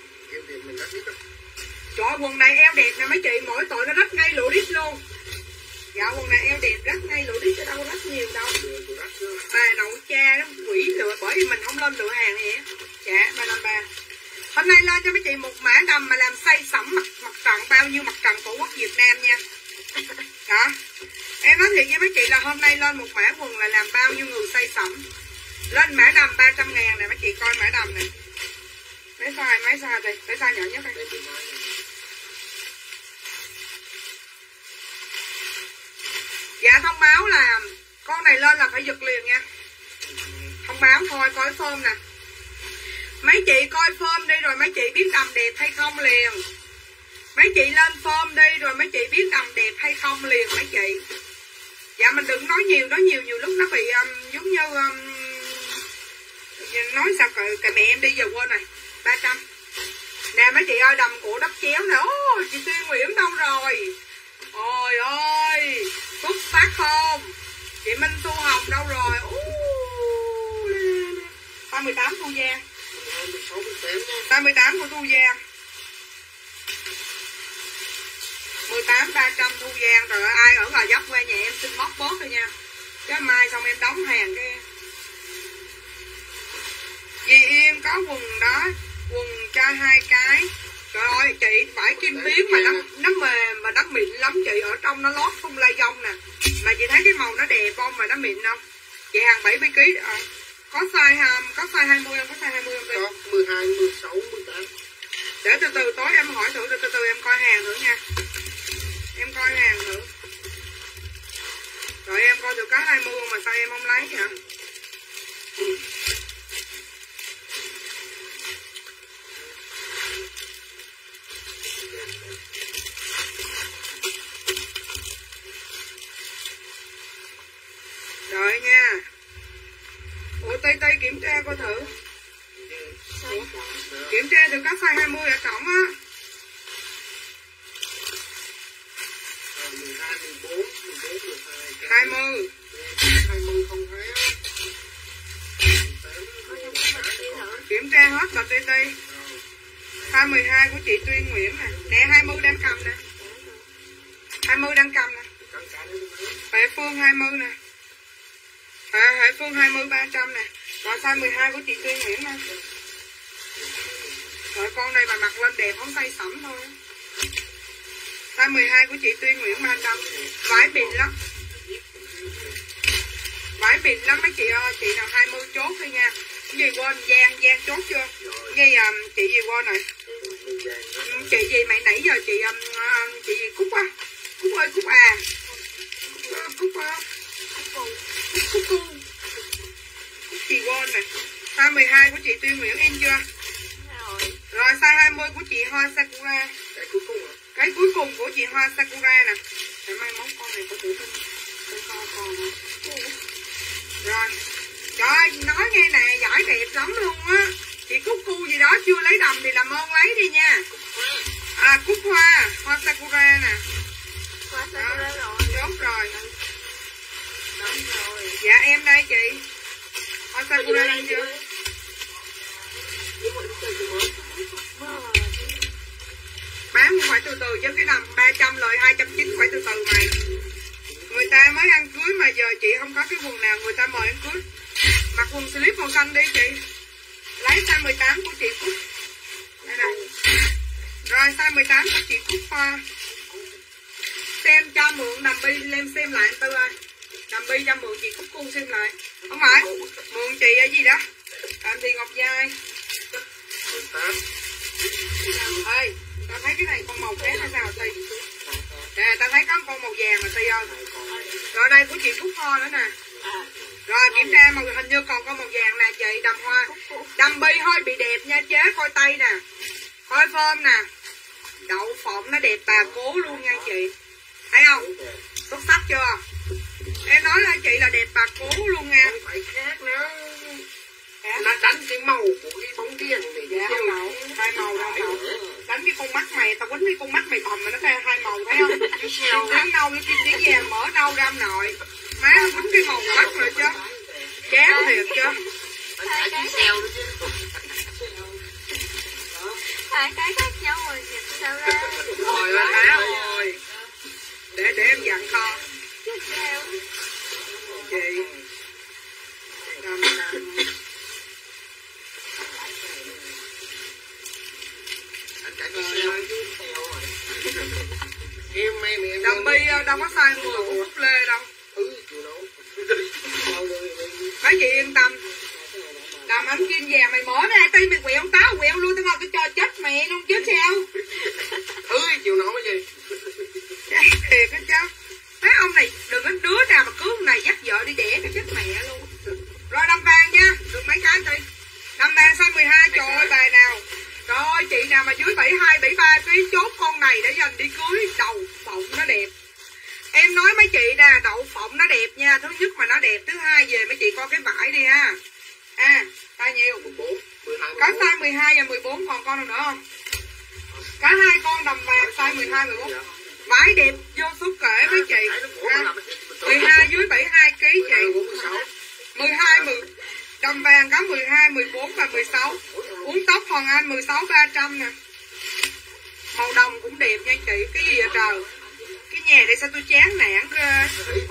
Trời quần này eo đẹp nè mấy chị, mỗi tội nó rách ngay lỗ đít luôn. Dạ quần này eo đẹp rách ngay lỗ đít, ở đâu rách nhiều đâu. Bà nội cha nó quỷ lựa, bởi vì mình không lên lựa hàng vậy. Dạ ba năm ba. Hôm nay lên cho mấy chị một mã đầm mà làm say sẩm mặt mặt trận, bao nhiêu mặt trận tổ quốc Việt Nam nha. Đó. Em nói thiệt với mấy chị là hôm nay lên một mã quần là làm bao nhiêu người say sẩm. Lên mã đầm ba trăm ngàn nè mấy chị coi mã đầm này. Mấy size, mấy size đây, mấy size nhỏ nhất đây. Dạ thông báo là con này lên là phải giật liền nha. Thông báo thôi, coi phơm nè. Mấy chị coi phơm đi rồi mấy chị biết đầm đẹp hay không liền. Mấy chị lên phơm đi rồi mấy chị biết đầm đẹp hay không liền mấy chị. Dạ mình đừng nói nhiều, nói nhiều nhiều lúc nó bị um, giống như um, nói sao cả mẹ em đi giờ quên này. Ba trăm. Nè mấy chị ơi, đầm cổ đắp chéo nè. Ô chị Tuyên Nguyễn đâu rồi? Ôi ơi, Phúc Phát không? Chị Minh Thu Hồng đâu rồi? ba mươi tám Thu Giang. ba mươi tám của Thu Giang. mười tám ba trăm Thu Giang. Rồi ai ở Gò Vấp qua nhà em xin móc bót thôi nha. Chứ mai xong em đóng hàng cái. Dì Yên có quần đó, quần cho hai cái. Trời ơi chị, vải kim tuyến mà nó nó mềm mà nó mịn lắm chị, ở trong nó lót không lai dông nè. Mà chị thấy cái màu nó đẹp không mà nó mịn không? Chị hàng bảy mươi ký à, có size có size hai mươi không? Có size hai mươi không? Có mười hai, mười sáu, mười tám. Để từ từ tối em hỏi thử, từ từ, từ em coi hàng thử nha. Em coi hàng thử. Rồi em coi được có hai mươi mà sao em không lấy hả? Rồi nha. Ủa Tây Tây kiểm tra coi thử. Ủa? Kiểm tra được có size hai mươi ở cổng á. hai mươi. hai mươi không thấy. Kiểm tra hết là Tây Tây. hai mươi hai của chị Tuyên Nguyễn nè. Nè hai mươi đang cầm nè. hai mươi đang cầm nè. Huệ Phương hai mươi nè. À, Huệ Phương hai mươi ba trăm nè. Rồi size mười hai của chị Tuyên Nguyễn nè. Rồi con này mà mặc lên đẹp không say sẩm thôi. Size mười hai của chị Tuyên Nguyễn ba trăm. Vải bịn lắm. Vải bịn lắm mấy chị ơi. Chị nào hai mươi chốt đi nha. Cái gì quên, Giang, Giang chốt chưa? Như um, chị gì quên rồi. Chị gì mày nãy giờ chị um, chị gì Cúc á. Cúc ơi Cúc à. Cúc à. Cúc Cúc Cúc Cúc chị quên nè. Size mười hai của chị Tuyên Nguyễn in chưa? Rồi size hai mươi của chị Hoa Sakura. Cái cuối cùng à? Cái cuối cùng của chị Hoa Sakura nè. Để mai mốt con này có tự tin. Để con con hả? Rồi. Trời ơi, nói nghe nè, giỏi đẹp lắm luôn á. Chị Cúc Cu gì đó chưa lấy đầm thì làm ơn lấy đi nha. À Cúc Hoa, Hoa Sakura nè. Hoa Sakura rồi. Chốt rồi. Đúng rồi. Dạ em đây chị. Hoa Sakura lên chưa? Với một đứa chơi mới. cũng phải từ từ chứ, cái đầm ba trăm lời hai trăm chín phải từ từ mày. Người ta mới ăn cưới mà giờ chị không có cái quần nào người ta mời ăn cưới. Mặc quần slip màu xanh đi chị. Lấy size mười tám của chị Cúc. Đây này. Rồi size mười tám của chị Cúc uh, xem cho mượn đầm bi lên xem lại anh Tư ơi. Đầm bi cho mượn chị Cúc Cung xem lại. Không phải, mượn chị ở gì đó. Làm gì Ngọc Giai. mười tám. Ê, tao thấy cái này con màu khác hay sao Ti? Nè, tao thấy có con màu vàng mà Ti ơi. Rồi đây của chị Cúc Hoa nữa nè. Rồi kiểm tra màu, hình như còn con màu vàng nè chị, đầm hoa. Đầm bi hơi bị đẹp nha, chế coi tay nè. Coi phơm nè. Đậu phộng nó đẹp bà cố luôn nha chị. Thấy không? Xuất sắc chưa? Em nói là chị là đẹp bà cố luôn nha. Không phải khác nữa. Nó đánh cái màu của cái bóng đèn này. Dạ không màu, hai màu đâu màu. Đánh cái con mắt mày, tao quýnh cái con mắt mày bầm mà nó ra hai màu thấy không? Trắng nâu với kim chỉ vàng mở nâu ra ông nội. Má nó quýnh cái màu mắt rồi chứ. Chán thiệt chứ. Hai cái xèo nữa chứ. Hai cái khác nhau rồi nhìn sao ra. Rồi ơi má ơi. Để để em dặn con. Chị. Đầm đầm. Em em em Đầm bi đâu có size mười của Phúc Lê đâu. Mấy chị yên tâm. Đầm ánh kim vàng mày mở ra ti mày quẹo táo quẹo luôn tao ngồi cái cho chết mẹ luôn chứ sao. Ừ chịu nổi cái gì. Thiệt á chứ. Mấy ông này đừng có đứa nào mà cưới này dắt vợ đi đẻ cái chết mẹ luôn. Rồi đầm vàng nha, được mấy cái đi. Đầm vàng size mười hai trời ơi bài nào. Trời ơi chị nào mà dưới bảy mươi hai, bảy mươi ba ký chốt con này để dành đi cưới. Đầu phộng nó đẹp. Em nói mấy chị nè, đậu phộng nó đẹp nha. Thứ nhất mà nó đẹp, thứ hai về mấy chị coi cái vải đi ha. À, size nhiều. mười bốn, mười hai, có size mười hai và mười bốn, còn con nào nữa không? Cả hai con đầm vàng size mười hai, mười bốn. Vải đẹp vô số kể mấy chị. À, mười hai dưới bảy mươi hai ký chị. mười hai, mười đầm vàng có mười hai, mười bốn và mười sáu. Uống tóc Hoàng Anh mười sáu, ba trăm nè. Màu đồng cũng đẹp nha chị. Cái gì vậy trời? Cái nhà đây sao tôi chán nản ghê.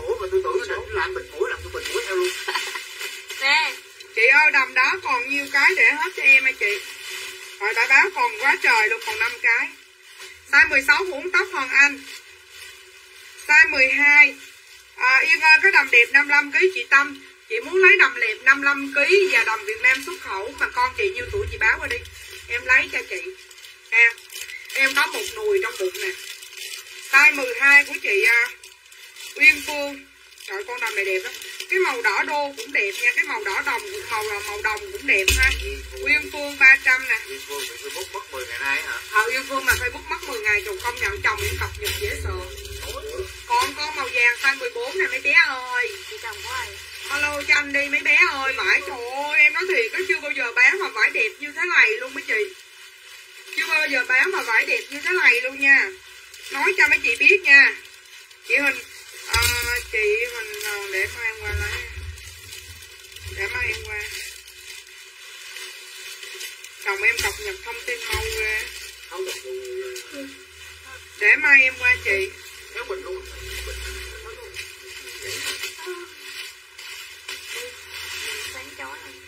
Nè. Chị ơi đầm đó còn nhiêu cái để hết cho em hả chị? Rồi đã báo còn quá trời luôn, còn năm cái. Size mười sáu uống tóc Hoàng Anh. Size mười hai. À, Yên ơi cái đầm đẹp năm mươi lăm ký chị Tâm. Chị muốn lấy đầm đẹp năm mươi lăm ký và đầm Việt Nam xuất khẩu mà con chị nhiêu tuổi chị báo qua đi. Em lấy cho chị. Nè. Em có một nùi trong bụng nè. Size mười hai của chị uh, Uyên Phương. Trời con đầm này đẹp lắm. Cái màu đỏ đô cũng đẹp nha. Cái màu đỏ đồng cũng màu màu đồng cũng đẹp ha. Uyên Phương ba trăm nè. Uyên Phương Facebook mất mười ngày nay hả? Ờ Uyên Phương mà Facebook mất mười ngày chồng công nhận chồng em cập nhật dễ sợ. Còn con màu vàng size mười bốn nè mấy bé ơi. Chị chồng của ai? Alo cho anh đi mấy bé ơi. Vải trời ơi em nói thiệt có chưa bao giờ bán mà vải đẹp như thế này luôn mấy chị. Chưa bao giờ bán mà vải đẹp như thế này luôn nha. Nói cho mấy chị biết nha. Chị Hình à, chị Hình để mai em qua lấy. Để mai em qua. Chồng em cập nhật thông tin mau ghê. Để mai em qua chị. Kéo mình luôn. Sáng chói này.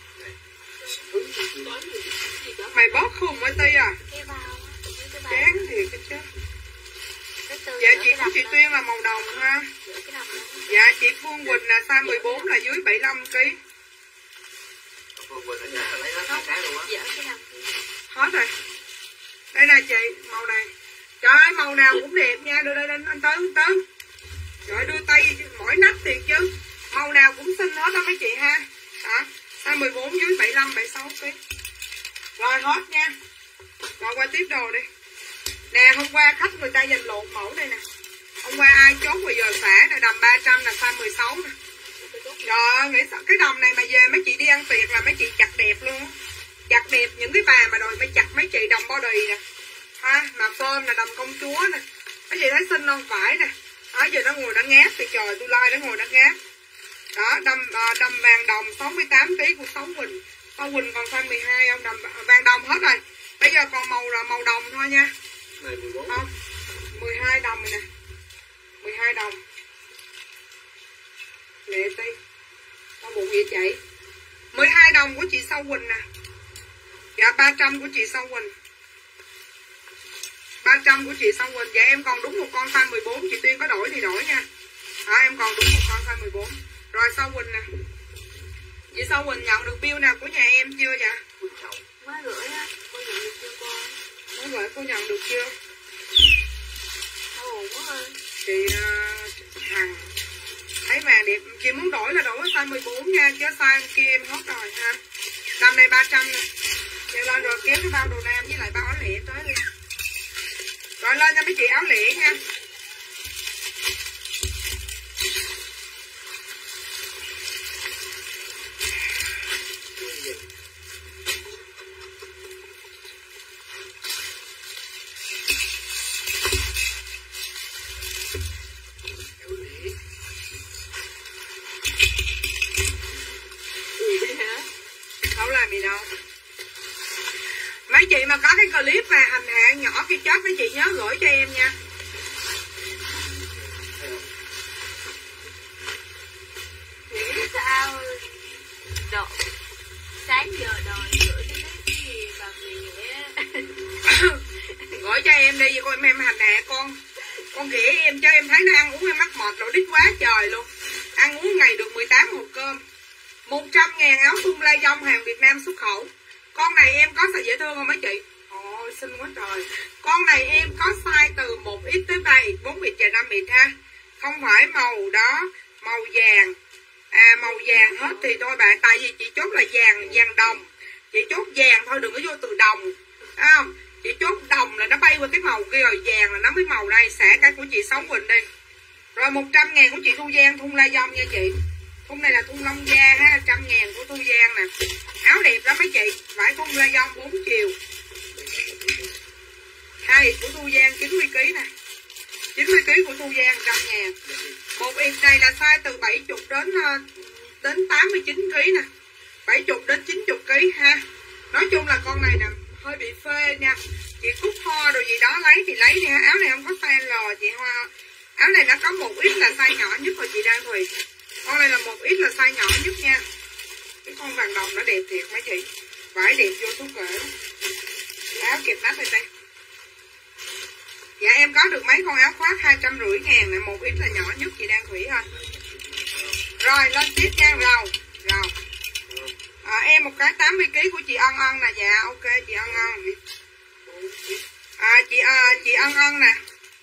Mày bóp khùng với Ti à? Cái bao á. Chán thiệt cái chứ. Dạ chị của chị Tuyên là màu đồng ha. Dạ chị Phương Quỳnh là size mười bốn là dưới bảy mươi lăm ký. Phương Quỳnh là lấy hết hai cái luôn á. Hết rồi. Đây nè chị, màu này. Trời ơi màu nào cũng đẹp nha, đưa đây anh, anh Tứ, anh Tứ. Trời ơi đưa tay mỏi nách thiệt chứ. Màu nào cũng xinh hết đó mấy chị ha. Đó, size mười bốn dưới bảy mươi lăm, bảy mươi sáu ký. Rồi hết nha. Rồi qua tiếp đồ đi. Nè hôm qua khách người ta dành lộn mẫu đây nè. Hôm qua ai chốt vào giờ xả nè, đầm ba trăm là size mười sáu nè. Trời ơi, nghĩ sao cái đầm này mà về mấy chị đi ăn tiệc là mấy chị chặt đẹp luôn. Chặt đẹp những cái bà mà đòi mấy chặt mấy chị đầm body nè. Ha, mà phơm là đầm công chúa nè. Mấy chị thấy xinh không? Phải nè. Đó giờ nó ngồi nó ngáp thì trời tôi like nó ngồi nó ngáp. Đó, đầm à, đầm vàng đồng sáu mươi tám ký của Sáu Quỳnh. Sáu Quỳnh còn size mười hai không? Đầm vàng đồng hết rồi. Bây giờ còn màu là màu đồng thôi nha. Này mười bốn. Không, mười hai đồng rồi nè. mười hai đồng. Lệ ti. Đau bụng vậy chị. mười hai đồng của chị Sâu Quỳnh nè. Dạ ba trăm của chị Sâu Quỳnh. ba trăm của chị Sâu Quỳnh. Dạ em còn đúng một con size mười bốn. Chị Tuyên có đổi thì đổi nha. À, em còn đúng một con size mười bốn. Rồi Sâu Quỳnh nè. Chị Sâu Quỳnh nhận được bill nào của nhà em chưa dạ? Mới gửi á. Cô nhận được chưa cô? Mới gửi cô nhận được chưa? Ồ quá ơi. Chị uh, Hằng thấy vàng đẹp. Chị muốn đổi là đổi size mười bốn nha. Chứ size kia em hết rồi ha. Đầm này ba trăm nè. Chị lên rồi kéo cái bao đồ nam với lại bao áo lẻ tới đi. Rồi lên cho mấy chị áo lẻ nha. Không làm gì đâu. Mấy chị mà có cái clip mà hành hạ nhỏ kia chết mấy chị nhớ gửi cho em nha. Nghĩ sao độ sáng giờ đòi gửi cái cái gì bà Nghĩa. Gửi cho em đi coi em em hành hạ con. Con ghẻ em cho em thấy nó ăn uống em mắc mệt rồi đít quá trời luôn. Ăn uống ngày được mười tám hộp cơm. một trăm ngàn áo thun lai dông hàng Việt Nam xuất khẩu. Con này em có size dễ thương không mấy chị? Ôi xinh quá trời. Con này em có size từ một x tới ba x, bốn x và năm x ha. Không phải màu đó, màu vàng. À màu vàng hết thì thôi bạn. Tại vì chị chốt là vàng, vàng đồng. Chị chốt vàng thôi đừng có vô từ đồng. Thấy không? Chị chốt đồng là nó bay qua cái màu kia rồi. Vàng là nó mới màu đây. Xả cái của chị Sống Quỳnh đi. Rồi một trăm ngàn của chị Thu Giang thun lai dông nha chị. Thun này là thun lông da ha, một trăm ngàn của Thu Giang nè. Áo đẹp lắm mấy chị. Vải thun lai dông bốn chiều. Hai của Thu Giang chín mươi ki lô gam nè. chín mươi ki lô gam của Thu Giang một trăm ngàn. Một x này là size từ bảy mươi đến đến tám mươi chín ki lô gam nè. bảy mươi đến chín mươi ki lô gam ha. Nói chung là con này nè hơi bị phê nha. Chị Cúc Hoa rồi gì đó lấy thì lấy đi ha. Áo này không có size L chị Hoa. Áo này nó có một x là size nhỏ nhất rồi chị Đan Thùy. Con này là một x là size nhỏ nhất nha. Cái con vàng đồng nó đẹp thiệt mấy chị. Vải đẹp vô số kể. Áo kẹp nách đây đây. Dạ em có được mấy con áo khoác hai trăm rưỡi ngàn này. Một x là nhỏ nhất chị Đan Thủy thôi. Rồi lên tiếp nha. Rồi Rồi à, em một cái tám mươi ki lô gam của chị Ân Ân nè. Dạ ok chị Ân Ân. À chị à, chị Ân Ân nè.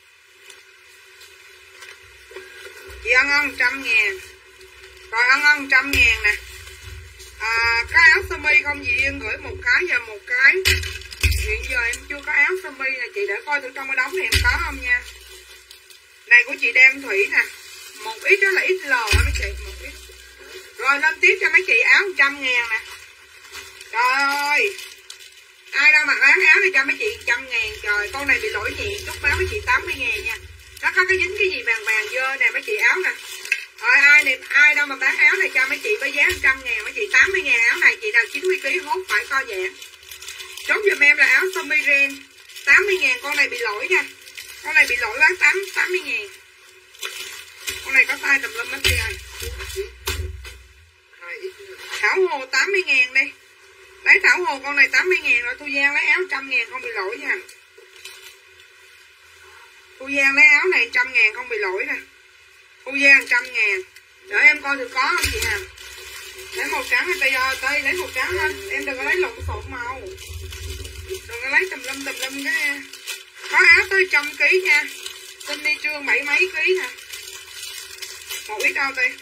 Chị Ân Ân một trăm ngàn. Rồi Ân Ân một trăm ngàn nè. À, có áo sơ mi không chị Yên gửi một cái và một cái. Hiện giờ em chưa có áo sơ mi nè chị, để coi thử trong cái đống này em có không nha. Này của chị Đan Thủy nè. Một ít đó là ích lờ đó mấy chị. Một ít. Rồi lên tiếp cho mấy chị áo một trăm ngàn nè. Trời ơi. Ai đâu mặc áo áo này cho mấy chị một trăm ngàn. Trời con này bị lỗi nhẹ. Chúc báo mấy chị tám mươi ngàn nha. Nó có cái dính cái gì vàng vàng dơ nè mấy chị áo nè. Rồi ai này, ai đâu mà bán áo này cho mấy chị với giá một trăm ngàn mấy chị. Tám mươi ngàn áo này chị nào chín mươi ki lô gam hốt phải co giãn. Chốt giùm em là áo sơ mi ren tám mươi ngàn. Con này bị lỗi nha. Con này bị lỗi bán tám mươi ngàn. Con này có size tùm lum hết chị ơi. Thảo Hồ tám mươi ngàn đi. Lấy Thảo Hồ con này tám mươi ngàn rồi. Thu Giang lấy áo một trăm ngàn không bị lỗi nha. Thu Giang lấy áo này một trăm ngàn không bị lỗi nè. Thu Giang một trăm ngàn. Đợi em coi thử có không chị Hằng. Lấy màu trắng hay tây tây lấy màu trắng lên. Em đừng có lấy lộn xộn màu. Đừng có lấy tùm lum tùm lum cái. Có áo tới một trăm ki lô gam nha. Xin đi trương bảy mấy ký nè. Một ít đâu tây.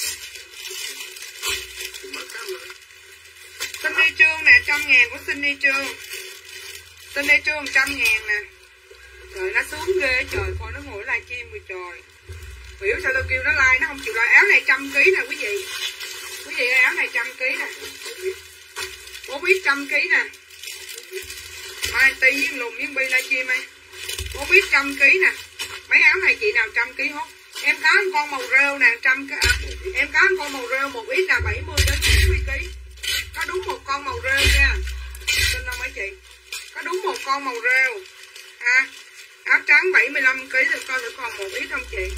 Xin đi trương nè, một trăm ngàn của xin đi trương. Xin đi trương một trăm ngàn nè. Trời nó sướng ghê trời, coi nó ngồi live stream rồi trời. Biểu sao tôi kêu nó like nó không chịu like. Áo này trăm ký nè quý vị. Quý vị áo này trăm ký nè. Bố biết trăm ký nè. Mai tí với lùn với bi live stream ấy. Bố biết trăm ký nè. Mấy áo này chị nào trăm ký hốt. Em có một con màu rêu nè, trăm cái à, em có một con màu rêu một ít là bảy mươi đến chín mươi ký. Có đúng một con màu rêu nha. Tin không mấy chị? Có đúng một con màu rêu. Ha. Áo trắng bảy mươi lăm ký được coi thử còn một ít không chị.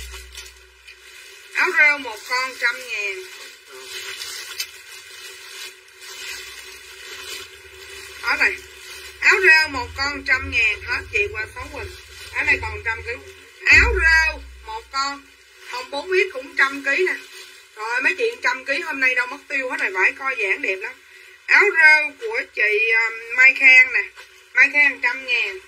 Áo rêu một con trăm ngàn. Đó này. Áo rêu một con trăm ngàn hết chị qua sáu Quỳnh. Áo này còn trăm ký. Áo rêu một con hồng bốn ít cũng trăm ký nè. Rồi mấy chị trăm ký hôm nay đâu mất tiêu hết rồi, vải co giãn đẹp lắm. Áo rêu của chị um, Mai Khang nè. Mai Khang trăm ngàn.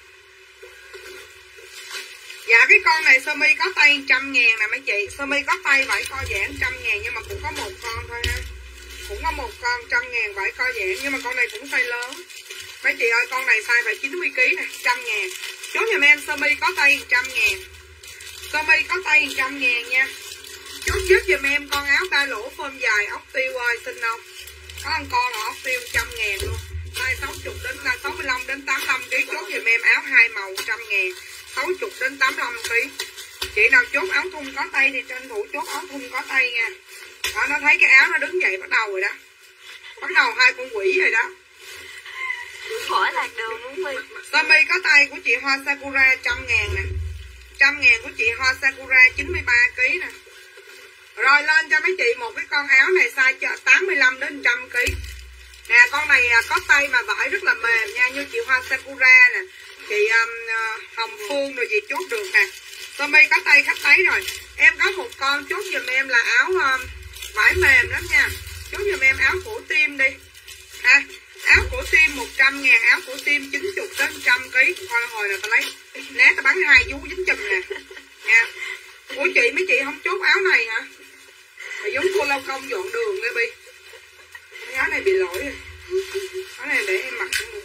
Dạ cái con này sơ mi có tay trăm ngàn nè mấy chị. Sơ mi có tay vải co giãn trăm ngàn, nhưng mà cũng có một con thôi ha. Cũng có một con trăm ngàn vải co giãn, nhưng mà con này cũng size lớn. Mấy chị ơi con này size phải chín mươi ký nè, trăm ngàn. Chốt giùm em sơ mi có tay trăm ngàn. Sơ mi có tay trăm ngàn nha. Chốt giúp giùm em con áo tay lỗ phơm dài ốc tiêu ơi, xinh không? Có một con là ốc tiêu trăm ngàn luôn. Size sáu mươi đến sáu mươi lăm đến tám mươi lăm ký. Chốt giùm em áo hai màu trăm ngàn, sáu mươi đến tám mươi lăm ký. Chị nào chốt áo thun có tay thì tranh thủ chốt áo thun có tay nha. Đó, nó thấy cái áo nó đứng dậy bắt đầu rồi đó. Bắt đầu hai con quỷ rồi đó. Khỏi lạc đường muốn mi. Sơ mi có tay của chị Hoa Sakura trăm ngàn nè. Trăm ngàn của chị Hoa Sakura chín mươi ba ký nè. Rồi lên cho mấy chị một cái con áo này size tám mươi lăm đến một trăm ký. Nè con này có tay mà vải rất là mềm nha, như chị Hoa Sakura nè, chị um, Hồng Phương rồi chị chốt được nè. Sơ mi có tay khách thấy rồi. Em có một con chốt giùm em là áo um, vải mềm lắm nha. Chốt giùm em áo cổ tim đi ha. Áo cổ tim một trăm ngàn, áo cổ tim chín mươi đến một trăm ký. Thôi hồi nào ta lấy né ta bắn hai vú dính chùm nè nha. Ủa chị mấy chị không chốt áo này hả? Mà giống cô lao công dọn đường nghe Bi. Cái áo này bị lỗi rồi. Áo này để em mặc cũng được.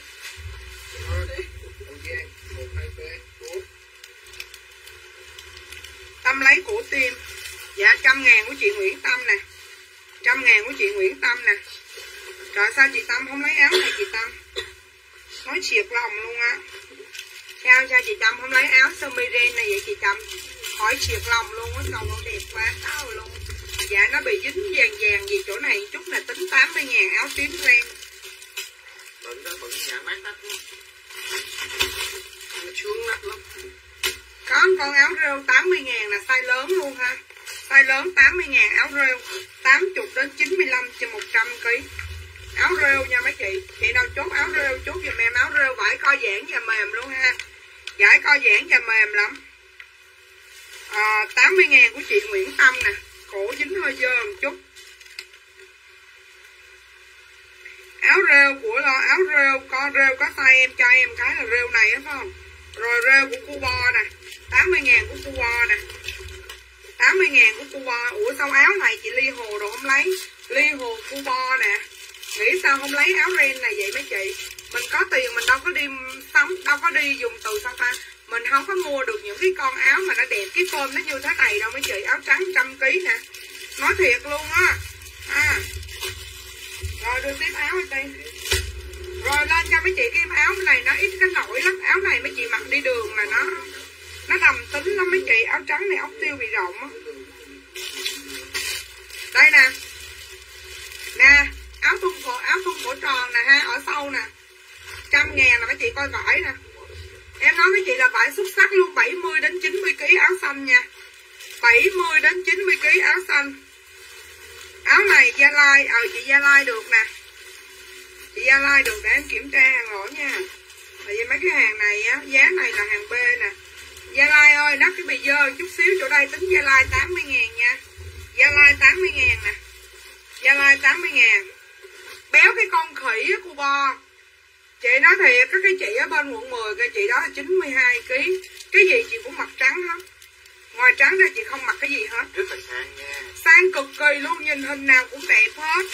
Tâm lấy cổ tim. Dạ trăm ngàn của chị Nguyễn Tâm nè. Trăm ngàn của chị Nguyễn Tâm nè. Trời sao chị Tâm không lấy áo này chị Tâm? Nói triệt lòng luôn á. Sao sao chị Tâm không lấy áo sơ mi ren này vậy chị Tâm? Hỏi triệt lòng luôn á, sao nó đẹp quá tao luôn. Dạ nó bị dính vàng vàng gì chỗ này chút là tính tám mươi ngàn áo tím ren. Bận đó, bận nhà mát nách luôn. Nó sướng nách lắm. Có con áo rêu tám mươi ngàn là size lớn luôn ha. Size lớn tám mươi ngàn áo rêu, tám mươi đến chín mươi lăm trên một trăm ký. Áo rêu nha mấy chị. Chị nào chốt áo rêu chốt giùm em áo rêu vải co giãn và mềm luôn ha. Vải co giãn và mềm lắm. À, tám mươi ngàn của chị Nguyễn Tâm nè. Cổ dính hơi dơ một chút. Áo rêu của lo áo rêu có rêu có tay em cho em cái là rêu này á phải không? Rồi rêu của cu bo nè, tám mươi ngàn của cu bo nè. tám mươi ngàn của cu bo. Ủa sao áo này chị Ly Hồ đồ không lấy? Ly Hồ cu bo nè. Nghĩ sao không lấy áo ren này vậy mấy chị? Mình có tiền mình đâu có đi sắm, đâu có đi dùng từ sao ta? Mình không có mua được những cái con áo mà nó đẹp, cái form nó như thế này đâu mấy chị. Áo trắng trăm ký nè. Nói thiệt luôn á. À. Rồi đưa tiếp áo ở đây. Rồi lên cho mấy chị cái áo này nó ít cái nổi lắm. Áo này mấy chị mặc đi đường là nó nó đầm tính lắm mấy chị. Áo trắng này ốc tiêu bị rộng á. Đây nè. Nè. Áo thun cổ, áo thun cổ tròn nè ha. Ở sau nè. Trăm ngàn là mấy chị coi vải nè. Em nói mấy chị là vải xuất sắc luôn. Bảy mươi đến chín mươi ký áo xanh nha. Bảy mươi đến chín mươi ký áo xanh. Áo này Gia Lai. Ờ chị Gia Lai được nè. Chị Gia Lai được để em kiểm tra hàng lỗi nha. Tại vì mấy cái hàng này á, giá này là hàng B nè. Gia Lai ơi, đắt cái bị dơ chút xíu chỗ đây tính Gia Lai tám mươi ngàn nha. Gia Lai tám mươi ngàn nè. Gia Lai tám mươi ngàn. Béo cái con khỉ á cô Bo. Chị nói thiệt, có cái chị ở bên quận mười cái chị đó là chín mươi hai ký. Cái gì chị cũng mặc trắng hết. Ngoài trắng ra chị không mặc cái gì hết. Rất là sang nha. Sang cực kỳ luôn, nhìn hình nào cũng đẹp hết.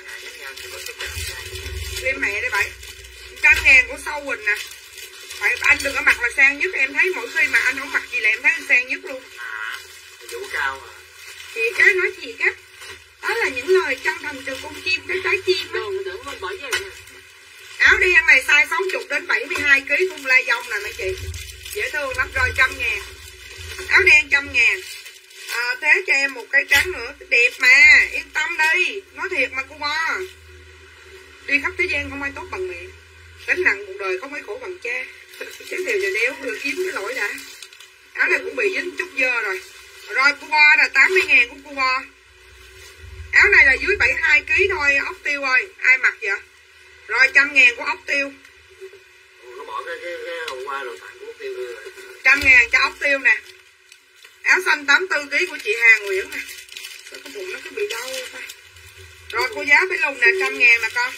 Lên mẹ đây bảy. Trăm ngàn của Sâu Quỳnh nè. Phải, anh đừng có mặc là sang nhất. Em thấy mỗi khi mà anh không mặc gì là em thấy anh sang nhất luôn. À, vũ cao à. Chị cái nói gì á. Đó là những lời chân thành từ con chim, cái trái chim á. Áo đen này size sáu mươi đến bảy mươi hai ký thun la dông nè mấy chị. Dễ thương lắm. Rồi trăm ngàn. Áo đen trăm ngàn. À, thế cho em một cái trắng nữa. Đẹp mà. Yên tâm đi. Nói thiệt mà cô Bo. Đi khắp thế gian không ai tốt bằng mẹ. Gánh nặng cuộc đời không ai khổ bằng cha. Giới thiệu cho đéo vừa kiếm cái lỗi đã. Áo này cũng bị dính chút dơ rồi. Rồi cu bo là tám mươi ngàn của cu bo. Áo này là dưới bảy mươi hai ki lô gam thôi ốc tiêu ơi. Ai mặc vậy? Rồi trăm ngàn của ốc tiêu. Nó bỏ cái, cái, cái hôm qua rồi tặng của ốc tiêu rồi. Trăm ngàn cho ốc tiêu nè. Áo xanh tám mươi tư ki lô gam của chị Hà Nguyễn nè. Sao cái bụng nó cứ bị đau ta. Rồi cô giá phải lùng nè, trăm ngàn nè con.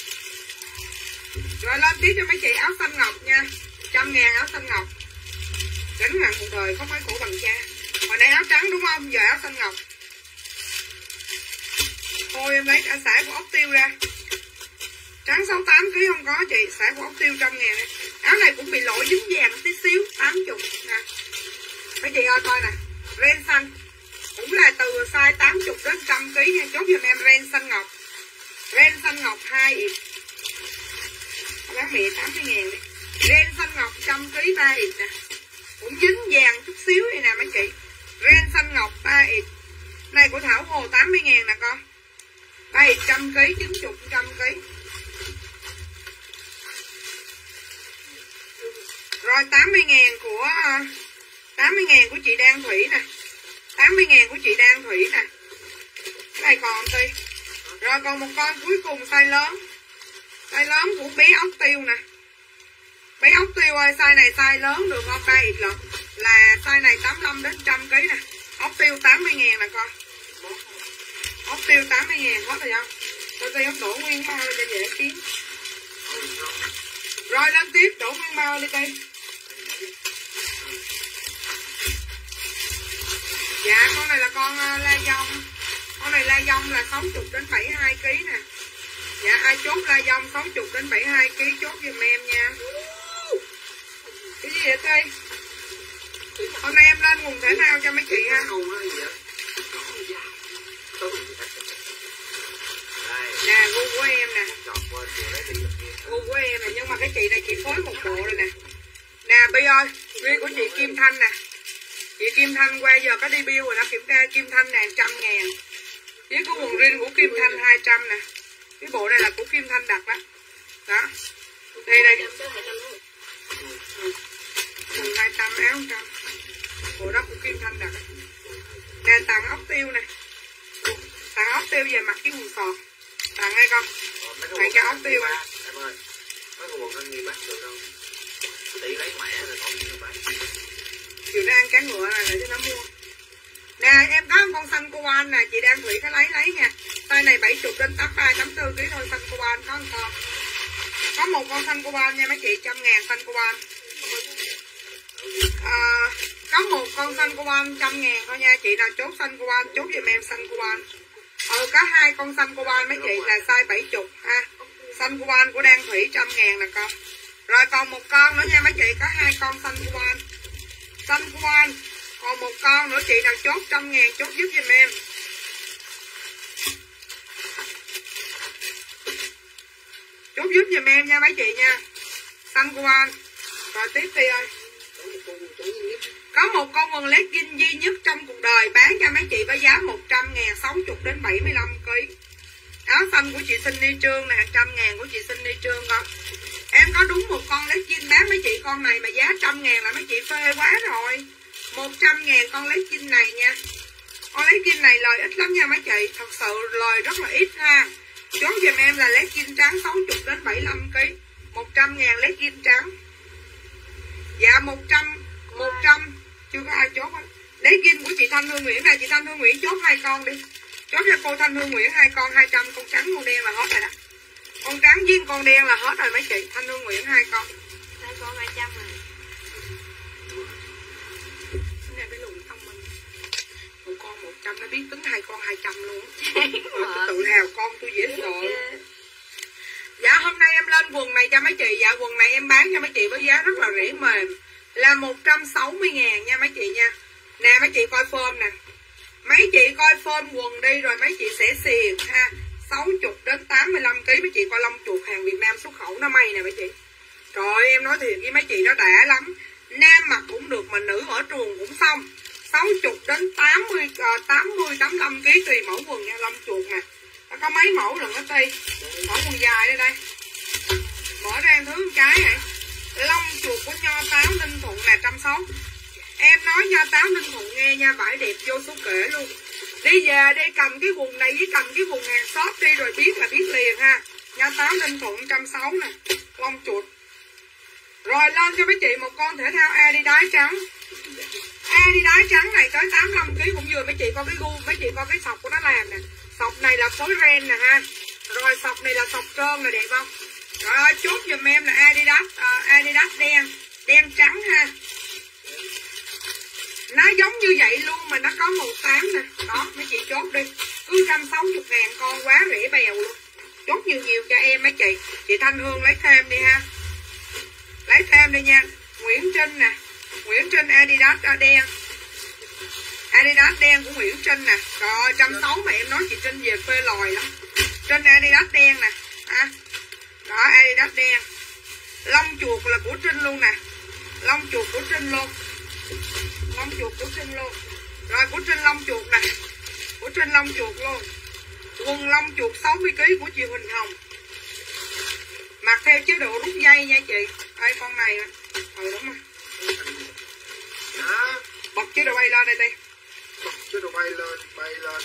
Rồi lên tiếp cho mấy chị áo xanh ngọc nha. Trăm ngàn áo xanh ngọc. Gánh ngàn cuộc đời không phải cổ bằng cha. Hồi nãy áo trắng đúng không? Giờ áo xanh ngọc. Thôi em lấy cả xả của ốc tiêu ra. Trắng sáu mươi tám ki lô gam không có chị. Xả của ốc tiêu trăm ngàn này. Áo này cũng bị lỗi dính vàng tí xíu, tám mươi nè. Mấy chị ơi coi nè. Ren xanh. Cũng là từ size tám mươi đến một trăm ki lô gam nha. Chốt giùm em ren xanh ngọc. Ren xanh ngọc hai ít. Bán mẹ tám mươi ngàn đi. Ren xanh ngọc một trăm ki lô gam ba ít nè. Cũng dính vàng chút xíu này nè mấy chị. Ren xanh ngọc ba ít. Này của Thảo Hồ tám mươi ngàn nè con. ba ít một trăm ki lô gam, chín mươi, một trăm ki lô gam. Rồi tám mươi ngàn của tám mươi ngàn của chị Đan Thủy nè. tám mươi ngàn của chị Đan Thủy nè. Cái này còn đi. Rồi còn một con cuối cùng size lớn. Size lớn của bé ốc tiêu nè. Bé ốc tiêu ơi, size này size lớn được không? ba ít lận. Là size này tám mươi lăm đến một trăm ki lô gam nè. Ốc tiêu tám mươi ngàn nè con. Ốc tiêu tám mươi ngàn hết rồi không? Tôi tiêu đổ nguyên bao cho dễ kiếm. Rồi lên tiếp đổ nguyên bao đi đây. Dạ con này là con uh, la dông. Con này la dông là sáu mươi đến bảy mươi hai ki lô gam nè. Dạ ai chốt la dông sáu mươi đến bảy mươi hai ki lô gam chốt giùm em nha. Cái gì vậy Tây? Hôm nay em lên quần thể thao cho mấy chị ha. Nè gu của em nè. Gu của em nè. Nhưng mà cái chị này chị phối một bộ rồi nè. Nè Bi ơi. Bi của chị Kim Thanh nè. Chị Kim Thanh qua giờ có đi bill rồi đã kiểm tra. Kim Thanh nè trăm ngàn. Với cái quần rin của Kim Thanh hai trăm nè. Cái bộ này là của Kim Thanh đặt đó. Đó. Đây đây. Quần hai trăm áo một trăm. Bộ đó của Kim Thanh đặt. Nè tặng ốc tiêu nè. Tặng ốc tiêu về mặc cái quần sọt. Tặng ngay con. Tặng cho ốc tiêu à. Em ơi. Mấy cái quần anh nghi bắt được không? Tỷ lấy mẹ rồi có gì bán. Chiều nay ăn cá ngựa này để cho nó mua. Nè em có con xanh cô anh nè. Chị đang Thủy có lấy lấy nha. Tay này bảy mươi đến tám mươi hai, tám mươi tư ki lô gam thôi. Xanh cô anh có một con. Có một con xanh cô anh nha mấy chị. Trăm ngàn xanh cô anh. À, có một con xanh cô anh trăm ngàn thôi nha. Chị nào chốt xanh cô anh chốt giùm em xanh cô anh. Ừ có hai con xanh cô anh mấy chị là size bảy mươi ha. Xanh cô anh của Đan Thủy trăm ngàn nè con. Rồi còn một con nữa nha mấy chị. Có hai con xanh cô anh. Xanh cô anh. Còn một con nữa chị nào chốt trăm ngàn chốt giúp giùm em. Chốt giúp giùm em nha mấy chị nha. Xanh cô anh. Rồi tiếp đi ơi. Có một con quần legging duy nhất trong cuộc đời bán cho mấy chị với giá một trăm ngàn, sáu mươi đến bảy mươi lăm ki lô gam. Áo xanh của chị Cindy Trương nè, trăm ngàn của chị Cindy Trương con. Em có đúng một con legging bán mấy chị con này mà giá trăm ngàn là mấy chị phê quá rồi. một trăm ngàn con legging này nha. Con legging này lời ít lắm nha mấy chị. Thật sự lời rất là ít ha. Chốt giùm em là legging trắng sáu mươi đến bảy mươi lăm ki lô gam. một trăm ngàn legging trắng. Dạ một trăm, một trăm. Chưa có ai chốt á. Legging của chị Thanh Hương Nguyễn này. Chị Thanh Hương Nguyễn chốt hai con đi. Chốt cho cô Thanh Hương Nguyễn hai con hai trăm. Con trắng con đen là hết rồi đó. Con trắng với con đen là hết rồi mấy chị. Thanh Hương Nguyễn hai con. Hai con hai trăm rồi. Cái này phải lùn thông minh. Một con một trăm nó biết tính hai con hai trăm luôn. Tôi tự hào con tôi dễ sợ. Dạ hôm nay em lên quần này cho mấy chị. Dạ quần này em bán cho mấy chị với giá rất là rẻ mềm. Là một trăm sáu mươi ngàn nha mấy chị nha. Nè mấy chị coi form nè. Mấy chị coi form quần đi rồi mấy chị sẽ xiền ha. sáu mươi đến tám mươi lăm ki lô gam. Mấy chị coi lông chuột hàng Việt Nam xuất khẩu nó may nè mấy chị. Trời ơi em nói thiệt với mấy chị nó đã lắm. Nam mặc cũng được mà nữ ở trường cũng xong. sáu mươi đến tám mươi, tám mươi, tám mươi lăm ki lô gam tùy mẫu quần nha. Lông chuột nè. Nó có mấy mẫu lần đó Ti. Mẫu quần dài đây đây. Mở ra em thứ một cái này. Lông chuột của nho táo Ninh Thuận là trăm sáu. Em nói nho táo Ninh Thuận nghe nha, vải đẹp vô số kể luôn. Đi về đi cầm cái quần này với cầm cái quần hàng shop đi rồi biết là biết liền ha. Nho táo Ninh Thuận trăm sáu nè, lông chuột. Rồi lên cho mấy chị một con thể thao Adidas trắng. Adidas trắng này tới tám mươi lăm ki lô gam cũng vừa. Mấy chị coi cái gu, mấy chị coi cái sọc của nó làm nè. Sọc này là phối ren nè ha. Rồi sọc này là sọc trơn là đẹp không? Rồi chốt giùm em là Adidas uh, Adidas đen, đen trắng ha. Nó giống như vậy luôn mà nó có màu xám nè. Đó mấy chị chốt đi. Cứ một trăm sáu mươi ngàn con quá rẻ bèo luôn. Chốt nhiều nhiều cho em mấy chị. Chị Thanh Hương lấy thêm đi ha. Lấy thêm đi nha. Nguyễn Trinh nè. Nguyễn Trinh Adidas đen. Adidas đen của Nguyễn Trinh nè. Rồi một trăm sáu mươi mà em nói chị Trinh về phê lòi lắm. Trinh Adidas đen nè. À. Đó Adidas đen. Lông chuột là của Trinh luôn nè. Lông chuột của Trinh luôn. Lông chuột của Trinh luôn. Rồi của Trinh lông chuột nè. Của Trinh lông chuột luôn. Quần lông chuột sáu mươi ki lô gam của chị Huỳnh Hồng. Mặc theo chế độ rút dây nha chị. Đây con này nè. Ừ đúng rồi. Đó. Bật chế độ bay lên đây đi. Bật chế độ bay lên, bay lên.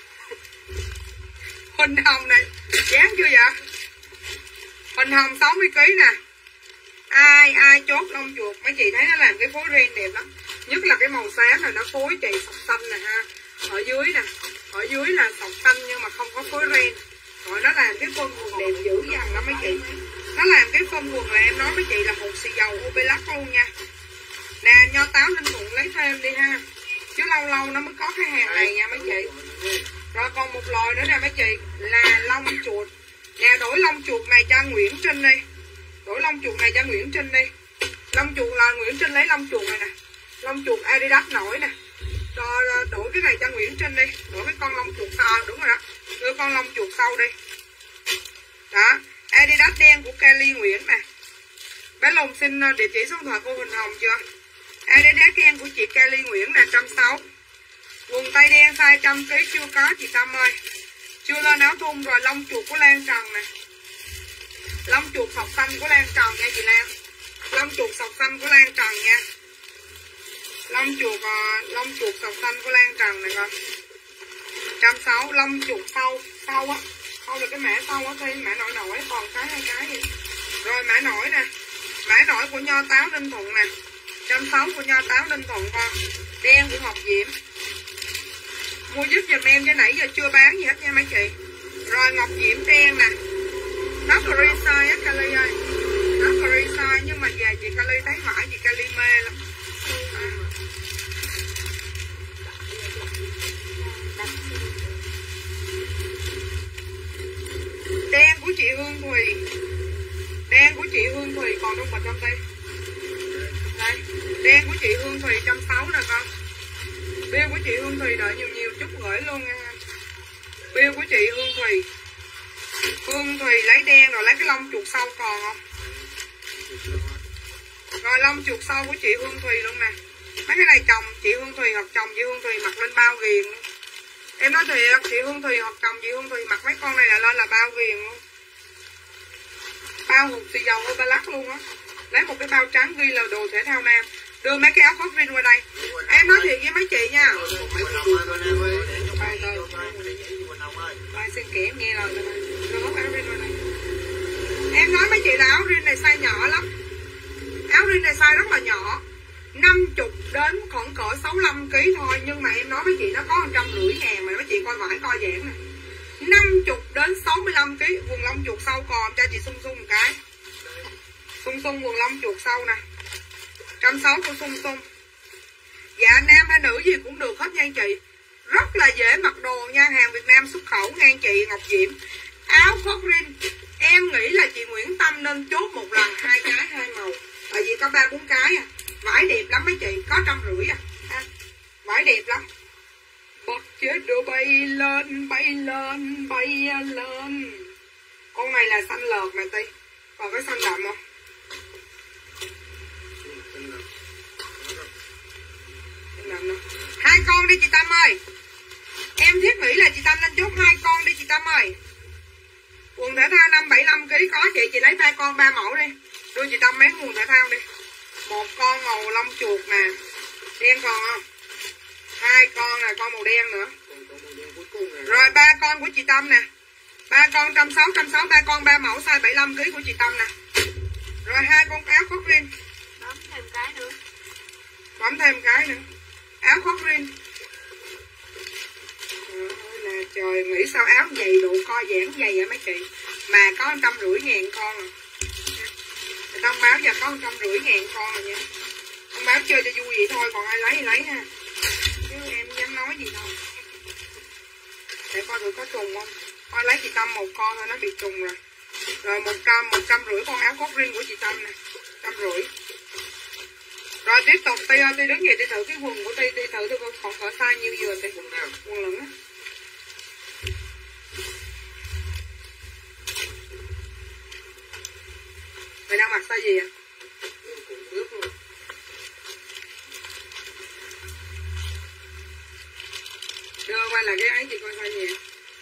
Huỳnh Hồng này, dán chưa vậy? Huỳnh Hồng sáu mươi ki lô gam nè. Ai ai chốt lông chuột, mấy chị thấy nó làm cái phối ren đẹp lắm. Nhất là cái màu xám này nó phối chị sọc xanh nè ha. Ở dưới nè, ở dưới là sọc xanh nhưng mà không có phối ren. Rồi nó làm cái phân quần đẹp dữ dằn lắm mấy chị. Nó làm cái phân quần là em nói mấy chị là hột xì dầu Obelac luôn nha. Nè nho táo Ninh Thuận lấy thêm đi ha. Chứ lâu lâu nó mới có cái hàng này nha mấy chị. Rồi còn một loại nữa nè mấy chị là lông chuột. Nè đổi lông chuột này cho Nguyễn Trinh đi. Đổi lông chuột này cho Nguyễn Trinh đi. Lông chuột là Nguyễn Trinh lấy lông chuột này nè. Lông chuột Adidas nổi nè. Rồi đổi cái này cho Nguyễn Trinh đi. Đổi cái con lông chuột sau, đúng rồi đó. Đưa con lông chuột sau đi. Đó, Adidas đen của Kelly Nguyễn nè. Bé Long xin địa chỉ số điện thoại cô Huỳnh Hồng chưa? Adidas đen của chị Kelly Nguyễn là một trăm sáu mươi. Quần tay đen size một trăm ki lô gam chưa có chị Tâm ơi. Chưa lên áo thun. Rồi lông chuột của Lan Trần nè. Lông chuột sọc xanh của Lan Trần nha chị Lan. Lông chuột sọc xanh của Lan Trần nha. Lông chuột uh, lông chuột sọc xanh của Lan Trần này coi. một trăm sáu mươi. Lông chuột sau sau á. Sau là cái mã sau á, thêm mã nổi nổi còn cái hai cái vậy. Rồi mã nổi nè. Mã nổi của nho táo Ninh Thuận nè. một trăm sáu mươi của nho táo Ninh Thuận con. Đen của Ngọc Diễm. Mua giúp giùm em cho nãy giờ chưa bán gì hết nha mấy chị. Rồi Ngọc Diễm đen nè. Nó free size á Kali ơi. Nó free size nhưng mà về chị Kali thấy mãi chị Kali mê lắm. À. Đen của chị Hương Thùy. Đen của chị Hương Thùy còn trong bịch trong tay. Đây, đen của chị Hương Thùy một trăm sáu mươi nè con. Bill của chị Hương Thùy đợi nhiều nhiều chút gửi luôn nha. Bill của chị Hương Thùy. Hương Thùy lấy đen rồi lấy cái lông chuột sau còn không? Rồi lông chuột sau của chị Hương Thùy luôn nè. Mấy cái này chồng chị Hương Thùy hoặc chồng chị Hương Thùy mặc lên bao ghiền luôn. Em nói thiệt, chị Hương Thùy hoặc chồng chị Hương Thùy mặc mấy con này là lên là bao ghiền luôn. Bao hụt xì dầu Obelac luôn á. Lấy một cái bao trắng ghi là đồ thể thao nam. Đưa mấy cái áo khoác rin qua đây. Em nói thiệt với mấy chị nha. Bài xin kể em nghe lời rồi này. Đưa áo rin qua đây. Em nói mấy chị là áo rin này size nhỏ lắm. Áo rin này size rất là nhỏ. năm mươi đến khoảng cỡ sáu mươi lăm ki lô gam thôi. Nhưng mà em nói mấy chị nó có một trăm năm mươi ngàn mà mấy chị coi vải coi giảng nè. năm mươi đến sáu mươi lăm ki lô gam. Quần lông chuột sau còn cho chị Sung Sung một cái. Sung Sung quần lông chuột sau nè. một trăm sáu mươi của Sung Sung. Dạ nam hay nữ gì cũng được hết nha chị. Rất là dễ mặc đồ nha. Hàng Việt Nam xuất khẩu nha chị Ngọc Diễm. Áo khoác rin. Em nghĩ là chị Nguyễn Tâm nên chốt một lần hai cái hai màu. Tại vì có ba bốn cái à. Vải đẹp lắm mấy chị. Có trăm rưỡi à. à. Vải đẹp lắm. Bật chế độ bay lên, bay lên, bay lên. Con này là xanh lợt này Ti. Còn cái xanh đậm không? Hai con đi chị Tâm ơi. Em thiết nghĩ là chị Tâm nên chốt hai con đi chị Tâm ơi. Quần thể thao năm bảy mươi lăm ki lô gam có chị. Chị lấy ba con ba mẫu đi. Đưa chị Tâm mấy quần thể thao đi. Một con màu lông chuột nè. Đen còn không? Hai con là con màu đen nữa. Rồi ba con của chị Tâm nè. Ba con trăm sáu trăm sáu, ba con ba mẫu size bảy mươi lăm ki lô gam của chị Tâm nè. Rồi hai con áo khoác rin. Bấm thêm cái nữa. Bấm thêm cái nữa. Áo khoác rin. Là trời, nghĩ sao áo dày độ co giãn dày vậy mấy chị. Mà có trăm rưỡi ngàn con à. Thông báo giờ có trăm rưỡi ngàn con rồi nha. Thông báo chơi cho vui vậy thôi, còn ai lấy thì lấy ha. Chứ em dám nói gì đâu. Để coi thử có trùng không. Coi lấy chị Tâm một con thôi, nó bị trùng rồi. Rồi một trăm, một trăm rưỡi con áo khoác rin của chị Tâm nè. Trăm rưỡi. Rồi tiếp tục Ti ơi, Ti đứng dậy Ti thử cái quần của Ti, Ti thử tôi còn có size nhiêu vừa Ti. Quần nào? Quần lửng á. Mày đang mặc size gì ạ? Đưa qua là cái ấy chị coi size gì ạ?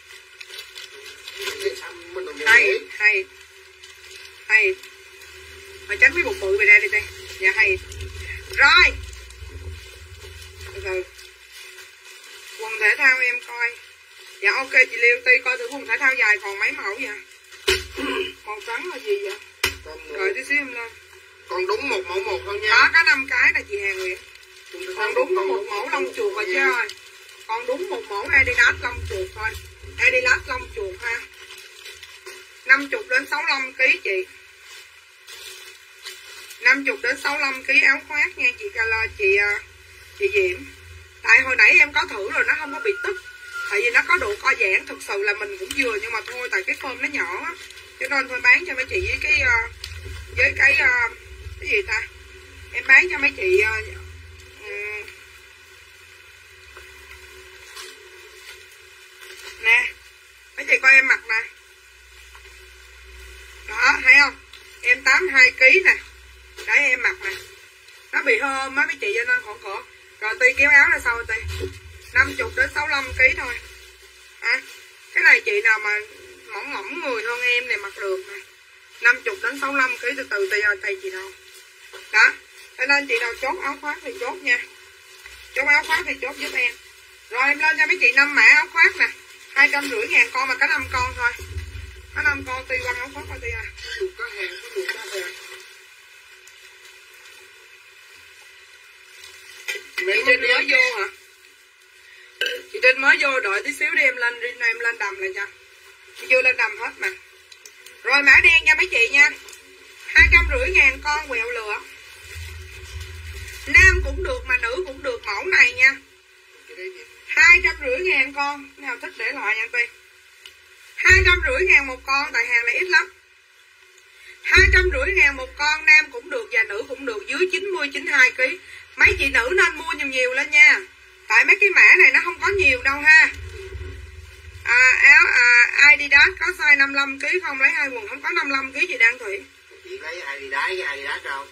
Hay, hay. Hay. Mà tránh mấy bụng bự về đây đi đây. Dạ hay. Rồi. Từ từ. Quần thể thao em coi. Dạ ok chị Liêu, Ti coi thử quần thể thao dài còn mấy mẫu vậy? Màu trắng là gì vậy? Rồi tí xíu em lên. Còn đúng một mẫu một thôi nha. Đó có năm cái là chị Hà Nguyễn. Còn đúng có một mẫu lông chuột rồi chứ ơi. Còn đúng một mẫu Adidas lông chuột thôi. Adidas lông chuột ha. năm mươi đến sáu mươi lăm ki lô gam chị. năm mươi đến sáu mươi lăm ki lô gam áo khoác nha chị Cala, chị chị Diễm. Tại hồi nãy em có thử rồi nó không có bị tức. Tại vì nó có độ co giãn, thực sự là mình cũng vừa nhưng mà thôi tại cái form nó nhỏ á. Cho nên thôi bán cho mấy chị với cái với cái cái gì ta? Em bán cho mấy chị um, nè. Mấy chị coi em mặc nè. Đó, thấy không? Em tám mươi hai ki lô gam nè. Đấy em mặc nè. Nó bị hôm á mấy chị cho nên khoảng cỡ. Rồi Ti kéo áo ra sau Ti. năm mươi đến sáu mươi lăm ki lô gam thôi. À, cái này chị nào mà mỏng mỏng người hơn em này mặc được nè. năm mươi đến sáu mươi lăm ki lô gam từ từ Ti ơi, tay chị đâu. Đó. Cho nên chị nào chốt áo khoác thì chốt nha. Chốt áo khoác thì chốt giúp em. Rồi em lên cho mấy chị năm mã áo khoác nè. hai trăm rưỡi ngàn con mà có năm con thôi. Có năm con Ti quăng áo khoác qua Ti à. Có hàng, có được có hàng. Chị Trinh mới vô hả? Chị Trinh mới vô, đợi tí xíu đi em lên riêng em lên đầm lại cho. Chị chưa lên đầm hết mà. Rồi mã đen nha mấy chị nha. hai trăm rưỡi ngàn con quẹo lửa. Nam cũng được mà nữ cũng được mẫu này nha. hai trăm rưỡi ngàn con. Nào thích để lại nha Ti. hai trăm rưỡi ngàn một con, tại hàng này ít lắm. hai trăm rưỡi ngàn một con, nam cũng được và nữ cũng được, dưới chín mươi chín mươi hai ki lô gam. Mấy chị nữ nên mua nhiều nhiều lên nha. Tại mấy cái mã này nó không có nhiều đâu ha. À, áo à, Adidas có size năm mươi lăm ki lô gam không? Lấy hai quần không có năm mươi lăm ki lô gam chị Đan Thủy. Chị lấy Adidas với Adidas đâu?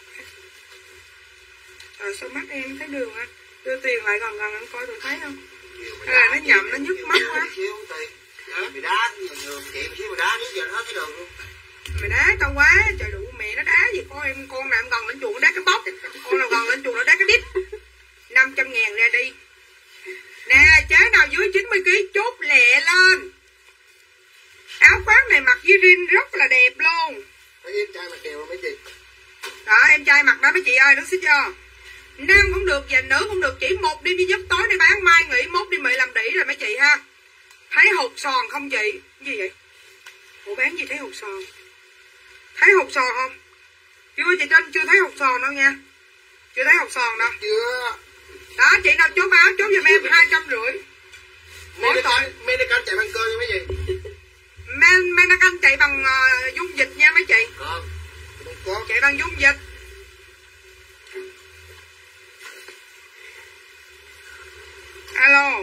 Trời sao mắt em thấy đường anh. Đưa tiền lại gần gần anh coi tôi thấy không? Hay là nó nhậm nó nhức mắt quá. Mày đá, nhiều chị xíu mày đá, giờ nó hết cái đường luôn. Mày đá tao quá, trời đủ mẹ nó đá gì con em, con nào em gần lên chuồng nó đá cái bóc, con nào gần lên chuồng nó đá cái đít. năm trăm ngàn ra đi. Nè, chế nào dưới chín mươi ki lô gam chốt lẹ lên. Áo khoác này mặc với rin rất là đẹp luôn. Mấy em trai mặc đều mấy chị. Đó, em trai mặc đó mấy chị ơi, đúng xích chưa? Nam cũng được và nữ cũng được, chỉ một đêm đi giấc tối để bán, mai nghỉ mốt đi Mỹ làm đỉ rồi mấy chị ha. Thấy hột sòn không chị? Cái gì vậy? Ủa bán gì thấy hột sòn? Thấy hột sòn không? Chưa chị Trinh, chưa thấy hột sòn đâu nha. Chưa thấy hột sòn đâu. Chưa. Đó, chị nào chốt áo chốt giùm em hai trăm rưỡi. Mỗi tội. Medican chạy bằng cơ nha mấy gì? Medican chạy bằng uh, dung dịch nha mấy chị. Có. Có. Chạy bằng dung dịch. Alo.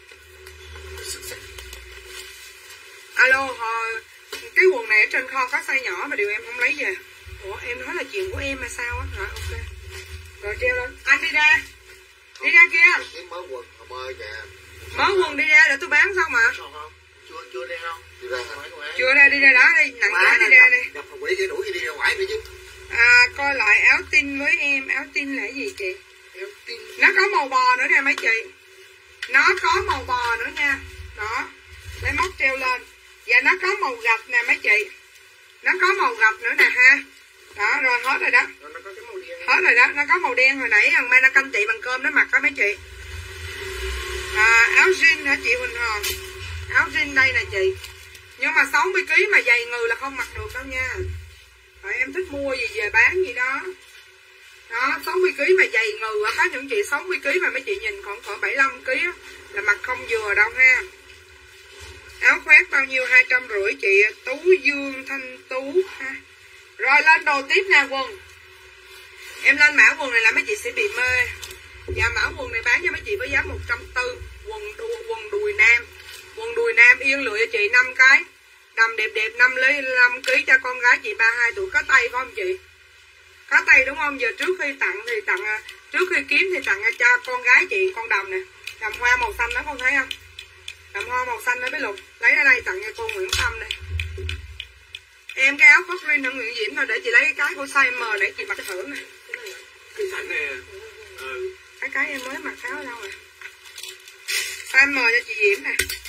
Alo, hồi cái quần này ở trên kho có size nhỏ mà điều em không lấy về. Ủa em nói là chuyện của em hay sao á? Rồi ok. Rồi treo lên. Anh đi ra. Đi ra kia. Mới quần bơi kìa. Mới quần đi ra để tôi bán xong mà. Chưa chưa đi không? Chưa ra. Chưa ra đi ra đó đi, nặng giá đi ra đi. Đập quỷ cái đuổi đi ra ngoài đi chứ. À, coi lại áo tin với em. Áo tin là gì chị? Áo tin. Nó có màu bò nữa nè mấy chị. Nó có màu bò nữa nha. Đó. Lấy móc treo lên. Và nó có màu gạch nè mấy chị. Nó có màu gạch nữa nè ha. Đó rồi hết rồi đó. Nó có cái màu đen. Hết rồi đó. Nó có màu đen hồi nãy thằng Mai nó canh chị bằng cơm nó mặc đó mấy chị. À, áo jean hả chị Huỳnh Hòn? Áo jean đây nè chị. Nhưng mà sáu mươi ki lô gam mà dày ngừ là không mặc được đâu nha. Tại em thích mua gì về bán gì đó. Đó, sáu mươi ki lô gam mà dày ngừ. Có những chị sáu mươi ki lô gam mà mấy chị nhìn khoảng cỡ bảy mươi lăm ki lô gam là mặc không vừa đâu ha. Áo khoác bao nhiêu? Hai trăm rưỡi chị Tú Dương Thanh Tú ha. Rồi lên đồ tiếp nè quần. Em lên mã quần này là mấy chị sẽ bị mê. Và mã quần này bán cho mấy chị với giá một trăm bốn mươi. Quần đùi, quần đùi nam. Quần đùi nam yên lựa cho chị năm cái. Đầm đẹp đẹp năm ký cho con gái chị ba mươi hai tuổi. Có tay phải không chị? Có tay đúng không? Giờ trước khi tặng thì tặng, trước khi kiếm thì tặng cho con gái chị con đầm nè. Đầm hoa màu xanh đó con thấy không? Đầm hoa màu xanh đó với Lục. Lấy ra đây tặng cho cô Nguyễn Tâm đây. Em cái áo khoác rin ở Nguyễn Diễm thôi, để chị lấy cái cái của size M để chị mặc thử nè. Cái sẵn nè. Ừ. Cái cái em mới mặc áo ở đâu rồi? Size M cho chị Diễm nè.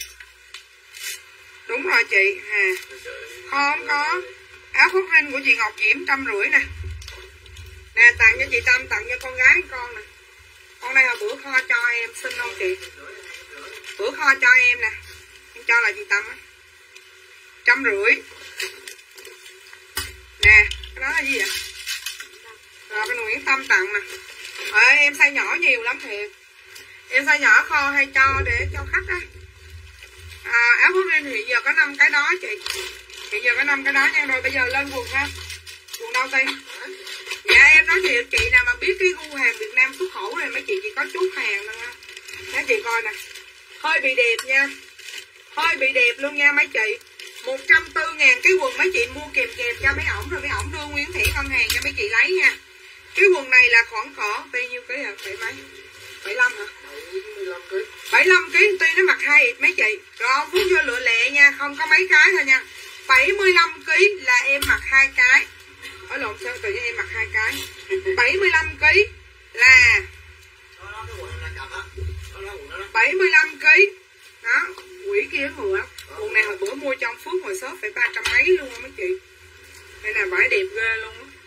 Đúng rồi chị hà. Không có. Áo khoác rin của chị Ngọc Diễm trăm rưỡi nè. Nè tặng cho chị Tâm, tặng cho con gái con nè. Con này là bữa kho cho em, xin không chị? Bữa kho cho em nè. Em cho là chị Tâm á. Trăm rưỡi. Nè, cái đó là gì vậy? Rồi bên Nguyễn Tâm tặng nè. Ờ, em size nhỏ nhiều lắm thiệt. Em size nhỏ kho hay cho để cho khách á. À, áo khoác rin hiện giờ có năm cái đó chị. Hiện giờ có năm cái đó nha. Rồi bây giờ lên quần ha. Quần đâu tay? Dạ em nói thiệt chị nào mà biết cái gu hàng Việt Nam xuất khẩu này mấy chị chỉ có chút hàng thôi ha. Các chị coi nè. Hơi bị đẹp nha. Hơi bị đẹp luôn nha mấy chị. Một trăm bốn mươi ngàn cái quần mấy chị mua kèm kèm cho mấy ổng. Rồi mấy ổng đưa Nguyễn Thị ngân hàng cho mấy chị lấy nha. Cái quần này là khoảng cỡ bao nhiêu ký hả? Bảy mấy? bảy mươi lăm hả? bảy mươi lăm ký. bảy mươi lăm ký tuy nó mặc hai ít mấy chị. Rồi ông Phú vô lựa lẹ nha. Không có mấy cái thôi nha. Bảy mươi lăm ký là em mặc hai cái. Ở lộn sao tự nhiên em mặc hai cái. Bảy mươi lăm ký là bảy mươi lăm ký. Đó. Quỷ kia ngựa. Quần này hồi bữa mua trong Phước hồi shop phải ba trăm mấy luôn á mấy chị. Đây là vải đẹp ghê luôn á.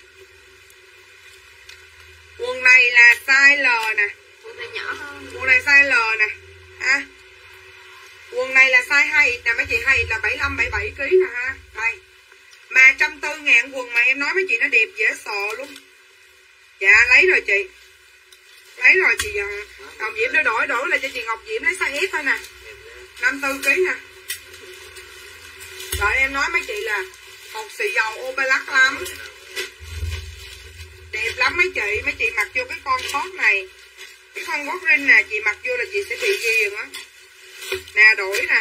Quần này là size L nè. Quần này nhỏ hơn. Quần này size L nè. Ha. Quần này là size hai ít nè mấy chị, hai ít là bảy mươi lăm bảy mươi bảy ký nè ha. Đây. Mà một trăm bốn mươi ngàn quần mà em nói mấy chị nó đẹp dễ sợ luôn. Dạ lấy rồi chị. Lấy rồi chị Ngọc Diễm để đổi đổi là cho chị Ngọc Diễm lấy size S thôi nè. năm mươi tư ký nè. Rồi em nói mấy chị là hột xì dầu ô ba lắc lắm. Đẹp lắm mấy chị. Mấy chị mặc vô cái con short này. Cái con gót rin nè. Chị mặc vô là chị sẽ bị ghiền á. Nè đổi nè.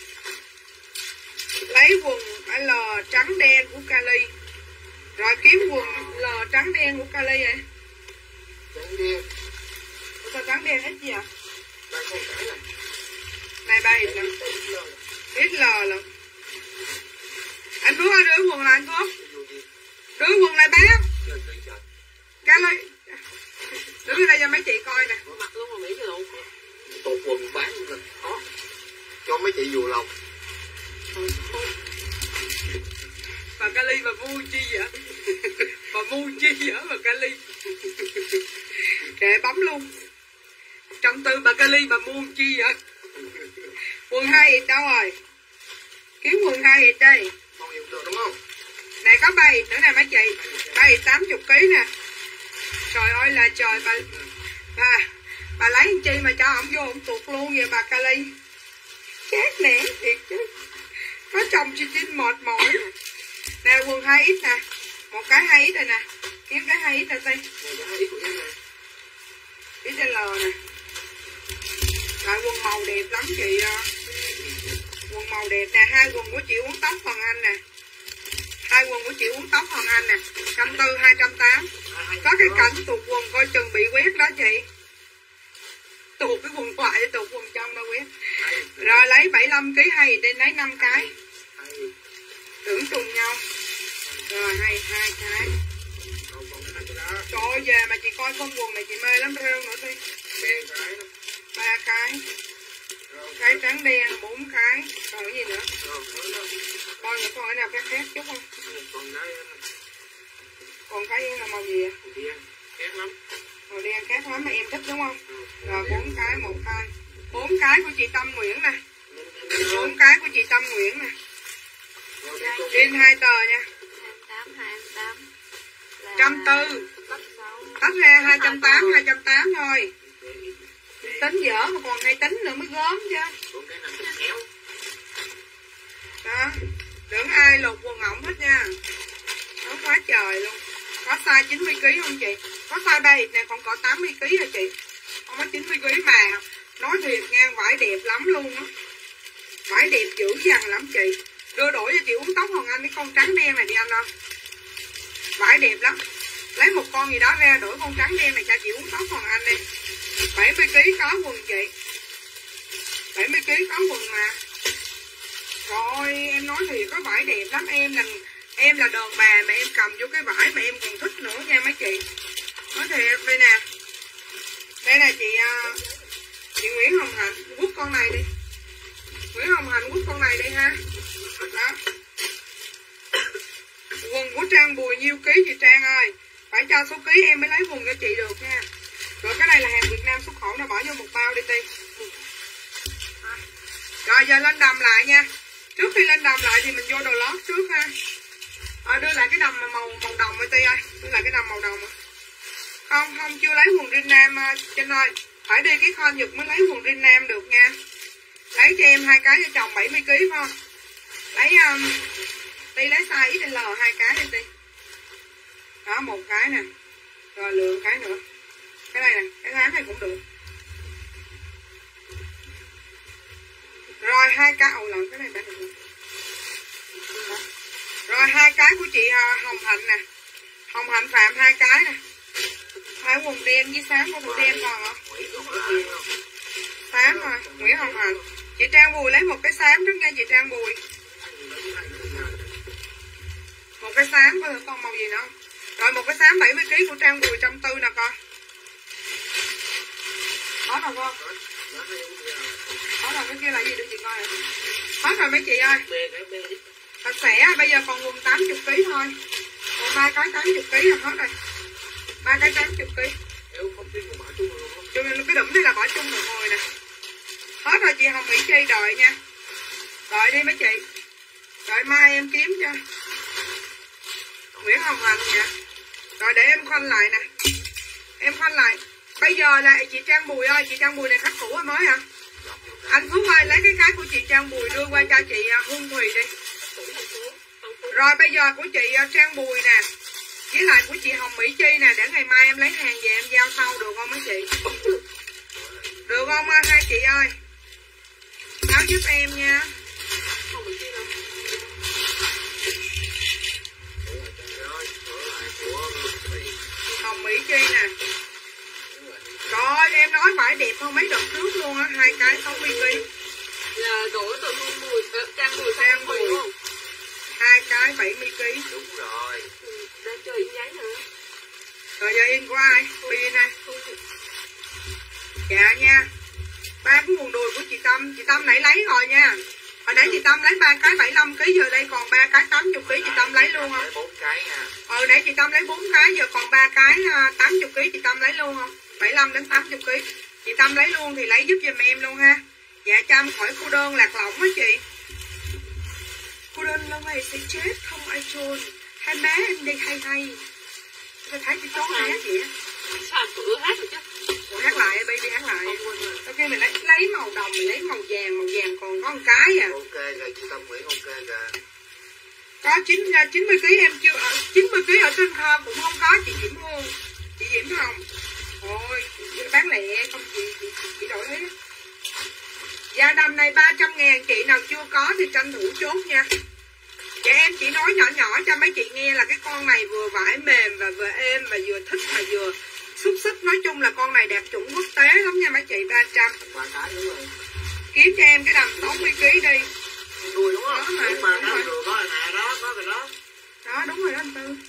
Lấy quần L trắng đen của Cali. Rồi kiếm quần L trắng đen của Cali vậy. Trắng đen. Ủa sao trắng đen hết gì ạ? Đây không phải này. Này bay nè. ích lờ lận. Anh Phước ơi đưa quần lại anh Phước. Đưa quần lại bác. Cali. Đưa cái đây cho mấy chị coi nè. Mặc luôn mà Mỹ cái lộn. Tột quần bán rồi. Đó. Cho mấy chị vừa lòng. Bà Cali bà mua chi vậy? Bà mua chi vậy bà Cali? Kệ bấm luôn. Trăm tư bà Cali bà mua chi vậy? Quần hai ít đâu rồi? Kiếm quần hai ít đây. Không hiểu được đúng không? Này có ba ít nữa nè mấy chị. Ba ít tám mươi ký nè. Trời ơi là trời bà bà, bà lấy chi mà cho ổng vô ổng tuột luôn vậy bà Cali. Chết nè thiệt chứ. Có chồng chị Trinh mệt mỏi. Nè quần hai ít nè. Một cái hai ít rồi nè. Kiếm cái hai ít rồi đi. Ít L nè. Lại quần màu đẹp lắm chị. Quần màu đẹp nè. Hai quần của chị uống tóc Hoàng Anh nè. Hai quần của chị uống tóc Hoàng Anh nè. một trăm bốn mươi, hai trăm tám mươi. Có cái cảnh tuột quần coi chừng bị quét đó chị. Tuột cái quần ngoài với tuột quần trong đâu quét. Rồi lấy bảy mươi lăm ký hay đi lấy năm cái. Tưởng trùng nhau. Rồi hai hai cái. Ôi về mà chị coi phân quần này chị mê lắm, rêu nữa đi. Đen cái đó. Ba cái. Cái trắng đen, bốn cái. Còn cái gì nữa? Coi nữa còn cái nào khác khác chút không? Còn cái Còn cái là màu gì ạ? đen, khác lắm. Màu đen khác lắm mà em thích đúng không? Rồi bốn cái, một hai. Bốn cái của chị Tâm Nguyễn nè. Bốn cái của chị Tâm Nguyễn nè. In hai tờ nha. tám hai tám. Trăm tư. Tách ra hai trăm tám, hai trăm tám thôi. Tính dở mà còn hay tính nữa mới gớm chứ. Đó. Đừng ai lột quần ổng hết nha. Nó quá trời luôn. Có size chín mươi ký không chị? Có size ba X này còn có tám mươi ký rồi chị. Không có chín mươi ký mà. Nói thiệt nha, vải đẹp lắm luôn á. Vải đẹp dữ dằn lắm chị. Đưa đổi cho chị uống tóc Hoàng Anh cái con trắng đen này đi anh ơi. Vải đẹp lắm. Lấy một con gì đó ra đổi con trắng đen này cho chị uống tóc Hoàng Anh đi. bảy mươi ký có quần chị. bảy mươi ký có quần mà. Rồi em nói thì có vải đẹp lắm. Em là em là đàn bà mà em cầm vô cái vải mà em còn thích nữa nha mấy chị. Nói thiệt đây nè. Đây là chị chị Nguyễn Hồng Hạnh quất con này đi. Nguyễn Hồng Hạnh quất con này đi ha. Đó. Quần của Trang Bùi nhiêu ký chị Trang ơi. Phải cho số ký em mới lấy quần cho chị được nha. Rồi cái này là hàng Việt Nam xuất khẩu, nó bỏ vô một bao đi Ti. Rồi giờ lên đầm lại nha. Trước khi lên đầm lại thì mình vô đồ lót trước ha. À, đưa lại cái đầm màu màu đồng rồi Ti ơi. Đưa lại cái đầm màu đồng. Không, không chưa lấy quần riêng nam Trinh ơi. Phải đi cái kho Nhật mới lấy quần riêng nam được nha. Lấy cho em hai cái cho chồng bảy mươi ký phải không? Lấy um, Ti lấy size ích lờ hai cái đi Ti. Đó một cái nè. Rồi lựa cái nữa. Cái này nè, cái tháng này cũng được. Rồi hai cái ầu lần cái này đã được rồi. Rồi hai cái của chị Hồng Hạnh nè. Hồng Hạnh Phạm hai cái nè. Hai quần đen với xám của tụi đen còn hả? Xám rồi, Nguyễn Hồng Hạnh. Chị Trang Bùi lấy một cái xám trước nha chị Trang Bùi. Một cái xám coi thử con màu gì nữa. Rồi một cái xám bảy mươi ký của Trang Bùi trăm tư nè con. Hết rồi con. Hết rồi cái kia là gì đưa chị coi. Hết rồi mấy chị ơi. Sạch sẽ bây giờ còn quần tám mươi ký thôi. Còn ba cái tám mươi ký là hết rồi. Ba cái tám mươi ký. Chung cái đũng này là bỏ chung một hồi nè. Hết rồi chị Hồng Mỹ Chi đợi nha. Đợi đi mấy chị. Đợi mai em kiếm cho. Nguyễn Hồng Hạnh nha. Rồi để em khoanh lại nè. Em khoanh lại. Bây giờ là chị Trang Bùi ơi. Chị Trang Bùi này khách cũ hay mới hả? Anh Phước ơi lấy cái cái của chị Trang Bùi đưa qua cho chị Hương Thùy đi. Rồi bây giờ của chị Trang Bùi nè. Với lại của chị Hồng Mỹ Chi nè. Để ngày mai em lấy hàng về em giao sau được không mấy chị? Được không hai chị ơi? Báo giúp em nha. Hồng Mỹ Chi nè. Rồi em nói phải đẹp không mấy đợt trước luôn á. Hai cái sáu mươi ký. Là đổi từ Hương Bùi, Trang Bùi Trang Bùi không? Hai cái bảy mươi ký. Đúng rồi. Đang chơi in giấy nữa. Rồi giờ in của ai? Bi nè. Dạ nha. Ba cái quần đùi của chị Tâm. Chị Tâm nãy lấy rồi nha. Hồi nãy chị Tâm lấy ba cái bảy mươi lăm ký. Giờ đây còn ba cái tám mươi ký. Chị Tâm lấy luôn không? bốn cái nha. Ờ nãy chị Tâm lấy bốn cái. Giờ còn ba cái tám mươi ký. Chị Tâm lấy luôn không? bảy mươi lăm đến tám mươi ký. Chị Tâm lấy luôn thì lấy giúp giùm em luôn ha. Dạ Trâm khỏi cô đơn lạc lõng á chị. Cô đơn lâu ngày sẽ chết không ai chôn. Hai má em đi hay hay. Tôi thấy chị chó hát vậy á. Sao cửa hát rồi chứ? Ủa, hát lại baby hát lại. Ok mình lấy lấy màu đồng mình lấy màu vàng màu vàng còn có một cái à. Ok rồi chị Tâm Nguyễn ok rồi. Có chín chín mươi ký em chưa chín mươi ký ở trên kho cũng không có chị Diễm Hương. Chị Diễm không? Ôi bán lẻ không chị chị, chị, chị đổi hết. Dạ đầm này ba trăm ngàn chị nào chưa có thì tranh thủ chốt nha. Dạ em chỉ nói nhỏ nhỏ cho mấy chị nghe là cái con này vừa vải mềm và vừa êm và vừa thích mà vừa xúc xích. Nói chung là con này đẹp chuẩn quốc tế lắm nha mấy chị. Ba trăm. Kiếm cho em cái đầm sáu mươi ký đi. Đuôi đúng không? Đó mà, đúng mà đúng đó, rồi. có là nè đó, có rồi đó. Đó đúng rồi đó anh Tư.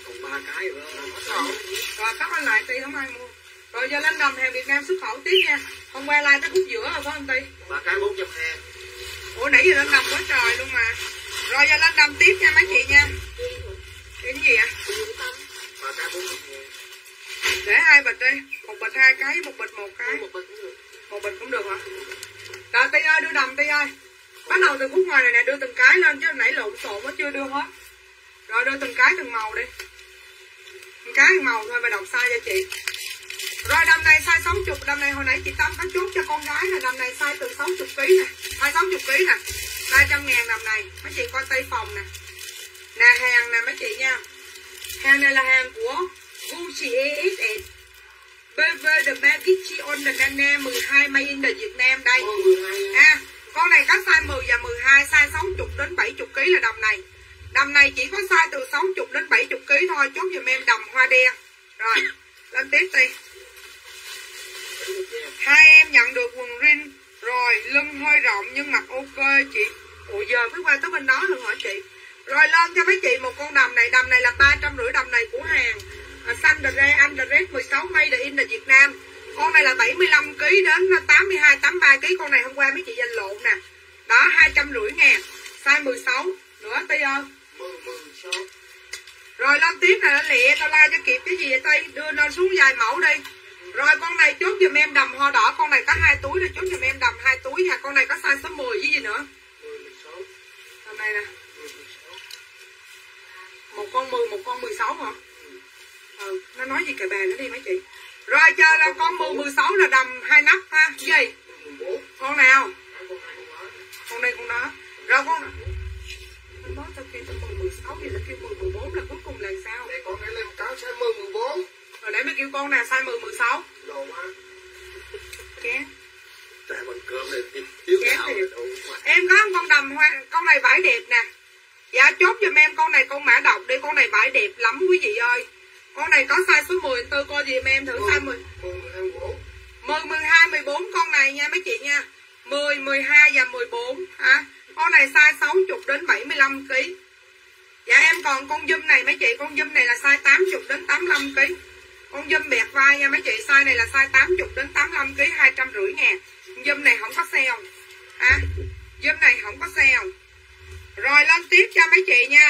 còn ba cái rồi đó. Rồi cắt lên lại Ti không ai mua. Rồi giờ lên đầm hàng Việt Nam xuất khẩu tiếp nha. Hôm qua like tới khúc giữa rồi phải không Ti? Ba cái bốn trăm hai. Ủa nãy giờ lên đầm quá trời luôn mà. Rồi giờ lên đầm tiếp nha mấy chị nha. Cái gì ạ? Ba cái bốn trăm hai. Để hai bịch đi. Một bịch hai cái, một bịch một cái. Một bịch cũng được. Một bịch cũng được hả? Rồi Ti ơi, đưa đầm Ti ơi. Bắt đầu từ khúc ngoài này nè, đưa từng cái lên chứ nãy lộn xộn nó chưa đưa hết. Rồi đưa từng cái từng màu đi. Từng cái từng màu thôi và đọc size cho chị. Rồi đầm này size sáu mươi, đầm này hồi nãy chị Tâm có chốt cho con gái nè, đầm này size từ sáu mươi ký nè, size sáu mươi ký nè, ba trăm ngàn đầm này. Mấy chị coi tay phòng nè. Nè hàng nè mấy chị nha. Hàng này là hàng của Gucci ét ét. bê vê The Magic on the Nana mười hai made in the Việt Nam đây. À, con này có size mười và mười hai, size sáu mươi đến bảy mươi ký là đầm này. Đầm này chỉ có size từ sáu mươi đến bảy mươi ký thôi, chốt giùm em đầm hoa đen. Rồi, lên tiếp đi. Hai em nhận được quần rin rồi, lưng hơi rộng nhưng mặt ok chị. Ủa giờ mới qua tới bên đó luôn hả chị? Rồi lên cho mấy chị một con đầm này, đầm này là ba trăm rưỡi, đầm này của hàng à, xanh the red, anh the red mười sáu made in the Việt Nam. Con này là bảy mươi lăm ký đến tám mươi hai, tám mươi ba ký, con này hôm qua mấy chị giành lộn nè. Đó hai trăm rưỡi ngàn, size mười sáu nữa Ti ơi. Rồi lên tiếp này lẹ, tao la cho kịp cái gì vậy Ti, đưa lên xuống vài mẫu đi. Rồi con này chốt giùm em đầm hoa đỏ, con này có hai túi rồi, chốt giùm em đầm hai túi ha. Con này có size số mười với gì nữa. Đầm này nè. Một con mười, một con mười sáu hả? Ừ, nó nói gì cà bà nó đi mấy chị. Rồi chờ là con mười, mười sáu là đầm hai nắp ha. Gì? Con nào? Con đây con đó. Rồi con nó nói tao kêu tao con mười sáu thì nó kêu mười, mười bốn là cuối cùng là sao? Đây con này lên cáo size mười, mười bốn. Rồi nãy mới kêu con nào size mười, mười sáu. Đồ má. Chén. Tại bằng cơm này thiếu gạo. Em có con đầm hoa, con này vải đẹp nè. Dạ chốt giùm em con này con mã độc đi, con này vải đẹp lắm quý vị ơi. Con này có size số mười tư, coi gì em thử size mười. mười, mười hai, mười bốn con này nha mấy chị nha. mười, mười hai và mười bốn hả? Con này size sáu mươi đến bảy mươi lăm ký. Dạ em còn con dâm này mấy chị, con dâm này là size tám mươi đến tám mươi lăm ký. Con dâm bẹt vai nha mấy chị, size này là size tám mươi đến tám mươi lăm ký, hai trăm rưỡi ngàn. Dâm này không có sale. À, dâm này không có sale. Rồi lên tiếp cho mấy chị nha.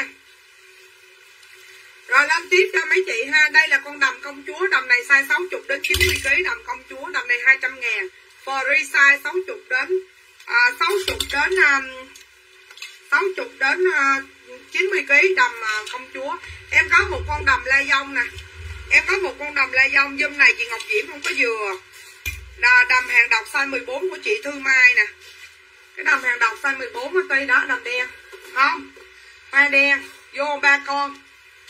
Rồi lên tiếp cho mấy chị ha. Đây là con đầm công chúa, đầm này size sáu mươi đến chín mươi ký, đầm công chúa, đầm này hai trăm ngàn. Free size sáu mươi đến à, sáu mươi đến um, sáu mươi đến uh, chín mươi ký, đầm uh, công chúa. Em có một con đầm la dông nè. Em có một con đầm la dông, dâm này chị Ngọc Diễm không có vừa. Đà, đầm hàng độc size mười bốn của chị Thư Mai nè. Cái đầm hàng độc size mười bốn ở Tây đó, đầm đen. Không, hoa đen, vô ba con.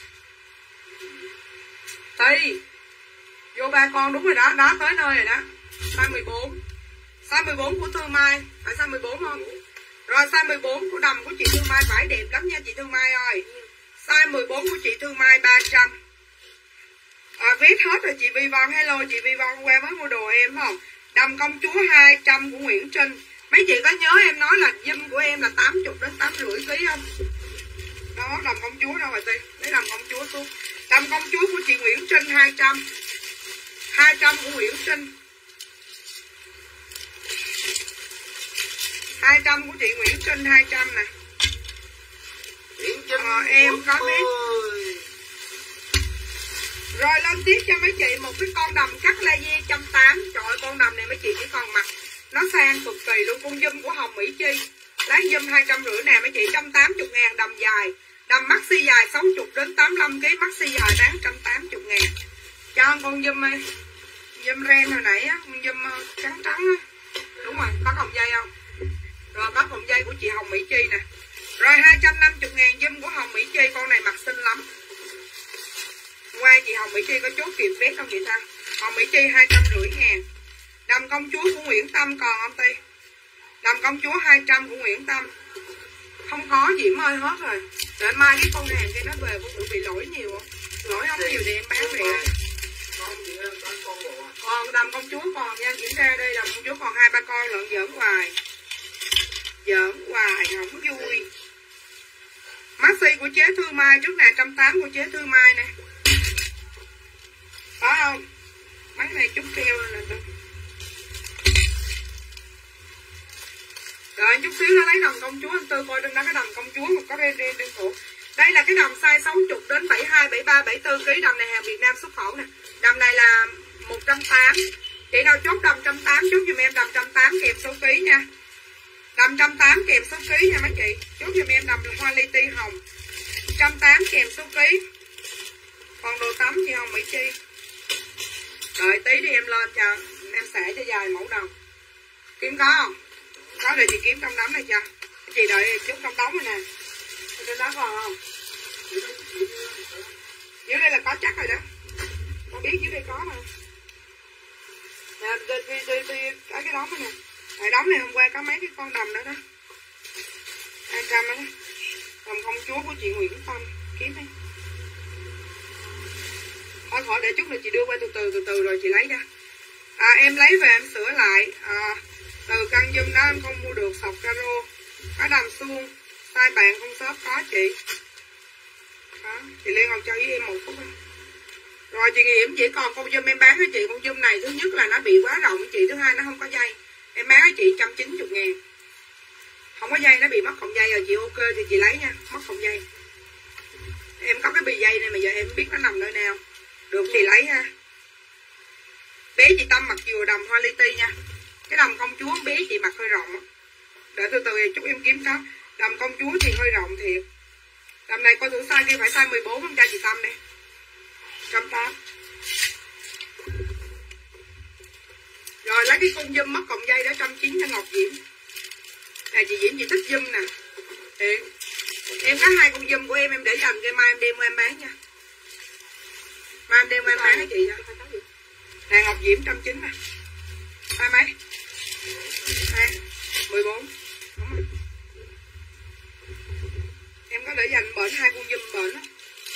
Tây, vô ba con đúng rồi đó, đó tới nơi rồi đó. Size mười bốn. Size mười bốn của Thư Mai, phải size mười bốn không? Rồi size mười bốn của đầm của chị Thư Mai, vải đẹp lắm nha chị Thư Mai ơi. Size mười bốn của chị Thư Mai ba trăm. À, viết hết rồi chị Vi Văn. Hello chị Vi Văn, qua mới mua đồ em không? Đầm công chúa hai trăm của Nguyễn Trinh. Mấy chị có nhớ em nói là dâm của em là tám mươi đến tám mươi rưỡi ký không? Đó, đầm công chúa đâu rồi Ti? Lấy đầm công chúa xuống. Đầm công chúa của chị Nguyễn Trinh hai trăm. hai trăm của Nguyễn Trinh. hai trăm của chị Nguyễn Trinh hai trăm nè. Nguyễn Trinh ờ, em có biết. Rồi lên tiếp cho mấy chị một cái con đầm cắt laser một trăm tám mươi. Trời ơi con đầm này mấy chị chỉ còn mặc nó sang cực kỳ luôn. Con dâm của Hồng Mỹ Chi, láng dâm hai trăm rưỡi nè mấy chị, một trăm tám mươi ngàn. Đầm dài, đầm maxi dài sáu mươi đến tám mươi lăm ký, maxi dài bán một trăm tám mươi ngàn. Cho con dâm ơi, dâm ren hồi nãy á, con dâm trắng trắng á. Đúng rồi, có còng dây không? Rồi có còng dây của chị Hồng Mỹ Chi nè. Rồi hai trăm năm mươi ngàn dâm của Hồng Mỹ Chi, con này mặc xinh lắm. Qua chị Hồng Mỹ Chi có chốt kịp vét không chị ta? Hồng Mỹ Chi hai trăm rưỡi ngàn. Đầm công chúa của Nguyễn Tâm còn không Ti? Đầm công chúa hai trăm của Nguyễn Tâm. Không có Diễm ơi, hết rồi. Để mai cái con hàng kia nó về có bị lỗi nhiều không? Lỗi không nhiều thì em bán rẻ. Còn đầm công chúa còn nha, kiểm tra đây, đầm công chúa còn hai ba con lận, giỡn hoài. Giỡn hoài không vui. Maxi của chế Thư Mai trước nè, một trăm tám mươi của chế Thư Mai nè. Có không? Mấy này chút keo nè. Rồi chút xíu nó lấy đầm công chúa anh Tư coi, đừng đó cái đầm công chúa mà có đen đen đen thủ. Đây là cái đầm size sáu mươi đến bảy mươi hai, bảy mươi ba, bảy mươi tư ký, đầm này hàng Việt Nam xuất khẩu nè. Đầm này là một trăm tám mươi. Chị nào chốt đầm một trăm tám mươi chốt giùm em đầm một trăm tám mươi kèm số ký nha. Đầm một trăm tám mươi kèm số ký nha mấy chị. Chốt giùm em đầm hoa li ti hồng. một trăm tám mươi kèm số ký. Còn đồ tắm chị Hồng Mỹ Chi. Đợi tí đi em lên cho em xẻ cho dài mẫu đầu. Kiếm có không? Có để chị kiếm trong đống này cho. Chị đợi chút trong đống này nè. Ở trên đó còn không? Dưới đây là có chắc rồi đó. Con biết dưới đây có mà. Nè, đi, đi, đi, đi, ở cái đống này nè. Tại đống này hôm qua có mấy cái con đầm nữa đó. hai trăm đó. Đầm công chúa của chị Nguyễn Tâm. Kiếm đi. Thôi khỏi để chút nữa chị đưa qua từ từ từ từ rồi chị lấy ra. À, em lấy về em sửa lại. À, từ căn dùm đó em không mua được sọc caro. Có đầm suông. Sai bạn không shop có chị. Đó, chị Liên Ngọc cho với em một phút đi. Rồi chị Nghiệm chỉ còn con dùm em bán cho chị. Con dùm này thứ nhất là nó bị quá rộng chị. Thứ hai nó không có dây. Em bán cho chị một trăm chín mươi ngàn. Không có dây, nó bị mất cọng dây rồi chị ok thì chị lấy nha. Mất cọng dây. Em có cái bì dây này mà giờ em biết nó nằm nơi nào. Được thì lấy ha. Bé chị Tâm mặc vừa đầm hoa li ti nha. Cái đầm công chúa bé chị mặc hơi rộng. Đợi từ từ chút em kiếm có. Đầm công chúa thì hơi rộng thiệt. Đầm này coi thử size kia phải size mười bốn không cho chị Tâm đây. một trăm tám mươi. Rồi lấy cái con dâm mất cọng dây đó một trăm chín mươi cho Ngọc Diễm. Nè chị Diễm chị thích dâm nè. Thiệt. Em có hai con dâm của em em để dành cho mai em đem qua em bán nha. Mai em đem qua em bán hả chị nha. Nè Ngọc Diễm một trăm chín mươi nè. Hai mấy? Hai. mười bốn. Đúng rồi. Em có để dành bển hai con dùm bển đó.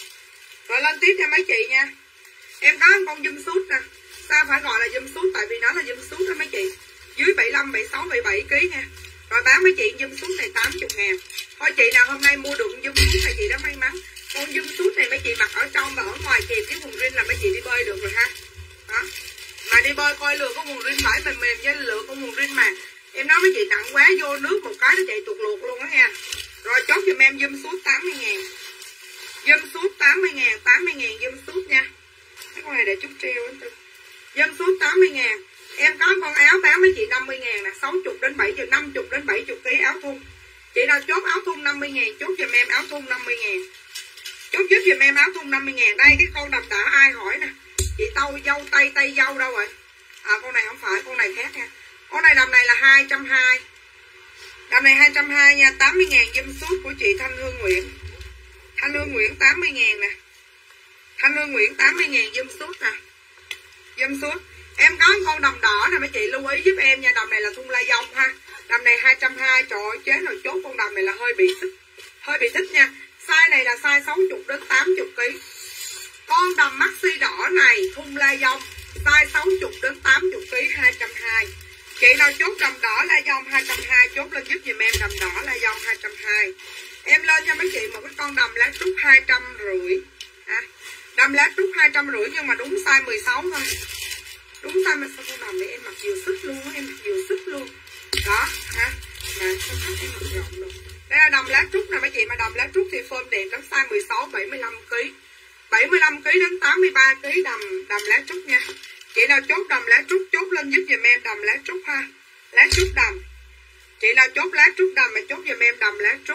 Rồi lên tiếp cho mấy chị nha. Em có con dùm sút nè. Sao phải gọi là dùm sút? Tại vì nó là dùm sút đó mấy chị. Dưới bảy mươi lăm, bảy mươi sáu, bảy mươi bảy ký nha. Rồi bán mấy chị dùm sút này tám mươi ngàn. Thôi chị nào hôm nay mua được dùm sút này chị đã may mắn. Con dùm sút này mấy chị mặc ở trong và ở ngoài kèm cái quần rin là mấy chị đi bơi được rồi ha. Đó. Mà đi bơi coi lừa con quần rin phải mềm mềm với lừa con quần rin mà. Em nói mấy chị nặng quá vô nước một cái nó chạy tuột luộc luôn đó nha. Rồi chốt giùm em dùm sút tám mươi ngàn. Dùm sút tám mươi ngàn, tám mươi ngàn dùm sút nha. Cái con này để chút treo anh Tư. Dùm sút tám mươi ngàn. Em có con áo bán mấy chị năm mươi ngàn nè, sáu mươi đến bảy mươi, năm mươi đến bảy mươi ký áo thun. Chị nào chốt áo thun năm mươi ngàn, chốt giùm em áo thun năm mươi ngàn. Chốt giúp giùm em áo thun năm mươi ngàn. Đây cái con đầm đã ai hỏi nè. Chị tâu dâu tay tay dâu đâu rồi? À con này không phải, con này khác nha. Con này đầm này là hai trăm hai mươi. Đầm này hai trăm hai mươi nha, tám mươi ngàn dùm sút của chị Thanh Hương Nguyễn. Thanh Hương Nguyễn tám mươi ngàn nè. Thanh Hương Nguyễn tám mươi ngàn dùm sút nè. Dùm sút. Em có con đầm đỏ nè mấy chị lưu ý giúp em nha. Đầm này là thun lai dông ha. Đầm này hai trăm hai mươi. Trời ơi chế rồi chốt con đầm này là hơi bị thích. Hơi bị thích nha. Size này là size sáu mươi đến tám mươi ký. Con đầm maxi đỏ này thun lai dông size sáu mươi đến tám mươi ký hai trăm hai mươi. Chị nào chốt đầm đỏ lai dông hai trăm hai mươi chốt lên giúp giùm em đầm đỏ lai dông hai trăm hai mươi. Em lên cho mấy chị một cái con đầm lá trúc hai trăm rưỡi. À, đầm lá trúc hai trăm rưỡi nhưng mà đúng size mười sáu thôi. Đúng size mà sao con đầm này em mặc vừa sức luôn, em mặc vừa sức luôn. Đó, ha. Mà sao cách em mặc rộng rồi. Đây là đầm lá trúc nè mấy chị, mà đầm lá trúc thì phơm đẹp lắm, size mười sáu, bảy mươi lăm ký. bảy mươi lăm ký đến tám mươi ba ký đầm đầm lá trúc nha. Chị nào chốt đầm lá trúc chốt lên giúp giùm em đầm lá trúc ha. Lá trúc đầm. Chị nào chốt lá trúc đầm mà chốt giùm em đầm lá trúc.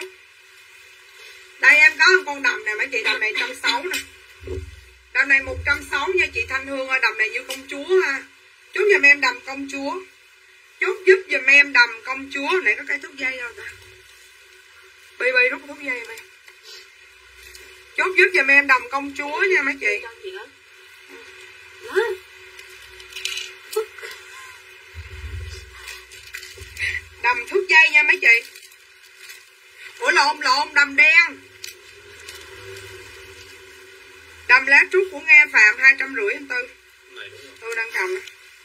Đây em có một con đầm nè mấy chị, đầm này một trăm sáu mươi nè. Đầm này một trăm sáu mươi nha chị Thanh Hương ơi, đầm này như công chúa ha. Chốt giùm em đầm công chúa. Chốt giúp giùm em đầm công chúa. Này có cây thúc dây đâu ta. Bi bi rút thúc dây này. Chốt giúp giùm em đầm công chúa nha mấy chị. Đầm thước dây nha mấy chị. Ủa lộn lộn đầm đen. Đầm lá trúc của Nghe Phạm hai trăm rưỡi anh Tư. Tôi đang cầm.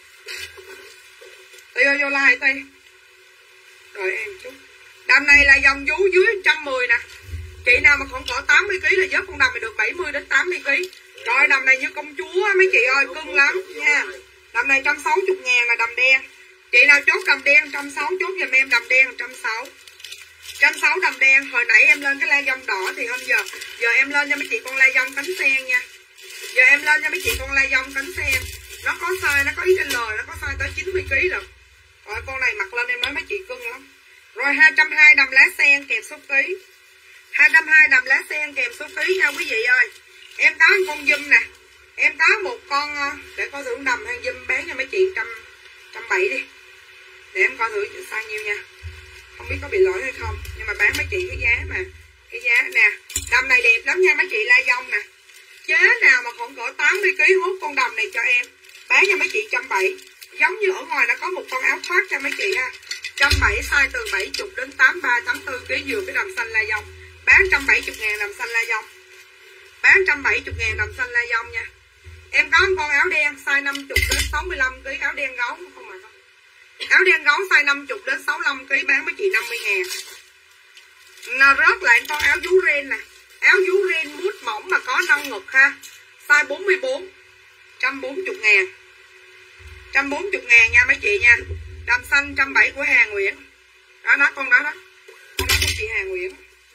Tư vô like Tư. Rồi em chút. Đầm này là dòng vú dưới một trăm mười nè. Chị nào mà khoảng cỡ tám mươi ki lô gam là vớt con đầm này được bảy mươi đến tám mươi ki lô gam. Rồi đầm này như công chúa mấy chị ơi, cưng lắm nha. Đầm này một trăm sáu mươi ngàn là đầm đen. Chị nào chốt đầm đen một trăm sáu mươi chốt giùm em đầm đen một trăm sáu mươi. một trăm sáu mươi đầm đen. Hồi nãy em lên cái la dông đỏ thì không giờ. Giờ em lên cho mấy chị con la dông cánh sen nha. Giờ em lên cho mấy chị con la dông cánh sen. Nó có size, nó có ích lờ, nó có size tới chín mươi ki lô gam rồi. Rồi con này mặc lên em nói mấy chị cưng lắm. Rồi hai trăm hai mươi đầm lá sen kèm số ký. hai trăm hai mươi đầm lá sen kèm số ký nha quý vị ơi. Em có một con dùm nè. Em có một con để coi thử đầm hay dùm bán cho mấy chị một trăm bảy mươi đi. Để em coi thử size nhiêu nha. Không biết có bị lỗi hay không, nhưng mà bán mấy chị cái giá mà cái giá nè. Đầm này đẹp lắm nha mấy chị la dông nè. Chế nào mà khoảng cỡ tám mươi ki lô gam hút con đầm này cho em. Bán cho mấy chị một trăm bảy mươi. Giống như ở ngoài nó có một con áo khoác cho mấy chị ha. một trăm bảy mươi size từ bảy mươi đến tám mươi ba tám mươi tư ký vừa cái đầm xanh la dông. Bán một trăm bảy mươi ngàn đầm xanh la dông. Bán một trăm bảy mươi ngàn đầm xanh la dông nha. Em có một con áo đen size năm mươi đến sáu mươi lăm ký áo đen gấu không mà không. Áo đen gấu size năm mươi đến sáu mươi lăm ký bán mấy chị năm mươi ngàn. Nó rớt lại con áo vú ren nè. Áo vú ren mút mỏng mà có nâng ngực ha. Size bốn mươi bốn. một trăm bốn mươi ngàn. một trăm bốn mươi ngàn nha mấy chị nha. Đầm xanh một trăm bảy mươi của Hà Nguyễn. Đó đó con đó đó. Con đó của chị Hà Nguyễn.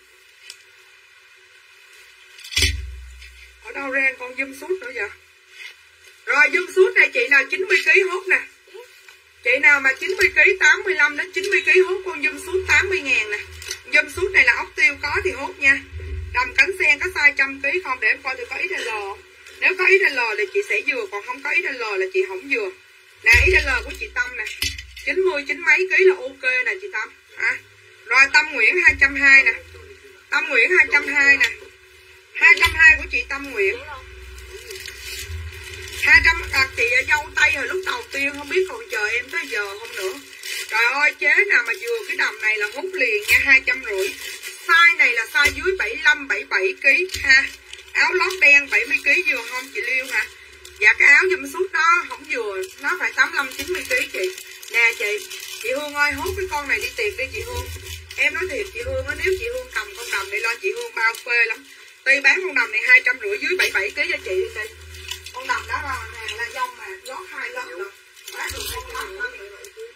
Ở đâu ra con zoom suit nữa vậy? Rồi zoom suit này chị nào chín mươi ki lô gam hút nè. Chị nào mà chín mươi ki lô gam tám mươi lăm đến chín mươi ki lô gam hút con zoom suit tám mươi ngàn nè. Zoom suit này là ốc tiêu có thì hút nha. Đầm cánh sen có size một trăm ki lô gam không để em coi thử có ích lờ. Nếu có ích lờ thì chị sẽ vừa, còn không có ích lờ là chị không vừa. Nè ích lờ của chị Tâm nè. chín mươi chín mấy ký là ok nè chị Tâm. À. Rồi Tâm Nguyễn hai trăm hai mươi nè. Tâm Nguyễn hai trăm hai mươi nè. hai trăm hai mươi của chị Tâm Nguyễn. hai trăm à, chị dâu Tây hồi lúc đầu tiên không biết còn chờ em tới giờ không nữa. Trời ơi chế nào mà vừa cái đầm này là hút liền nha, hai trăm rưỡi. Size này là size dưới bảy mươi lăm bảy mươi bảy ký ha. Áo lót đen bảy mươi ký vừa không chị Liêu hả? Dạ cái áo zoom suit đó không vừa, nó phải tám mươi lăm chín mươi ký chị. Nè chị, chị Hương ơi hút cái con này đi tiệc đi chị Hương. Em nói thiệt chị Hương á, nếu chị Hương cầm con đầm này lo chị Hương bao phê lắm. Tuy bán con đầm này hai trăm rưỡi dưới bảy mươi bảy ký cho chị đi chị. Con đầm đó là hàng la dông mà, lót hai lót rồi. Bán được con lót bảy mươi bảy ký.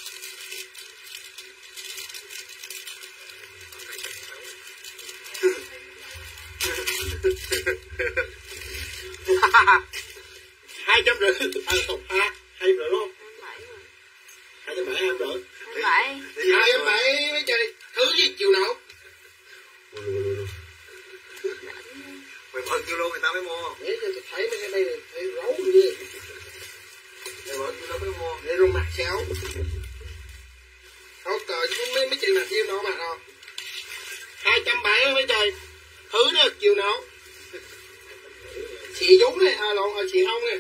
Hai trăm rưỡi, à không, hai hai trăm rưỡi luôn. Hai trăm bảy, hai trăm rưỡi. Hai trăm bảy mấy trời, thứ gì chịu nổi. Mày bao nhiêu lô người ta mới mua. Để cho tôi thấy mấy cái đây này, thấy rấu đi. Mày bao nhiêu lô mới mua. Để rung mặt xéo. Không cờ chứ mấy mấy chị nào kia nó mà không. Hai trăm bảy mấy trời. Thứ đó chịu nổi. Chị Dũng này, à lộn, à, chị Hông này.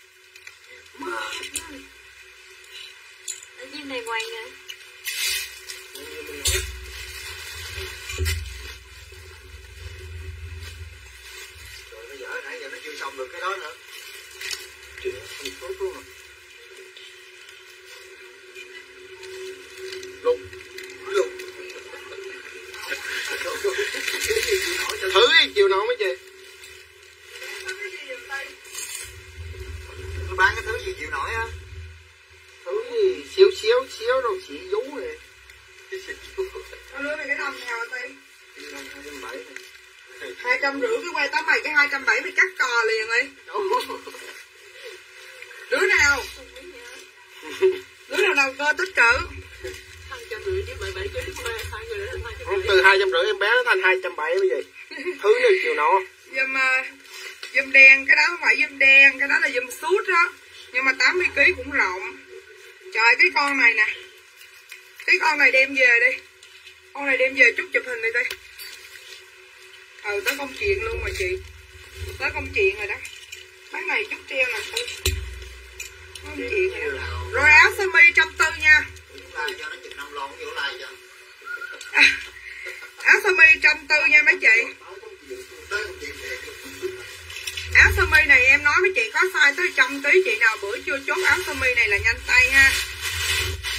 Ở chim này quay nè. Rồi bây giờ nãy giờ nó chưa xong được cái đó nữa. Chuyện không tốt luôn rồi. Lục. Lục. Thử đi, chiều nọ mấy chị. Tôi bán cái thứ gì chịu nổi á? Thứ gì xíu xíu xíu đâu chị vú này. Nó lưới này cái đầm nào hả Tiên? hai trăm bảy mươi. Hai trăm rưỡi cái que tám mày cái hai trăm bảy mươi cắt cò liền đi. Đứa nào? Đứa nào đầu cơ tích trữ? hai trăm rưỡi với bảy bảy ký hai người để thành hai trăm rưỡi. Từ hai trăm rưỡi em bán nó thành hai trăm bảy mươi gì? Thứ này chiều nọ. Dùm dùm đen, cái đó không phải dùm đen, cái đó là dùm sút đó. Nhưng mà tám mươi ký cũng rộng. Trời cái con này nè. Cái con này đem về đi. Con này đem về chút chụp hình đi đi. Ừ tới công chuyện luôn mà chị. Tới công chuyện rồi đó. Bán này chút treo nè. Công chuyện rồi đó. Rồi áo sơ mi trăm tư nha. À, áo sơ mi trăm tư nha mấy chị. Áo sơ mi này em nói mấy chị có size tới trăm ký. Chị nào bữa chưa chốt áo sơ mi này là nhanh tay ha.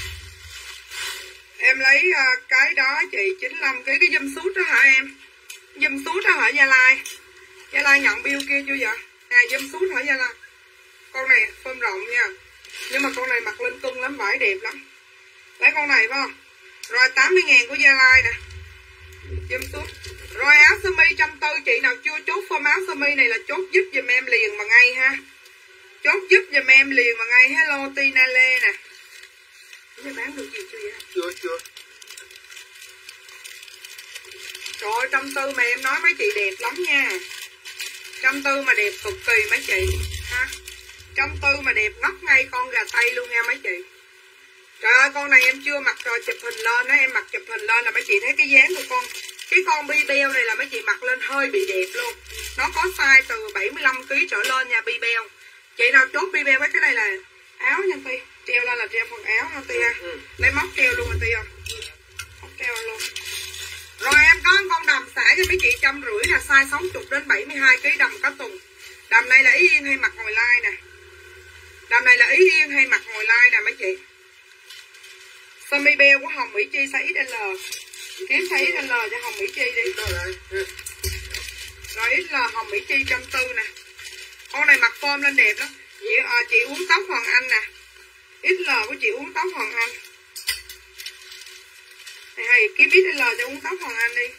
Em lấy uh, cái đó chị chín mươi lăm ký cái zoom suit đó hả em? Zoom suit đó hả Gia Lai? Gia Lai nhận bill kia chưa vậy? À zoom suit hả Gia Lai? Con này form rộng nha. Nhưng mà con này mặc lên cưng lắm, vải đẹp lắm. Lấy con này phải không? Rồi tám mươi ngàn của Gia Lai nè. Zoom suit. Rồi áo sơ mi một trăm tư mươi, chị nào chưa chốt form áo sơ mi này là chốt giúp giùm em liền mà ngay ha. Chốt giúp giùm em liền mà ngay. Hello Tina Lê nè. Nó bán được gì chưa vậy? Chưa chưa. Trời ơi, trăm tư mà em nói mấy chị đẹp lắm nha. Trăm tư mà đẹp cực kỳ mấy chị ha. Trăm tư mà đẹp ngất ngay con gà tây luôn nha mấy chị. Trời ơi, con này em chưa mặc rồi, chụp hình lên đó, em mặc chụp hình lên là mấy chị thấy cái dáng của con. Cái con bi beo này là mấy chị mặc lên hơi bị đẹp luôn. Nó có size từ bảy mươi lăm ki lô gam trở lên nha bi beo. Chị nào chốt bi beo với cái này là áo nha Ti. Treo lên là treo phần áo nha Ti ha. Ừ. Lấy móc treo luôn rồi Ti ơi. Móc treo luôn. Rồi em có con đầm xả cho mấy chị trăm rưỡi là size sáu mươi đến bảy mươi hai ki lô gam đầm cá tùng. Đầm này là ý yên hay mặc ngồi lai nè. Đầm này là ý yên hay mặc ngồi lai nè mấy chị. Sơ mi beo của Hồng Mỹ Chi size ích lờ. Kiếm size ích lờ cho Hồng Mỹ Chi đi. Rồi ích lờ Hồng Mỹ Chi một trăm tư mươi nè. Con này mặc form lên đẹp lắm. Chị, à, chị uống tóc Hoàng Anh nè. ích lờ của chị uống tóc Hoàng Anh. Này hay kiếm ích lờ cho uống tóc Hoàng Anh đi.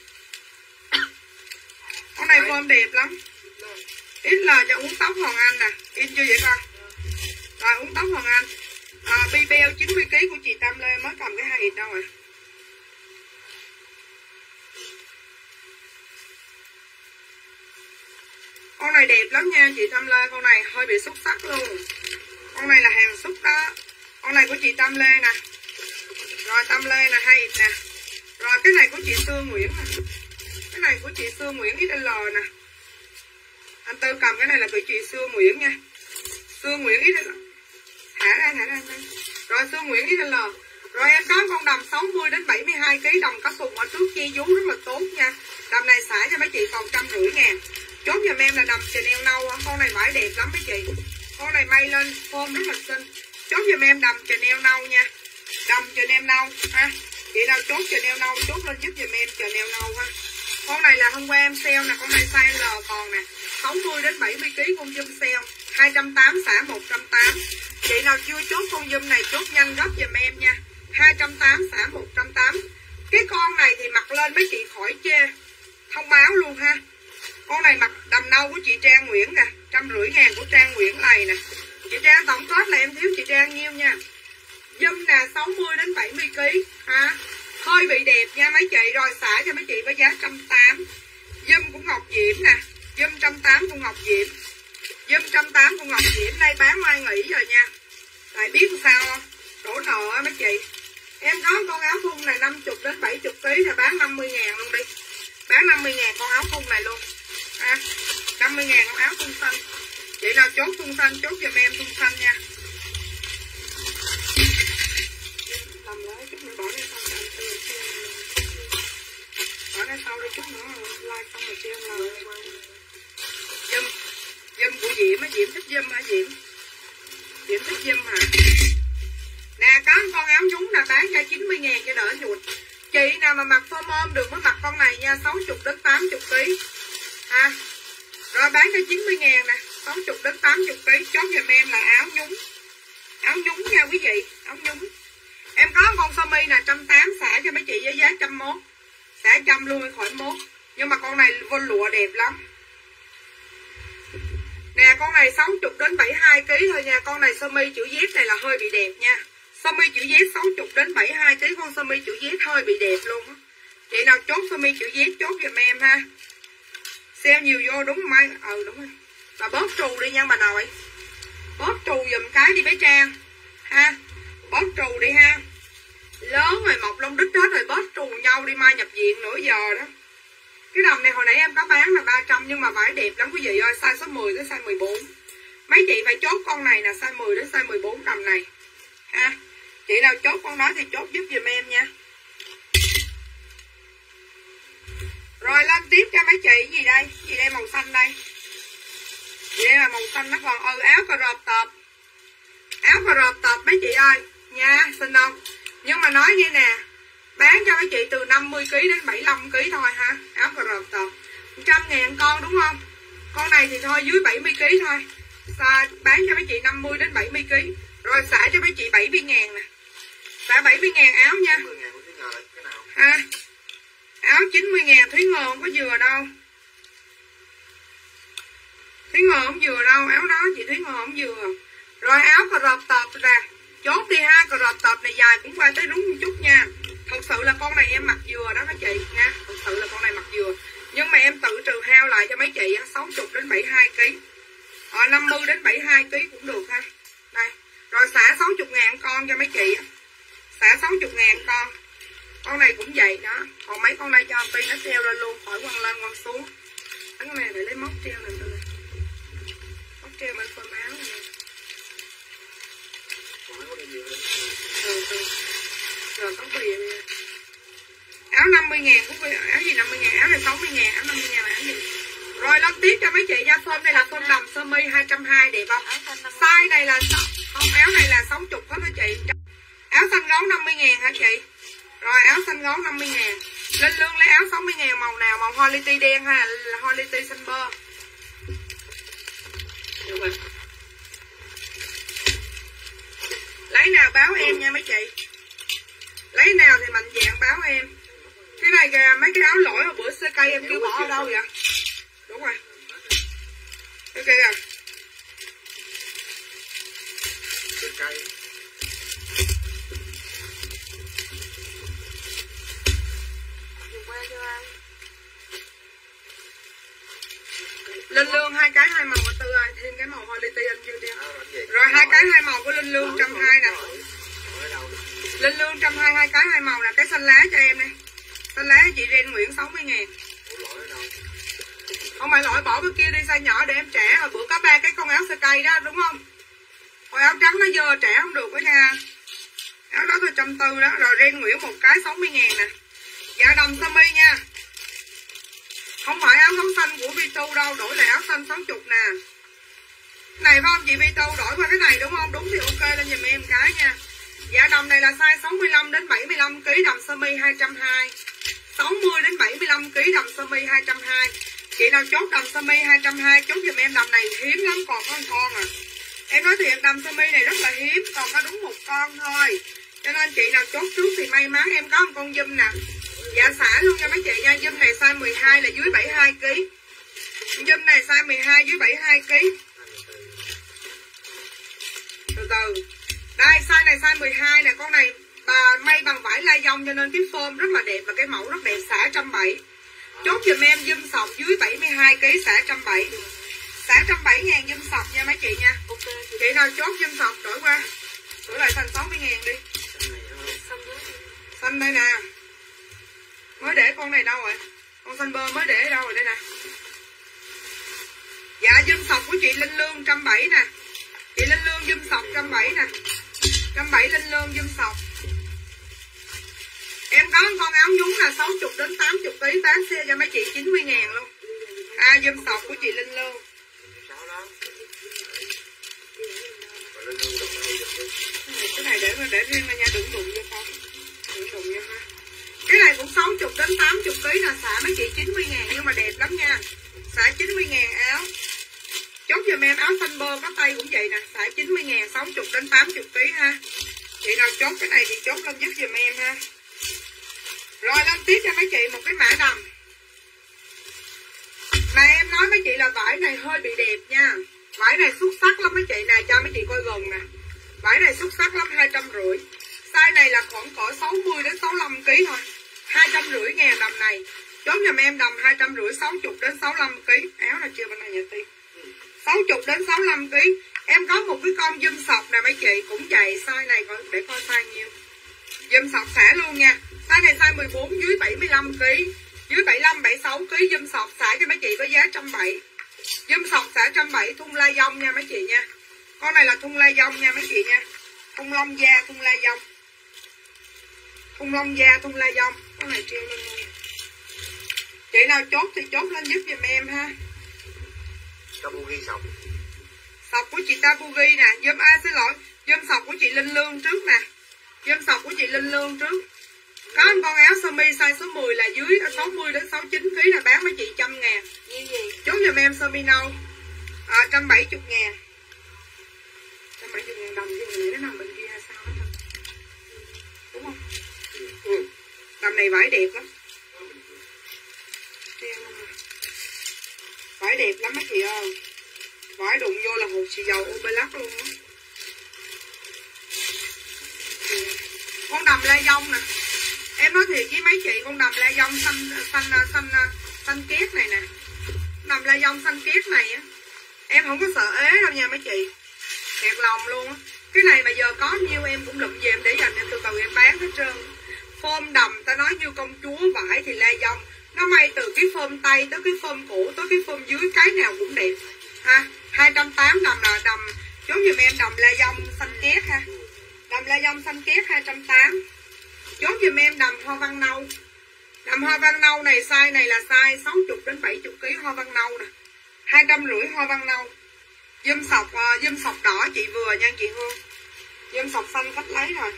Con này form đẹp lắm. ích lờ cho uống tóc Hoàng Anh nè. In chưa vậy con? Rồi uống tóc Hoàng Anh. À, bi beo chín mươi ki lô gam của chị Tam Lê mới cầm cái hai ít đâu rồi. Con này đẹp lắm nha chị Tam Lê. Con này hơi bị xúc sắc luôn. Con này là hàng xúc đó. Con này của chị Tam Lê nè. Rồi Tam Lê là hai ít nè. Rồi cái này của chị Sương Nguyễn nè. Cái này của chị Sương Nguyễn ích lờ nè. Anh Tư cầm cái này là của chị Sương Nguyễn nha. Sương Nguyễn ích lờ. Thả ra thả ra. Rồi Sương Nguyễn ích lờ. Rồi em có con đầm sáu mươi đến bảy mươi hai ki lô gam đầm cá sùng ở trước che vú rất là tốt nha. Đầm này xả cho mấy chị còn trăm rưỡi ngàn. Chốt giùm em là đầm Chanel nâu. Con này vải đẹp lắm mấy chị. Con này may lên form rất là xinh. Chốt giùm em đầm Chanel nâu nha. Đầm Chanel nâu ha. Chị nào chốt Chanel nâu chốt lên giúp giùm em Chanel nâu ha. Con này là hôm qua em sale nè. Con này size L còn nè. sáu mươi đến bảy mươi ki lô gam con zoom sale. hai trăm tám mươi xả một trăm tám mươi. Chị nào chưa chốt con zoom này chốt nhanh gấp giùm em nha. hai trăm tám mươi xả một trăm tám mươi. Cái con này thì mặc lên mấy chị khỏi chê. Thông báo luôn ha. Con này mặc đầm nâu của chị Trang Nguyễn nè. Trăm rưỡi ngàn của Trang Nguyễn này nè. Chị Trang tổng kết là em thiếu chị Trang nhiêu nha. Zoom nè sáu mươi đến bảy mươi ki lô gam ha. Hơi bị đẹp nha mấy chị. Rồi xả cho mấy chị với giá một trăm tám mươi. Zoom của Ngọc Diễm nè. Zoom một trăm tám mươi của Ngọc Diễm. Zoom một trăm tám mươi của Ngọc Diễm. Nay bán mai nghỉ rồi nha. Tại biết sao không? Đổ nợ á mấy chị. Em có con áo thun này năm mươi đến bảy mươi ký là bán năm mươi ngàn luôn đi. Bán năm mươi ngàn con áo thun này luôn. À, năm mươi ngàn con áo thun xanh. Chị nào chốt thun xanh chốt giùm em thun xanh nha. Làm lấy chút nữa bỏ ra xong rồi anh tư xem. Bỏ ra sau đi chút nữa like xong rồi xem là Dâm. Dâm của Diễm á, Diễm thích dâm hả Diễm? Diễm thích dâm hả? Nè có con áo nhúng là bán cho chín mươi ngàn cho đỡ nhụt. Chị nào mà mặc form ôm được mới mặc con này nha, sáu mươi đến tám mươi ký. Ha. Rồi bán cho chín mươi ngàn nè, sáu mươi đến tám mươi ký. Chốt giùm em là áo nhúng. Áo nhúng nha quý vị, áo nhúng. Em có con sơ mi nè, một trăm tám mươi xả cho mấy chị với giá một trăm mốt. Xả một trăm luôn khỏi mốt. Nhưng mà con này vô lụa đẹp lắm. Nè con này sáu mươi đến bảy mươi hai ký thôi nha. Con này sơ mi chữ Z này là hơi bị đẹp nha. Sơ mi chữ Z sáu mươi đến bảy mươi hai ký. Con sơ mi chữ Z hơi bị đẹp luôn á. Chị nào chốt sơ mi chữ Z chốt giùm em ha. Xem nhiều vô đúng không anh? Ừ đúng rồi. Bà bóp trù đi nha bà nội. Bóp trù giùm cái đi bé Trang ha. Bóp trù đi ha. Lớn rồi mọc lông đít hết rồi bóp trù nhau đi mai nhập viện nửa giờ đó. Cái đầm này hồi nãy em có bán là ba trăm nhưng mà vải đẹp lắm quý vị ơi. Size số mười tới size mười bốn. Mấy chị phải chốt con này là size mười đến size mười bốn đầm này ha. Chị nào chốt con đó thì chốt giúp giùm em nha. Rồi lên tiếp cho mấy chị. Gì đây? Gì đây màu xanh đây? Gì đây là màu xanh nó còn. Ừ áo crop top. Áo crop top mấy chị ơi nha. Xinh không? Nhưng mà nói như nè, bán cho mấy chị từ năm mươi ký đến bảy mươi lăm ký thôi ha. Áo crop top. một trăm ngàn con đúng không? Con này thì thôi dưới bảy mươi ký thôi. Xà, bán cho mấy chị năm mươi đến bảy mươi ký. Rồi xả cho mấy chị bảy mươi ngàn nè. Xả bảy mươi ngàn áo nha. Ha. Áo chín mươi ngàn Thúy Ngờ không có vừa đâu. Thúy Ngờ không vừa đâu, áo đó chị Thúy Ngờ không vừa. Rồi áo crop top nè. Chốt đi ha, crop top này dài cũng qua tới đúng một chút nha. Thật sự là con này em mặc vừa đó các chị nha. Thật sự là con này mặc vừa. Nhưng mà em tự trừ hao lại cho mấy chị sáu mươi đến bảy mươi hai ký. Ờ, năm mươi đến bảy mươi hai ký cũng được ha. Đây. Rồi xả sáu mươi ngàn con cho mấy chị. Xả sáu mươi ngàn con. Con này cũng vậy đó. Còn mấy con này cho Ti nó treo lên luôn, khỏi quăng lên quăng xuống. Cái này để lấy móc treo này tôi. Móc treo bên phần áo này. Rồi, rồi. Rồi có bìa nè. Áo năm mươi ngàn cũng áo gì năm mươi ngàn, áo này sáu mươi ngàn, áo năm mươi ngàn là áo gì. Rồi lên tiếp cho mấy chị nha, form đây là form đầm sơ mi hai trăm hai mươi đẹp không? Size này là không, áo này là sáu mươi hết đó chị. Áo xanh gấu năm mươi ngàn hả chị? Rồi áo xanh gấu năm mươi ngàn. Linh Lương lấy áo sáu mươi ngàn màu nào? Màu hoa li ti đen hay là hoa li ti xanh bơ? Được rồi. Lấy nào báo em nha mấy chị. Lấy nào thì mạnh dạng báo em. Cái này kìa, mấy cái áo lỗi hồi bữa xê cây em kêu bỏ ở đâu vậy? Đúng rồi. Ok kìa. xê cây. Linh Lương hai cái hai màu của Tư ơi, thêm cái màu hoa li ti anh chưa đi. Rồi hai cái hai màu của Linh Lương trăm hai nè. Linh Lương trăm hai hai cái hai màu nè, cái xanh lá cho em này. Xanh lá chị Ren Nguyễn sáu mươi ngàn. Không phải lỗi bỏ cái kia đi size nhỏ để em trẻ. Hồi bữa có ba cái con áo sơ cây đó đúng không? Hồi áo trắng nó dơ trẻ không được đó nha. Áo đó tôi trăm tư đó. Rồi Ren Nguyễn một cái sáu mươi ngàn nè. Dạ đầm sơ mi nha. Không phải áo gấm xanh của Vito đâu, đổi lại áo xanh sáu mươi nè. Này phải không chị Vito, đổi qua cái này đúng không? Đúng thì ok lên giùm em cái nha. Dạ đầm này là size sáu mươi lăm đến bảy mươi lăm ký, đầm sơ mi hai trăm hai mươi. sáu mươi đến bảy mươi lăm ký đầm sơ mi hai trăm hai mươi. Chị nào chốt đầm sơ mi hai trăm hai mươi chốt giùm em, đầm này hiếm lắm, còn có một con à. Em nói thiệt đầm sơ mi này rất là hiếm, còn có đúng một con thôi. Cho nên chị nào chốt trước thì may mắn, em có một con Zoom nè. Dạ xả luôn cho mấy chị nha. Zoom này size mười hai là dưới bảy mươi hai ký. Zoom này size mười hai dưới bảy mươi hai ký. Từ từ. Đây size này size mười hai nè. Con này bà may bằng vải lai dông cho nên cái form rất là đẹp và cái mẫu rất đẹp. Xả một trăm bảy mươi. Chốt giùm em Zoom sọc dưới bảy mươi hai ký, xả một trăm bảy mươi. Xả một trăm bảy mươi ngàn Zoom sọc nha mấy chị nha. Chị nào chốt Zoom sọc đổi qua. Đổi lại thành sáu mươi ngàn đi. Xanh đây nè. Mới để con này đâu rồi? Con xanh bơ mới để đâu rồi đây nè. Dạ Zoom sọc của chị Linh Lương một trăm bảy mươi nè. Chị Linh Lương Zoom sọc một trăm bảy mươi nè. một trăm bảy mươi Linh Lương Zoom sọc. Em có con áo nhúng là sáu mươi đến tám mươi ký, tán xe cho mấy chị chín mươi ngàn luôn. À Zoom sọc của chị Linh Lương. Cái này để để riêng ra nha, đừng đụng vô con. Đừng đụng vô ha. Cái này cũng sáu mươi đến tám mươi ký là xả mấy chị chín mươi ngàn nhưng mà đẹp lắm nha. Xả chín mươi ngàn áo. Chốt giùm em áo xanh bơ có tay cũng vậy nè, xả chín mươi ngàn, sáu mươi đến tám mươi ký ha. Chị nào chốt cái này thì chốt lên giúp giùm em ha. Rồi lên tiếp cho mấy chị một cái mã đầm. Này em nói mấy chị là vải này hơi bị đẹp nha. Vải này xuất sắc lắm mấy chị nè, cho mấy chị coi gần nè. Vải này xuất sắc lắm, hai trăm rưỡi. Size này là khoảng cỡ sáu mươi đến sáu mươi lăm ký thôi. hai trăm rưỡi ngàn đầm này. Chốt giùm em đầm hai trăm rưỡi, sáu mươi đến sáu mươi lăm ký. Áo là chưa bên này nhà Tiên. sáu mươi đến sáu mươi lăm ký. Em có một cái con Zoom sọc nè mấy chị, cũng vậy, size này để coi size nhiêu. Zoom sọc xả luôn nha. Size này size mười bốn dưới bảy mươi lăm ký, dưới bảy mươi lăm bảy mươi sáu ký Zoom sọc xả cho mấy chị có giá một trăm bảy mươi. Zoom sọc xả một trăm bảy mươi, thun lai dông nha mấy chị nha. Con này là thun lai dông nha mấy chị nha. Thun lông da, thun lai dông. Thun lông da, thun lai dông. Con này treo lên luôn. Chị nào chốt thì chốt lên giúp giùm em ha. Tabugi sọc. Sọc của chị Tabugi nè. Zoom A xin lỗi. Zoom sọc của chị Linh Lương trước nè. Zoom sọc của chị Linh Lương trước. Có một con áo sơ mi size số mười là dưới sáu mươi đến sáu mươi chín ký là bán mấy chị trăm ngàn. Như gì? Chốt giùm em sơ mi nâu à, một trăm bảy mươi ngàn. một trăm bảy mươi ngàn đồng, cái này nó nằm bên kia hay sao đó. Đúng không? Ừ. Đầm này vải đẹp lắm. Vải đẹp lắm mấy chị ơi. Vải đụng vô là một xì dầu ô bê lắc luôn á. Con đầm la dông nè. Em nói thiệt với mấy chị, con đầm la dông xanh xanh xanh xanh két này nè. Đầm la dông xanh két này á, em không có sợ ế đâu nha mấy chị. Thiệt lòng luôn á. Cái này mà giờ có nhiêu em cũng lụm về em để dành em từ từ em bán hết trơn. Phôm đầm ta nói như công chúa vải thì la dông. Nó may từ cái phôm tay tới cái phôm cổ tới cái phôm dưới, cái nào cũng đẹp ha. Hai trăm tám mươi đầm là đầm. Chốt giùm em đầm la dông xanh két ha. Đầm la dông xanh két hai trăm tám mươi. Chốt giùm em đầm hoa văn nâu. Đầm hoa văn nâu này size này là size sáu mươi đến bảy mươi ký hoa văn nâu nè. Hai trăm rưỡi hoa văn nâu. Dâm sọc uh, dâm sọc đỏ chị vừa nha chị Hương. Dâm sọc xanh khách lấy rồi.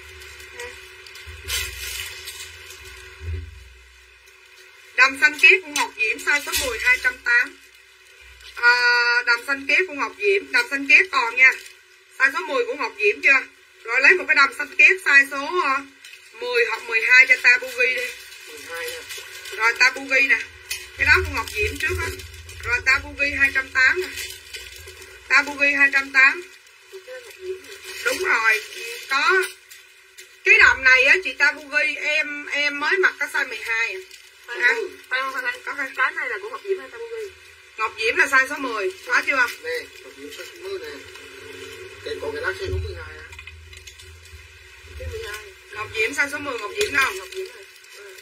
Đầm xanh két của Ngọc Diễm size số mười hai trăm tám mươi. À, đầm xanh két của Ngọc Diễm, đầm xanh két còn nha. Size số mười của Ngọc Diễm chưa? Rồi lấy một cái đầm xanh két size số uh, mười hoặc mười hai cho Tabugi đi. mười hai nha. Rồi Tabugi nè. Cái đó của Ngọc Diễm trước á. Rồi Tabugi hai trăm tám mươi nè. Tabugi hai trăm tám mươi. Đúng rồi, có cái đầm này á chị Tabugi em em mới mặc cái size mười hai à. Khoan, khoan, khoan, có cái cái này là của Ngọc Diễm hay Tabugi? Ngọc Diễm là size số mười, có chưa? Nè, Ngọc Diễm size số mười nè. Cái còn cái đó size số mười hai á. Cái mười hai. Ngọc Diễm size số mười, Ngọc Diễm đâu? Ngọc Diễm này.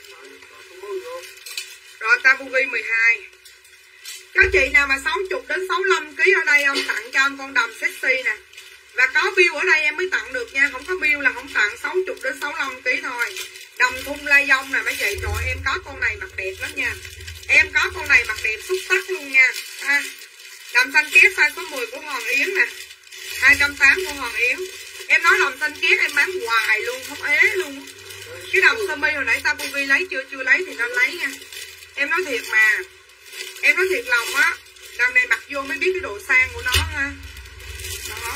Rồi Tabugi mười hai. Có chị nào mà sáu mươi đến sáu mươi lăm ký ở đây ông tặng cho em con đầm sexy nè. Và có bill ở đây em mới tặng được nha, không có bill là không tặng. Sáu mươi đến sáu mươi lăm ký thôi. Đầm thun la dông nè mấy chị. Rồi em có con này mặc đẹp lắm nha. Em có con này mặc đẹp xuất sắc luôn nha à. Đầm xanh két size số mười của Hoàng Yến nè. Hai trăm tám mươi của Hoàng Yến. Em nói đầm xanh két em bán hoài luôn, không ế luôn. Cái đầm sơ mi hồi nãy Tabugi lấy chưa chưa lấy thì nên lấy nha. Em nói thiệt mà. Em nói thiệt lòng á. Đầm này mặc vô mới biết cái độ sang của nó ha. Đó.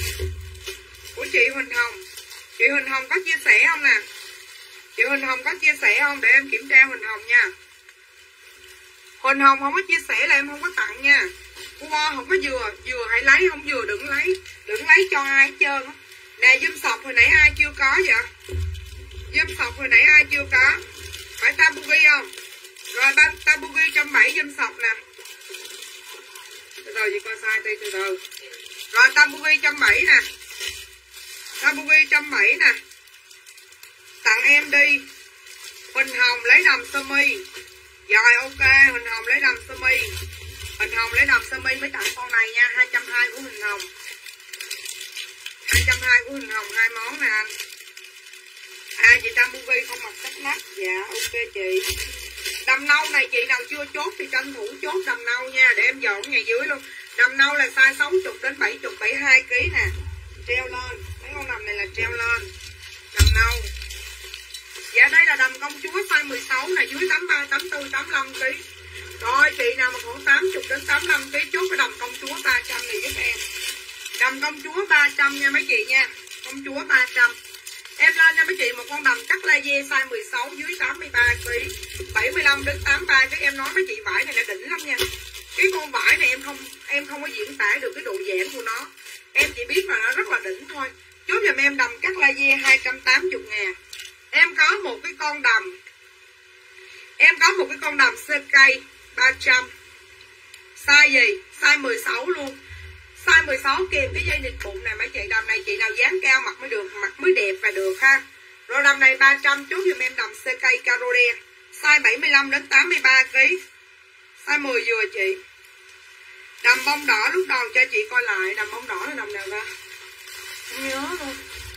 Của chị Huỳnh Hồng. Chị Huỳnh Hồng có chia sẻ không nè? Chị Huỳnh Hồng có chia sẻ không? Để em kiểm tra Huỳnh Hồng nha. Huỳnh Hồng không có chia sẻ là em không có tặng nha. Cô Bo không có vừa. Vừa hãy lấy, không vừa đừng lấy. Đừng lấy cho ai hết trơn á. Nè dâm sọc hồi nãy ai chưa có vậy? Dâm sọc hồi nãy ai chưa có? Phải Tabugi không? Rồi ban Tabugi một trăm bảy mươi dâm sọc nè. Từ từ chị coi sai đi từ từ. Rồi Tabugi một trăm bảy mươi nè. Tabugi một trăm bảy mươi nè. Tặng em đi. Huỳnh Hồng lấy đầm sơ mi. Rồi ok, Huỳnh Hồng lấy đầm sơ mi. Huỳnh Hồng lấy đầm sơ mi mới tặng con này nha. Hai trăm hai mươi của Huỳnh Hồng. Hai trăm hai mươi của Huỳnh Hồng. Hai món nè anh. À chị Tabugi không mặc sách nách. Dạ ok chị. Đầm nâu này chị nào chưa chốt thì tranh thủ chốt đầm nâu nha. Để em dọn nhà dưới luôn. Đầm nâu là size sáu mươi đến bảy mươi, bảy mươi hai ký nè. Treo lên. Mấy con đầm này là treo lên. Đầm nâu. Dạ đây là đầm công chúa size mười sáu này. Dưới tám mươi ba, tám mươi tư, tám mươi lăm ký. Rồi chị nào mà khoảng tám mươi đến tám mươi lăm ký chốt cái đầm công chúa ba trăm này giúp em. Đầm công chúa ba trăm nha mấy chị nha. Công chúa ba trăm. Em lên cho mấy chị một con đầm cắt laser size mười sáu dưới tám mươi ba ký, bảy mươi lăm đến tám mươi ba cái em nói mấy chị vải này là đỉnh lắm nha. Cái con vải này em không em không có diễn tả được cái độ giãn của nó. Em chỉ biết là nó rất là đỉnh thôi. Chốt giùm em đầm cắt laser hai trăm tám mươi ngàn. Em có một cái con đầm. Em có một cái con đầm xê cây ba trăm. Size gì? Size mười sáu luôn. Size mười sáu kèm cái dây nịt bụng này mấy chị. Đầm này chị nào dáng cao mặc mới được, mặc mới đẹp và được ha. Rồi đầm này ba trăm. Chốt giùm em đầm xê cây caro đen. Size bảy mươi lăm đến tám mươi ba ký. Size mười vừa chị. Đầm bông đỏ lúc đầu cho chị coi lại. Đầm bông đỏ là đầm nào ta? Không nhớ luôn.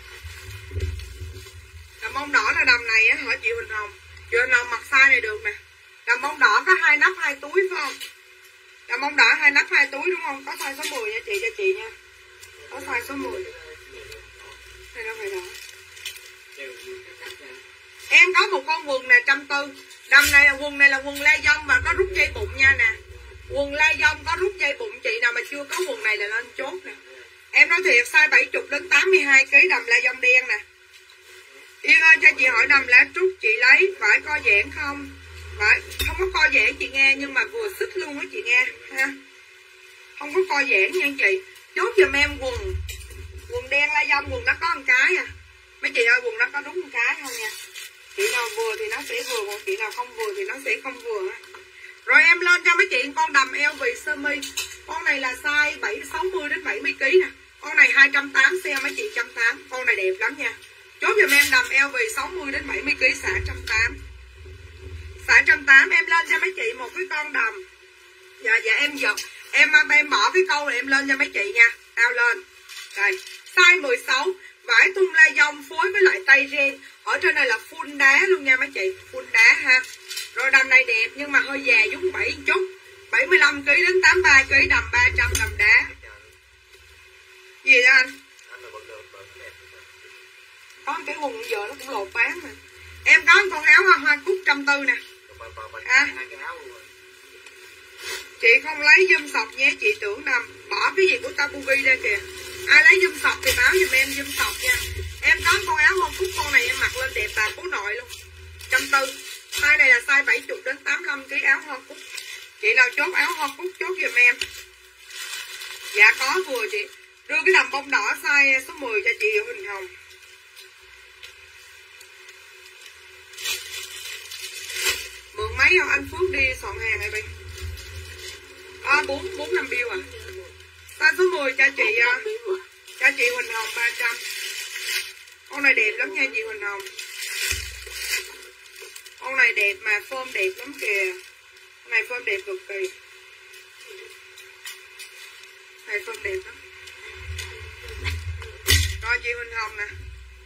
Đầm bông đỏ là đầm này á hả chị Huỳnh Hồng? Chị Huỳnh Hồng mặc size này được nè. Đầm bông đỏ có hai nắp hai túi phải không? Đầm bông đỏ hai nắp hai túi đúng không? Có size số mười nha chị, cho chị nha. Có size số mười. Hay đâu phải đỏ. Em có một con quần nè trăm tư. Đầm này là quần này là quần le dông và có rút dây bụng nha nè. Quần le dông có rút dây bụng, chị nào mà chưa có quần này là lên chốt nè. Em nói thiệt size bảy mươi đến tám mươi hai ký đầm le dông đen nè. Yên ơi cho chị hỏi đầm lá trúc chị lấy phải co giãn không? Phải, không có co giãn chị nghe, nhưng mà vừa xích luôn á chị nghe ha. Không có co giãn nha chị. Chốt giùm em quần. Quần đen la dông, quần đó có một cái à. Mấy chị ơi quần đó có đúng một cái không nha. Chị nào vừa thì nó sẽ vừa, còn chị nào không vừa thì nó sẽ không vừa. Rồi em lên cho mấy chị con đầm eo vì sơ mi. Con này là size bảy sáu mươi đến bảy mươi ký nè. Con này hai trăm tám mươi mấy chị, một trăm tám mươi. Con này đẹp lắm nha. Chốt giùm em đầm eo vì sáu mươi đến bảy mươi ký xả một trăm tám mươi. Xả một trăm tám mươi em lên cho mấy chị một cái con đầm. Dạ dạ em giật. Em em bỏ cái câu này em lên cho mấy chị nha. Tao lên. Đây, size mười sáu, vải tung la dông phối với lại tay ren. Ở trên này là full đá luôn nha mấy chị, full đá ha. Rồi đầm này đẹp nhưng mà hơi già giống bảy chút. bảy mươi lăm ký đến tám mươi ba ký đầm ba trăm đầm đá. Gì đó anh? Có cái quần giờ nó cũng lột bán nè. Em có một con áo hoa, hoa cúc trăm tư nè. À. Chị không lấy dâm sọc nhé, chị tưởng nằm bỏ cái gì của Tabugi ra kìa. Ai lấy dâm sọc thì báo giùm em dâm sọc nha. Em có con áo hoa cúc, con này em mặc lên đẹp bà phố nội luôn. Trăm tư. Size này là size bảy mươi đến tám mươi lăm ký áo hoa cúc. Chị nào chốt áo hoa cúc chốt giùm em. Dạ có vừa chị. Đưa cái đầm bông đỏ size số mười cho chị Huỳnh Hồng. Mượn máy không anh Phước đi soạn hàng này đi. À bốn bốn năm bill à. Size số mười cho chị cho chị Huỳnh Hồng ba trăm. Con này đẹp lắm nha chị Huỳnh Hồng. Con này đẹp mà form đẹp lắm kìa. Con này form đẹp cực kỳ. Này form đẹp lắm. Rồi chị Huỳnh Hồng nè.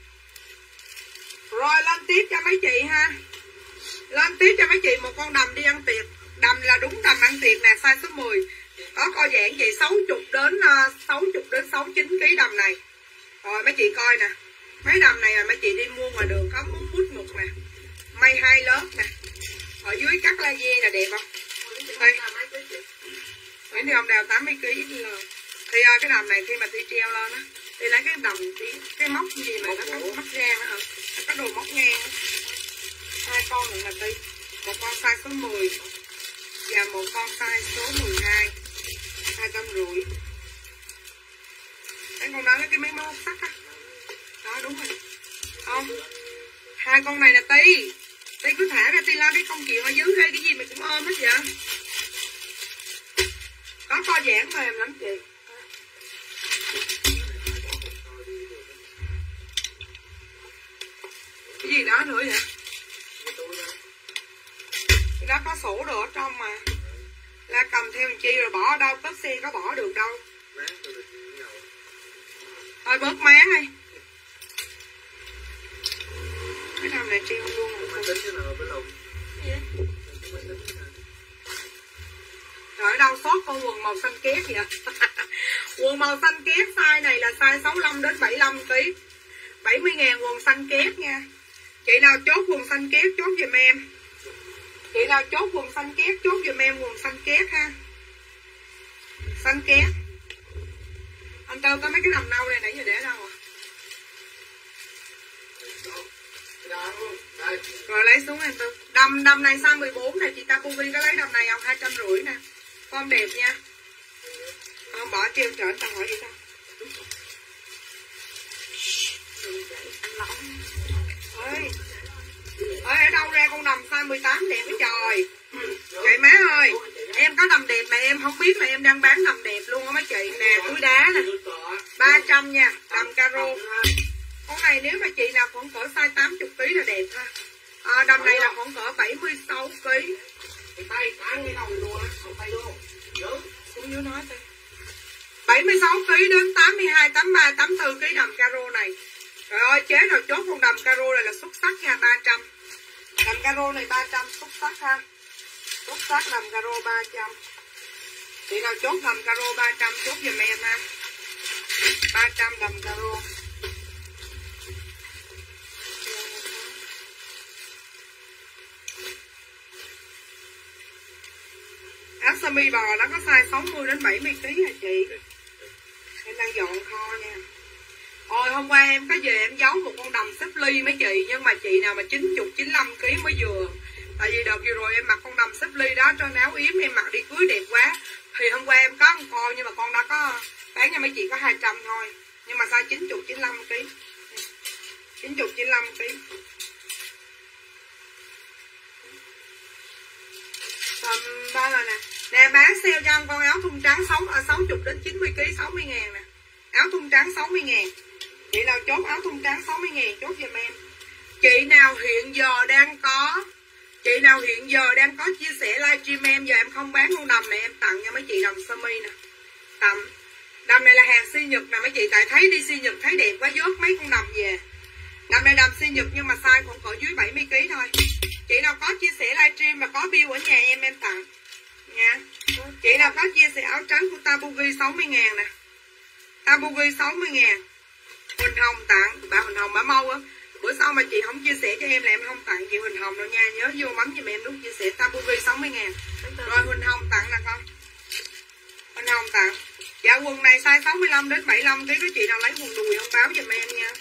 Rồi lên tiếp cho mấy chị ha. Lên tiếp cho mấy chị một con đầm đi ăn tiệc. Đầm là đúng đầm ăn tiệc nè, size số mười. Có co giãn vậy sáu mươi đến sáu mươi đến sáu mươi chín ký đầm này. Rồi mấy chị coi nè. Mấy đầm này là mấy chị đi mua ngoài đường có muốn bút mục nè. May hai lớp nè. Ở dưới cắt laser là đẹp không? Đây. Mấy đi ông đào tám mươi ký lên. Thì uh, cái đầm này khi mà Thi treo lên á, thì lấy cái đầm cái, cái móc gì mà nó có móc ngang á, nó có đồ móc ngang á. Hai con nữa là Thi. Một con size số mười và một con size số mười hai. Hai trăm rưỡi. Cái con đó là cái mấy móc sắt á. Đó đúng rồi. Không. Hai con này là Ti. Ti cứ thả ra Ti lo cái con chuyện ở dưới đây cái gì mà cũng ôm hết vậy. Có co giãn mềm lắm chị. Cái gì đó nữa vậy? Cái đó có sổ đồ ở trong mà. La cầm theo làm chi rồi bỏ ở đâu, tớp xe có bỏ được đâu. Thôi bớt máng đi. Cái đầm này treo luôn rồi. Rồi ở đâu sót con quần màu xanh két vậy? Quần màu xanh két size này là size sáu mươi lăm đến bảy mươi lăm ký. bảy mươi ngàn quần xanh két nha. Chị nào chốt quần xanh két chốt giùm em. Chị nào chốt quần xanh két chốt giùm em quần xanh két ha. Xanh két. Anh Tơ có mấy cái đầm nâu này nãy giờ để đâu à? Rồi lấy xuống anh Tư. Đầm đầm này size mười bốn này chị Tapuvi có lấy đầm này không? hai trăm rưỡi nè. Con đẹp nha. Không bỏ treo trở tao hỏi gì sao? Ơi. Ơi ở đâu ra con đầm size mười tám đẹp với trời. Chị má ơi, em có đầm đẹp mà em không biết là em đang bán đầm đẹp luôn á mấy chị nè, túi đá nè. ba trăm nha, đầm caro. Con này nếu mà chị nào khoảng cỡ size tám mươi ký là đẹp ha. À, đầm này là khoảng cỡ bảy mươi sáu ký. Xuống dưới nói thôi. bảy mươi sáu ký đến tám mươi hai, tám mươi ba, tám mươi tư ký đầm caro này. Trời ơi, chế nào chốt con đầm caro này là xuất sắc nha, ba trăm. Đầm caro này ba trăm, xuất sắc ha. Xuất sắc đầm caro ba trăm. Chị nào chốt đầm caro ba trăm chốt giùm em ha. ba trăm đầm caro. sơ mi bò nó có size sáu mươi đến bảy mươi ký hả chị? Em đang dọn kho nha. Ôi hôm qua em có về em giấu một con đầm xếp ly mấy chị, nhưng mà chị nào mà chín mươi, chín mươi lăm ký mới vừa. Tại vì đợt vừa rồi em mặc con đầm xếp ly đó cho áo yếm em mặc đi cưới đẹp quá. Thì hôm qua em có một con nhưng mà con đó có bán cho mấy chị có hai trăm thôi. Nhưng mà size chín mươi, chín mươi lăm ký. chín mươi, chín mươi lăm ký. Tầm bao là nè. Nè bán sale cho con áo thun trắng sáu mươi đến chín mươi ký sáu mươi ngàn nè. Áo thun trắng sáu mươi ngàn. Chị nào chốt áo thun trắng sáu mươi ngàn chốt giùm em. Chị nào hiện giờ đang có Chị nào hiện giờ đang có chia sẻ livestream em, giờ em không bán con đầm này, em tặng cho mấy chị đầm sơ mi nè. Tặng. Đầm này là hàng si Nhật nè mấy chị, tại thấy đi si Nhật thấy đẹp quá vớt mấy con đầm về. Đầm này đầm si Nhật nhưng mà size khoảng cỡ dưới bảy mươi ký thôi. Chị nào có chia sẻ livestream mà có bill ở nhà em em tặng nha. Chị nào có chia sẻ áo trắng của Tabugi sáu mươi ngàn nè. Tabugi sáu mươi ngàn. Huỳnh Hồng tặng, bà Huỳnh Hồng bà mau á. Bữa sau mà chị không chia sẻ cho em là em không tặng chị Huỳnh Hồng đâu nha. Nhớ vô bấm giùm em đúng chia sẻ Tabugi sáu mươi ngàn. Rồi Huỳnh Hồng tặng nè con. Huỳnh Hồng tặng. Dạ quần này size sáu mươi lăm đến bảy mươi lăm ký, có chị nào lấy quần đùi không báo giùm em nha.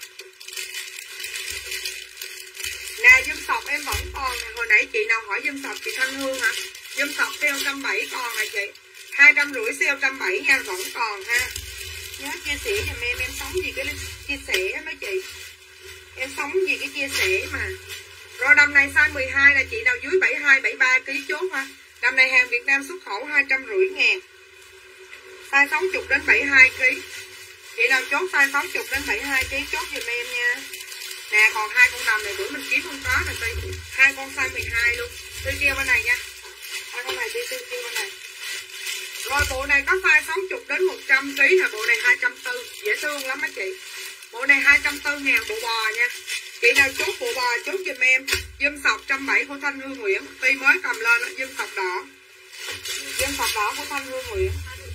Nè dâm sọc em vẫn còn nè. Hồi nãy chị nào hỏi dâm sọc chị Thanh Hương hả? Dâm sọc sale một trăm bảy mươi còn nè chị. Hai trăm rưỡi sale một trăm bảy mươi nha, vẫn còn ha. Nhớ chia sẻ giùm em, em sống gì cái chia sẻ mấy chị. Em sống gì cái chia sẻ mà. Rồi đầm này size mười hai là chị nào dưới bảy mươi hai, bảy mươi ba ký chốt ha. Đầm này hàng Việt Nam xuất khẩu hai trăm rưỡi ngàn. Size sáu mươi đến bảy mươi hai ký. Chị nào chốt size sáu mươi đến bảy mươi hai ký chốt giùm em nha. Nè còn hai con đầm này bữa mình kiếm không có nè. Hai con size mười hai luôn. Tôi kêu bên này nha. Hai con này tôi kêu bên này. Rồi bộ này có size sáu mươi đến một trăm ký nè. Bộ này hai trăm bốn mươi. Dễ thương lắm mấy chị. Bộ này hai trăm bốn mươi ngàn bộ bò nha. Chị nào chốt bộ bò chốt giùm em. Dâm sọc một trăm bảy mươi của Thanh Hương Nguyễn. Tuy mới cầm lên đó, dâm sọc đỏ. Dâm sọc đỏ của Thanh Hương Nguyễn.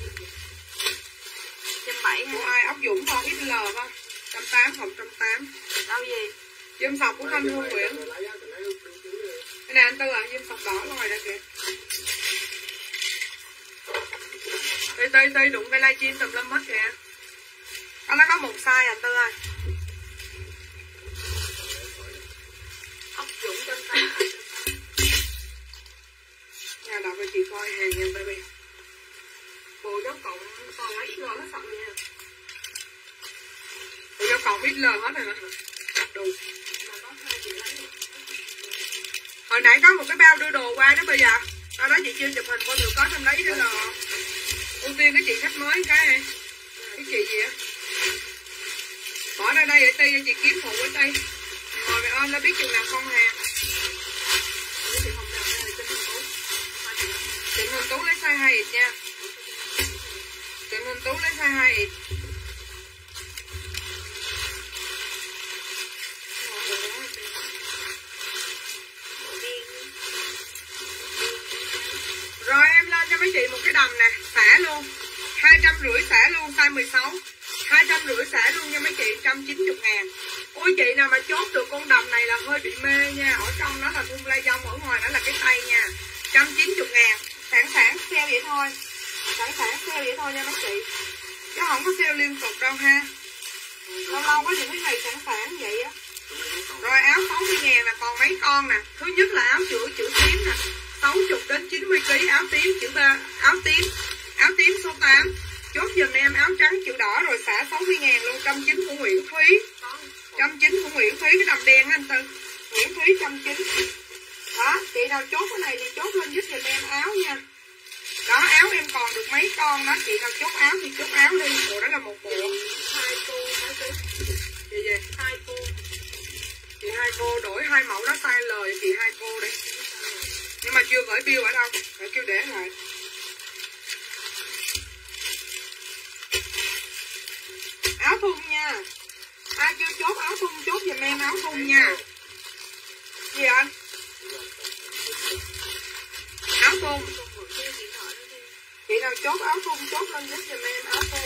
một trăm bảy mươi. Của ai? Ốc Dũng con ích lờ không? một trăm tám mươi hoặc một trăm tám mươi. Đâu gì? Dâm sọc của Thanh Hương Nguyễn. Cái này anh Tư à, dâm sọc đỏ rồi đó kìa. Tây Tây Tây đụng cái livestream tùm lum hết kìa. Nó có một size anh Tư ơi. Ốc Dũng trăm tám mươi. Nhà đọc cho chị coi hàng nha baby. Bộ dấu cộng còn ít lờ hết sẵn nha. Bộ dấu cộng ít lờ hết rồi hả? Đủ. Hồi nãy có một cái bao đưa đồ qua đó bây giờ. Sau đó chị chưa chụp hình con được có trong đấy đó là ưu tiên cái chị khách mới cái này. Cái chị gì á? Bỏ ra đây ở Tây cho chị kiếm phụ ở Tây. Ngồi mẹ ôm nó biết chừng nào không hàng. Trịnh Huỳnh Tú lấy size hai x nha. Trịnh Huỳnh Tú lấy size hai x. Rồi em lên cho mấy chị một cái đầm nè, xả luôn. Hai trăm rưỡi xả luôn size mười sáu. Hai trăm rưỡi xả luôn nha mấy chị, một trăm chín mươi ngàn. Ôi chị nào mà chốt được con đầm này là hơi bị mê nha. Ở trong nó là thun lai dông, ở ngoài nó là cái tay nha. Một trăm chín mươi ngàn. Sẵn sẵn sale vậy thôi. Sẵn sẵn sale vậy thôi nha mấy chị. Chứ không có sale liên tục đâu ha. Lâu lâu có những cái này sẵn sẵn vậy á. Rồi áo sáu mươi ngàn là còn mấy con nè. Thứ nhất là áo chữ chữ tím nè, sáu mươi đến chín mươi ký áo tím chữ ba, áo tím. Áo tím số tám. Chốt giùm em áo trắng chữ đỏ rồi xả sáu mươi ngàn luôn, một trăm chín mươi của Nguyễn Thúy. một trăm chín mươi của Nguyễn Thúy, cái đầm đen anh Tư. Nguyễn Thúy một trăm chín mươi. Đó, chị nào chốt cái này thì chốt lên giúp giùm em áo nha. Đó, áo em còn được mấy con đó, chị nào chốt áo thì chốt áo đi. Bộ đó là một bộ. Hai cô, mấy cô. Gì vậy? Hai cô. Chị hai cô đổi hai mẫu đó size L cho chị hai cô đi. Nhưng mà chưa gửi bill ở đâu, phải kêu để lại. Áo thun nha. Ai chưa chốt áo thun chốt giùm em áo thun nha. Gì anh? Áo thun. Chị nào chốt áo thun chốt lên giúp giùm em áo thun.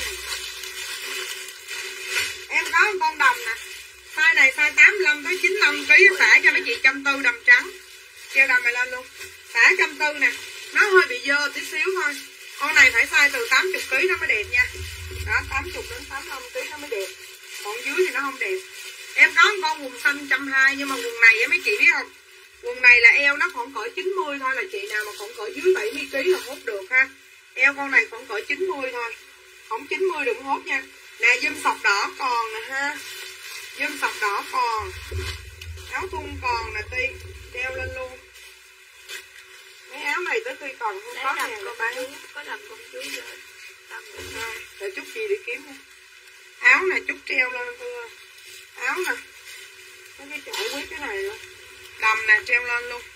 Em có một con đầm nè. Size này size tám mươi lăm tới chín mươi lăm ký, xả cho mấy chị một trăm bốn mươi đầm trắng. Treo đầm này lên luôn. Xả một trăm bốn mươi nè. Nó hơi bị dơ tí xíu thôi. Con này phải size từ tám mươi ki lô gam nó mới đẹp nha. Đó, tám mươi đến tám mươi lăm ki lô gam nó mới đẹp. Còn dưới thì nó không đẹp. Em có một con quần xanh một trăm hai mươi nhưng mà quần này mấy chị biết không? Quần này là eo nó khoảng cỡ chín mươi thôi, là chị nào mà khoảng cỡ dưới bảy mươi ki lô gam là hốt được ha. Eo con này khoảng cỡ chín mươi thôi. Không chín mươi đừng hốt nha. Nè dâm sọc đỏ còn nè ha. Dâm sọc đỏ còn. Áo thun còn nè Ti. Treo lên luôn. Mấy áo này tới Ti còn không có hàng đâu bán. Có đầm công chúa rồi. À, để chút gì để kiếm nha. Áo này chút treo lên thôi. Áo nè. Mấy cái chổi quý cái này luôn. Đầm nè treo lên luôn.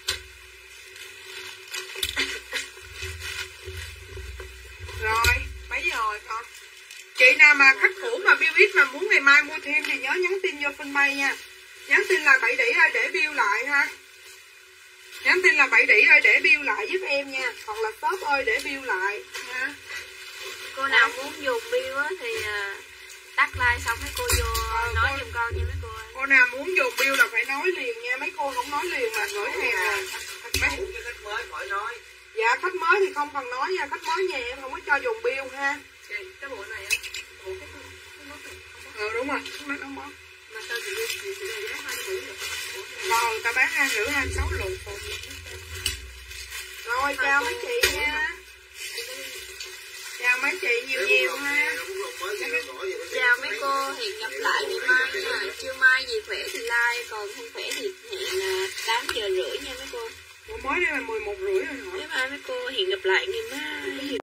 Rồi, mấy giờ rồi con? Chị nào mà khách cũ mà bill ít mà muốn ngày mai mua thêm thì nhớ nhắn tin vô fanpage nha. Nhắn tin là bảy đỉ ơi để bill lại ha. Nhắn tin là bảy đỉ ơi để bill lại giúp em nha. Hoặc là shop ơi để bill lại ha. Cô nào muốn dùng bill á thì uh, tắt like xong mấy cô vô ờ, nói giùm con nha mấy cô ơi. Cô nào muốn dùng bill là phải nói liền nha. Mấy cô không nói liền mà gửi hàng rồi. Mấy khách mới khỏi nói. Dạ khách mới thì không cần nói nha. Khách mới nhà em không có cho dùng bill ha. Cái bộ này á. Bộ cái Ừ đúng rồi, mắt ống bó. Mà sao chị chị chị này giá hai rưỡi được? Rồi, ta bán hai rưỡi hai sáu lụt. Rồi, chào mấy chị nha. Chào mấy chị nhiều nhiều ha. Chào mấy cô, hẹn gặp lại ngày mai nha. Trưa mai gì khỏe thì like, còn không khỏe thì hẹn tám giờ rưỡi nha mấy cô. Mới đây là mười một rưỡi rồi hả? Bye bye mấy cô, hẹn gặp lại ngày mai.